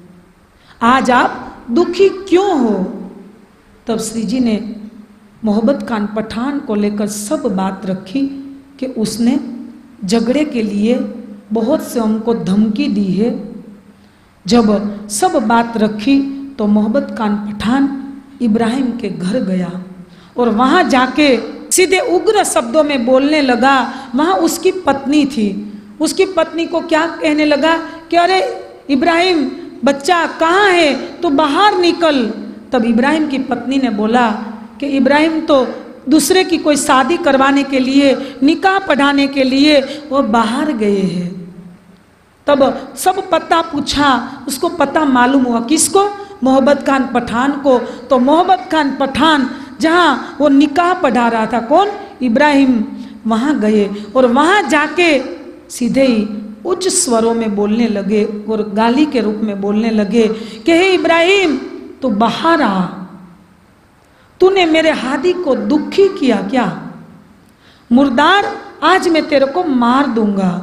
आज आप दुखी क्यों हो। तब श्री जी ने मोहब्बत खान पठान को लेकर सब बात रखी कि उसने झगड़े के लिए बहुत से हमको धमकी दी है। जब सब बात रखी तो मोहब्बत खान पठान इब्राहिम के घर गया और वहां जाके सीधे उग्र शब्दों में बोलने लगा। वहां उसकी पत्नी थी, उसकी पत्नी को क्या कहने लगा कि अरे इब्राहिम बच्चा कहाँ है, तो बाहर निकल। तब इब्राहिम की पत्नी ने बोला कि इब्राहिम तो दूसरे की कोई शादी करवाने के लिए, निकाह पढ़ाने के लिए वो बाहर गए हैं। तब सब पता पूछा, उसको पता मालूम हुआ, किसको, मोहब्बत खान पठान को। तो मोहब्बत खान पठान जहाँ वो निकाह पढ़ा रहा था, कौन, इब्राहिम, वहाँ गए और वहाँ जाके सीधे ही उच्च स्वरों में बोलने लगे और गाली के रूप में बोलने लगे कि हे इब्राहिम तू बाहर आ, तूने मेरे हादी को दुखी किया क्या, मुर्दार आज मैं तेरे को मार दूंगा।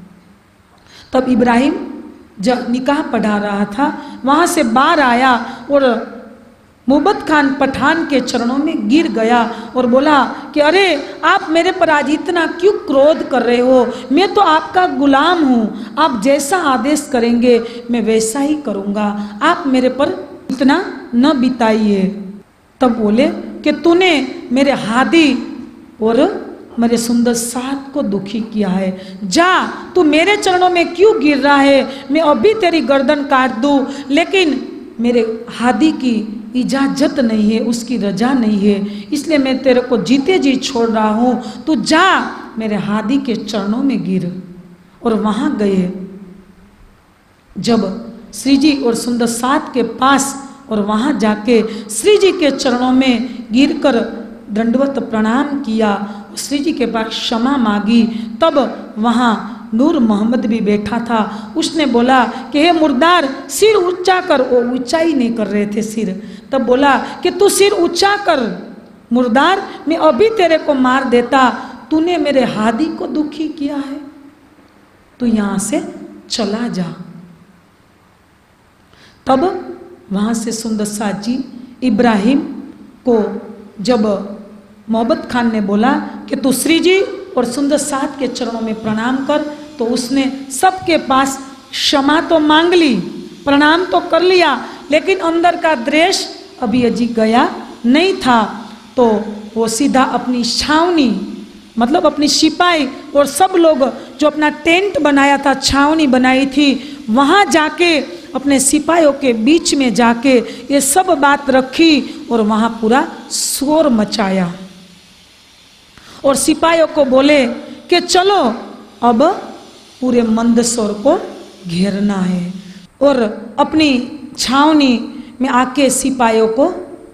तब इब्राहिम जब निकाह पढ़ा रहा था वहां से बाहर आया और मोहब्बत खान पठान के चरणों में गिर गया और बोला कि अरे आप मेरे पर आज इतना क्यों क्रोध कर रहे हो, मैं तो आपका गुलाम हूँ, आप जैसा आदेश करेंगे मैं वैसा ही करूँगा, आप मेरे पर इतना न बिताइए। तब बोले कि तूने मेरे हादी और मेरे सुंदर साथ को दुखी किया है, जा तू मेरे चरणों में क्यों गिर रहा है, मैं अभी तेरी गर्दन काट दूं, लेकिन मेरे हादी की इजाजत नहीं है, उसकी रजा नहीं है, इसलिए मैं तेरे को जीते जी छोड़ रहा हूँ, तू जा मेरे हादी के चरणों में गिर। और वहाँ गए, जब श्री जी और सुंदर साथ के पास और वहाँ जाके श्री जी के चरणों में गिरकर दंडवत प्रणाम किया, श्री जी के पास क्षमा मांगी। तब वहाँ नूर मोहम्मद भी बैठा था, उसने बोला कि हे मुर्दार सिर ऊंचा कर, वो ऊंचा ही नहीं कर रहे थे सिर। तब बोला कि तू सिर ऊंचा कर मुर्दार, मैं अभी तेरे को मार देता, तूने मेरे हादी को दुखी किया है, तू यहाँ से चला जा। तब वहाँ से सुंदर साथ जी इब्राहिम को जब मोहब्बत खान ने बोला कि तू श्री जी और सुंदर साथ के चरणों में प्रणाम कर, तो उसने सबके पास क्षमा तो मांग ली, प्रणाम तो कर लिया, लेकिन अंदर का द्वेष अभी अजी गया नहीं था। तो वो सीधा अपनी छावनी, मतलब अपनी सिपाही और सब लोग जो अपना टेंट बनाया था, छावनी बनाई थी, वहाँ जाके अपने सिपाहियों के बीच में जाके ये सब बात रखी और वहाँ पूरा शोर मचाया और सिपाहियों को बोले कि चलो अब पूरे मंदसौर को घेरना है। और अपनी छावनी में आके सिपाहियों को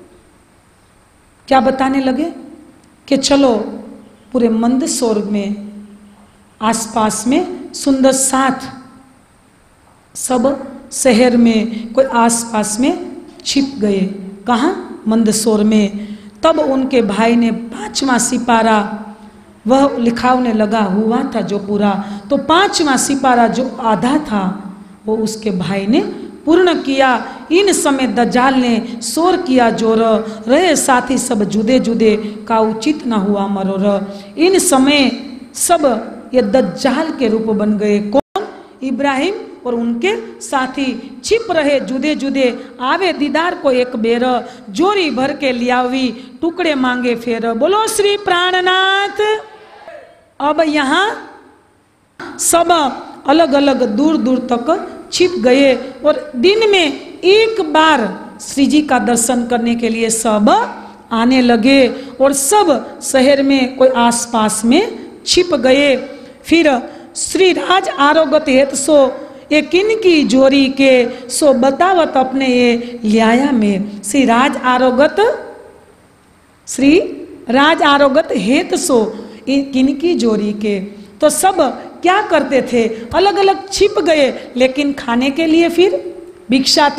क्या बताने लगे कि चलो पूरे मंदसौर में आसपास में सुंदर साथ सब शहर में कोई आसपास में छिप गए, कहाँ, मंदसौर में। तब उनके भाई ने पांचवा सिपारा वह लिखावने लगा हुआ था जो पूरा, तो पांचवा सिपारा जो आधा था वो उसके भाई ने पूर्ण किया। इन समय दज्जाल ने शोर किया जोर, रहे साथी सब जुदे जुदे, का उचित न हुआ मरोर। इन समय सब ये दज्जाल के रूप बन गए, कौन, इब्राहिम और उनके साथी छिप रहे जुदे जुदे, आवे दीदार को एक बेर, जोरी भर के लियावी, टुकड़े मांगे फेर। बोलो श्री प्राणनाथ। अब यहाँ सब अलग अलग दूर दूर तक छिप गए और दिन में एक बार श्री जी का दर्शन करने के लिए सब आने लगे और सब शहर में कोई आसपास में छिप गए। फिर श्री राज आरोगत हेत सो ये किन की जोरी के, सो बतावत अपने ये ल्याया में। श्री राज आरोगत, श्री राज आरोगत हेत सो ये किन की जोरी के। तो सब क्या करते थे, अलग अलग छिप गए, लेकिन खाने के लिए फिर भिक्षा तो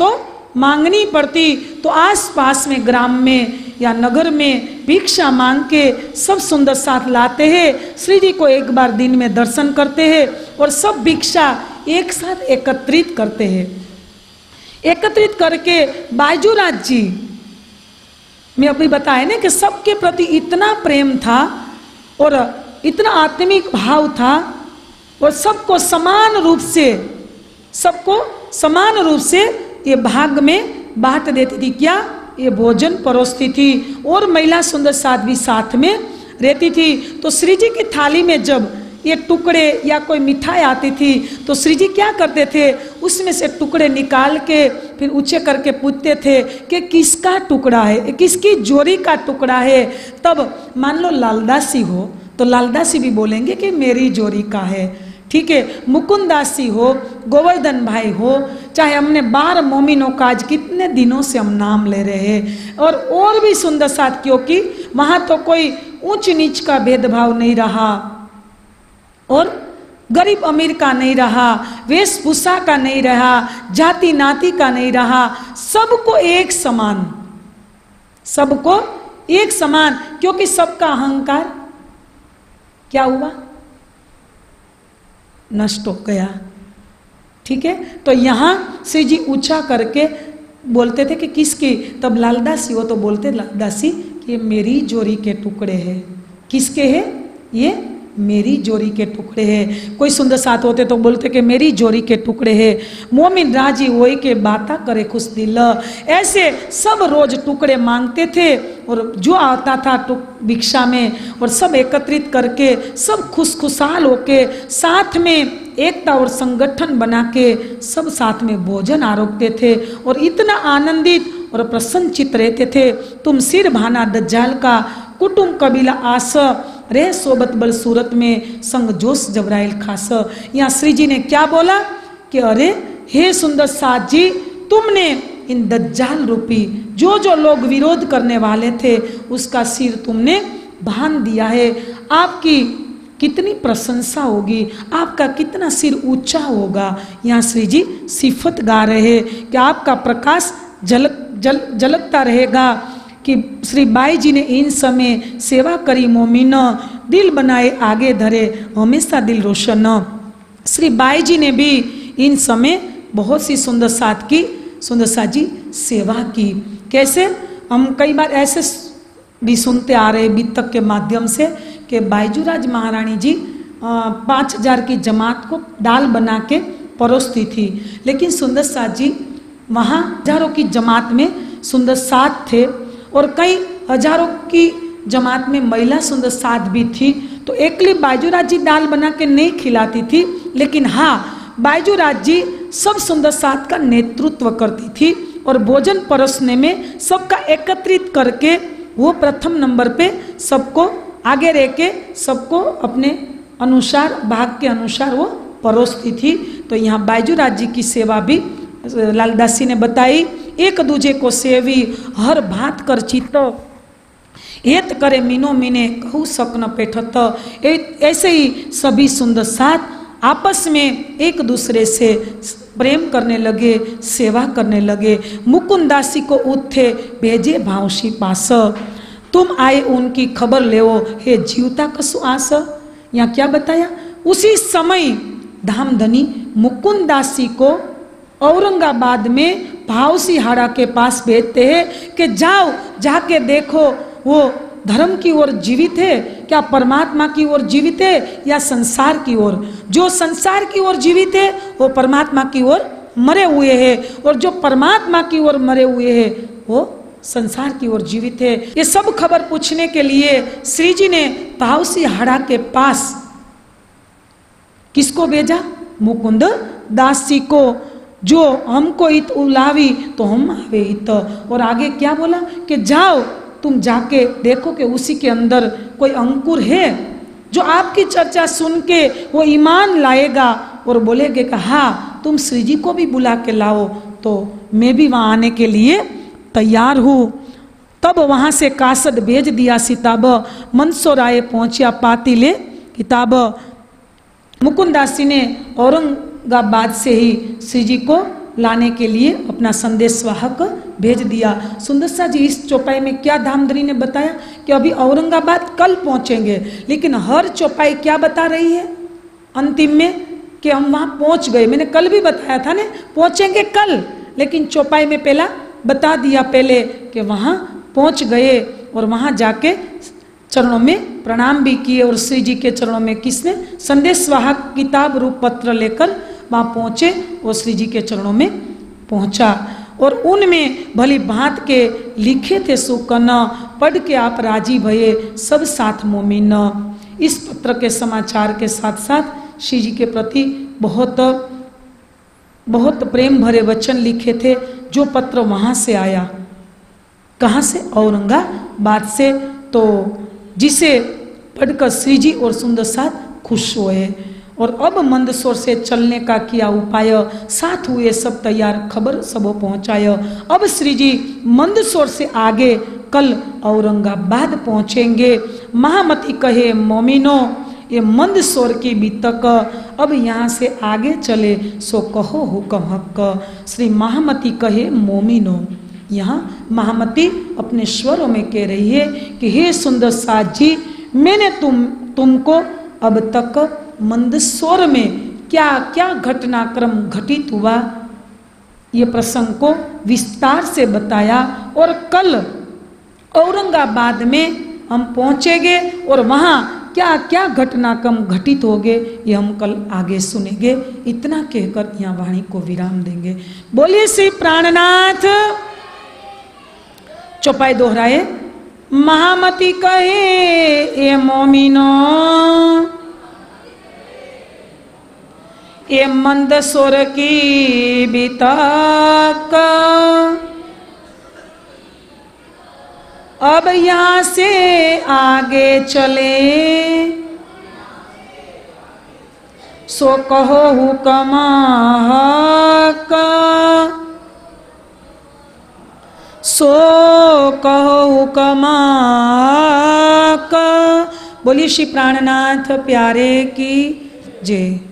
मांगनी पड़ती तो आसपास में ग्राम में या नगर में भिक्षा मांग के सब सुंदर साथ लाते हैं। श्री जी को एक बार दिन में दर्शन करते हैं और सब भिक्षा एक साथ एकत्रित करते हैं। एकत्रित करके बायजूराज जी, मैं अभी बताया ना कि सबके प्रति इतना प्रेम था और इतना आत्मिक भाव था और सबको समान रूप से सबको समान रूप से ये भाग में बांट देती थी। क्या? ये भोजन परोसती थी और महिला सुंदर साथ भी साथ में रहती थी। तो श्री जी की थाली में जब ये टुकड़े या कोई मिठाई आती थी तो श्री जी क्या करते थे, उसमें से टुकड़े निकाल के फिर ऊंचे करके पूछते थे कि किसका टुकड़ा है, किसकी जोड़ी का टुकड़ा है। तब मान लो लालदासी हो तो लालदासी भी बोलेंगे कि मेरी जोड़ी का है। ठीक है, मुकुंदासी हो, गोवर्धन भाई हो, चाहे हमने बार मोमिनों का आज कितने दिनों से हम नाम ले रहे हैं, और और भी सुंदर साथ, क्योंकि वहां तो कोई ऊंच नीच का भेदभाव नहीं रहा और गरीब अमीर का नहीं रहा, वेशभूषा का नहीं रहा, जाति नाती का नहीं रहा, सबको एक समान, सबको एक समान, क्योंकि सबका अहंकार क्या हुआ, नष्ट हो गया। ठीक है, तो यहां श्री जी ऊंचा करके बोलते थे कि किसकी, तब लालदासी हो तो बोलते लालदासी कि मेरी जोड़ी के टुकड़े हैं। किसके हैं? ये मेरी जोड़ी के टुकड़े हैं। कोई सुंदर साथ होते तो बोलते कि मेरी जोड़ी के टुकड़े हैं। मोमिन राजी होई के बाता करे खुश दिल। ऐसे सब रोज टुकड़े मांगते थे और जो आता था भिक्षा में और सब एकत्रित करके सब खुश खुशहाल होके साथ में एकता और संगठन बना के सब साथ में भोजन आरोपते थे और इतना आनंदित और प्रसन्नचित रहते थे। तुम सिर भाना दज्जाल का कुटुंब कबीला आस रे सोबत बल सूरत में संग जोश जबराइल खास। यहाँ श्री जी ने क्या बोला कि अरे हे सुंदर साथ जी, तुमने इन दज्जाल रूपी जो जो लोग विरोध करने वाले थे उसका सिर तुमने बांध दिया है। आपकी कितनी प्रशंसा होगी, आपका कितना सिर ऊंचा होगा। यहाँ श्री जी सिफत गा रहे कि आपका प्रकाश झलक जल झलकता रहेगा कि श्री बाई जी ने इन समय सेवा करी मोमिन, दिल बनाए आगे धरे हमेशा दिल रोशन। श्री बाई जी ने भी इन समय बहुत सी सुंदर साथ की सुंदर साथ जी सेवा की। कैसे? हम कई बार ऐसे भी सुनते आ रहे बीतक के माध्यम से कि बायजूराज महारानी जी पाँच हजार की जमात को दाल बना के परोसती थी, लेकिन सुंदर साथ जी वहाँ हजारों की जमात में सुंदर साथ थे और कई हजारों की जमात में महिला सुंदर साथ भी थी। तो एकली बायजूराज जी दाल बना के नहीं खिलाती थी, लेकिन हाँ बायजूराज जी सब सुंदर साथ का नेतृत्व करती थी और भोजन परोसने में सबका एकत्रित करके वो प्रथम नंबर पे सबको आगे रह के सबको अपने अनुसार भाग के अनुसार वो परोसती थी। तो यहाँ बायजूराज जी की सेवा भी लालदासी ने बताई। एक दूजे को सेवी हर भात कर चित्त एत करे मीनो मीने कहू सकन पेठत। ऐसे ही सभी सुंदर साथ आपस में एक दूसरे से प्रेम करने लगे, सेवा करने लगे। मुकुंदासी को उठे भेजे भावसी पास, तुम आए उनकी खबर ले हे जीवता कसु आस। यहाँ क्या बताया? उसी समय धामधनी मुकुंदासी को औरंगाबाद में भावसी हाड़ा के पास भेजते हैं कि जाओ जाके देखो वो धर्म की ओर जीवित है क्या, परमात्मा की ओर जीवित है या संसार की ओर। जो संसार की ओर जीवित है वो परमात्मा की ओर मरे हुए हैं और जो परमात्मा की ओर मरे हुए हैं वो संसार की ओर जीवित है। ये सब खबर पूछने के लिए श्री जी ने भावसी हाड़ा के पास किसको भेजा? मुकुंद दास जी को। जो हमको इत उलावी तो हम आवे इत। और आगे क्या बोला कि जाओ तुम जाके देखो कि उसी के अंदर कोई अंकुर है जो आपकी चर्चा सुन के वो ईमान लाएगा और बोलेगे कि हाँ तुम श्री जी को भी बुला के लाओ, तो मैं भी वहाँ आने के लिए तैयार हूँ। तब वहाँ से कासद भेज दिया सिताब, मंदसौराय पहुँचा पाती ले किताब। मुकुंदासी ने औरंगाबाद से ही श्री जी को लाने के लिए अपना संदेश वाहक भेज दिया। सुंदरसा जी इस चौपाई में क्या धामधनी ने बताया कि अभी औरंगाबाद कल पहुंचेंगे, लेकिन हर चौपाई क्या बता रही है अंतिम में कि हम वहां पहुंच गए। मैंने कल भी बताया था ना, पहुंचेंगे कल, लेकिन चौपाई में पहला बता दिया पहले कि वहां पहुंच गए और वहां जाके चरणों में प्रणाम भी किए। और श्री जी के चरणों में किसने संदेश वाहक किताब रूप पत्र लेकर वहां पहुंचे और श्री जी के चरणों में पहुंचा। और उनमें भली भांत के लिखे थे सुकन, पढ़ के आप राजी भये सब साथ मोमिन। इस पत्र के समाचार के साथ साथ श्री जी के प्रति बहुत बहुत प्रेम भरे वचन लिखे थे। जो पत्र वहां से आया, कहाँ से? औरंगाबाद से। तो जिसे पढ़कर श्री जी और सुंदर साथ खुश हुए और अब मंदसौर से चलने का किया उपाय, साथ हुए सब तैयार, खबर सबो पहुंचाय। अब श्री जी मंदसौर से आगे कल औरंगाबाद पहुंचेंगे। महामती कहे मोमिनो ये मंदसौर की बीतक, अब यहाँ से आगे चले सो कहो हुक्म हक। श्री महामती कहे मोमिनो, यहाँ महामती अपने स्वरों में कह रही है कि हे सुंदर साथ जी, मैंने तुम तुमको अब तक मंदसौर में क्या क्या घटनाक्रम घटित हुआ ये प्रसंग को विस्तार से बताया। और कल औरंगाबाद में हम पहुंचेंगे और वहाँ क्या क्या घटनाक्रम घटित होंगे ये हम कल आगे सुनेंगे। इतना कहकर यहाँ वाणी को विराम देंगे। बोलिए श्री प्राणनाथ। चौपाई दोहराए। महामती कहे ए मोमिनो ये मंदसौर की बीतक, अब यहाँ से आगे चले सो कहो हुक्म हक, सो कहो हुक्म हक। बोलिए श्री प्राणनाथ प्यारे की जय।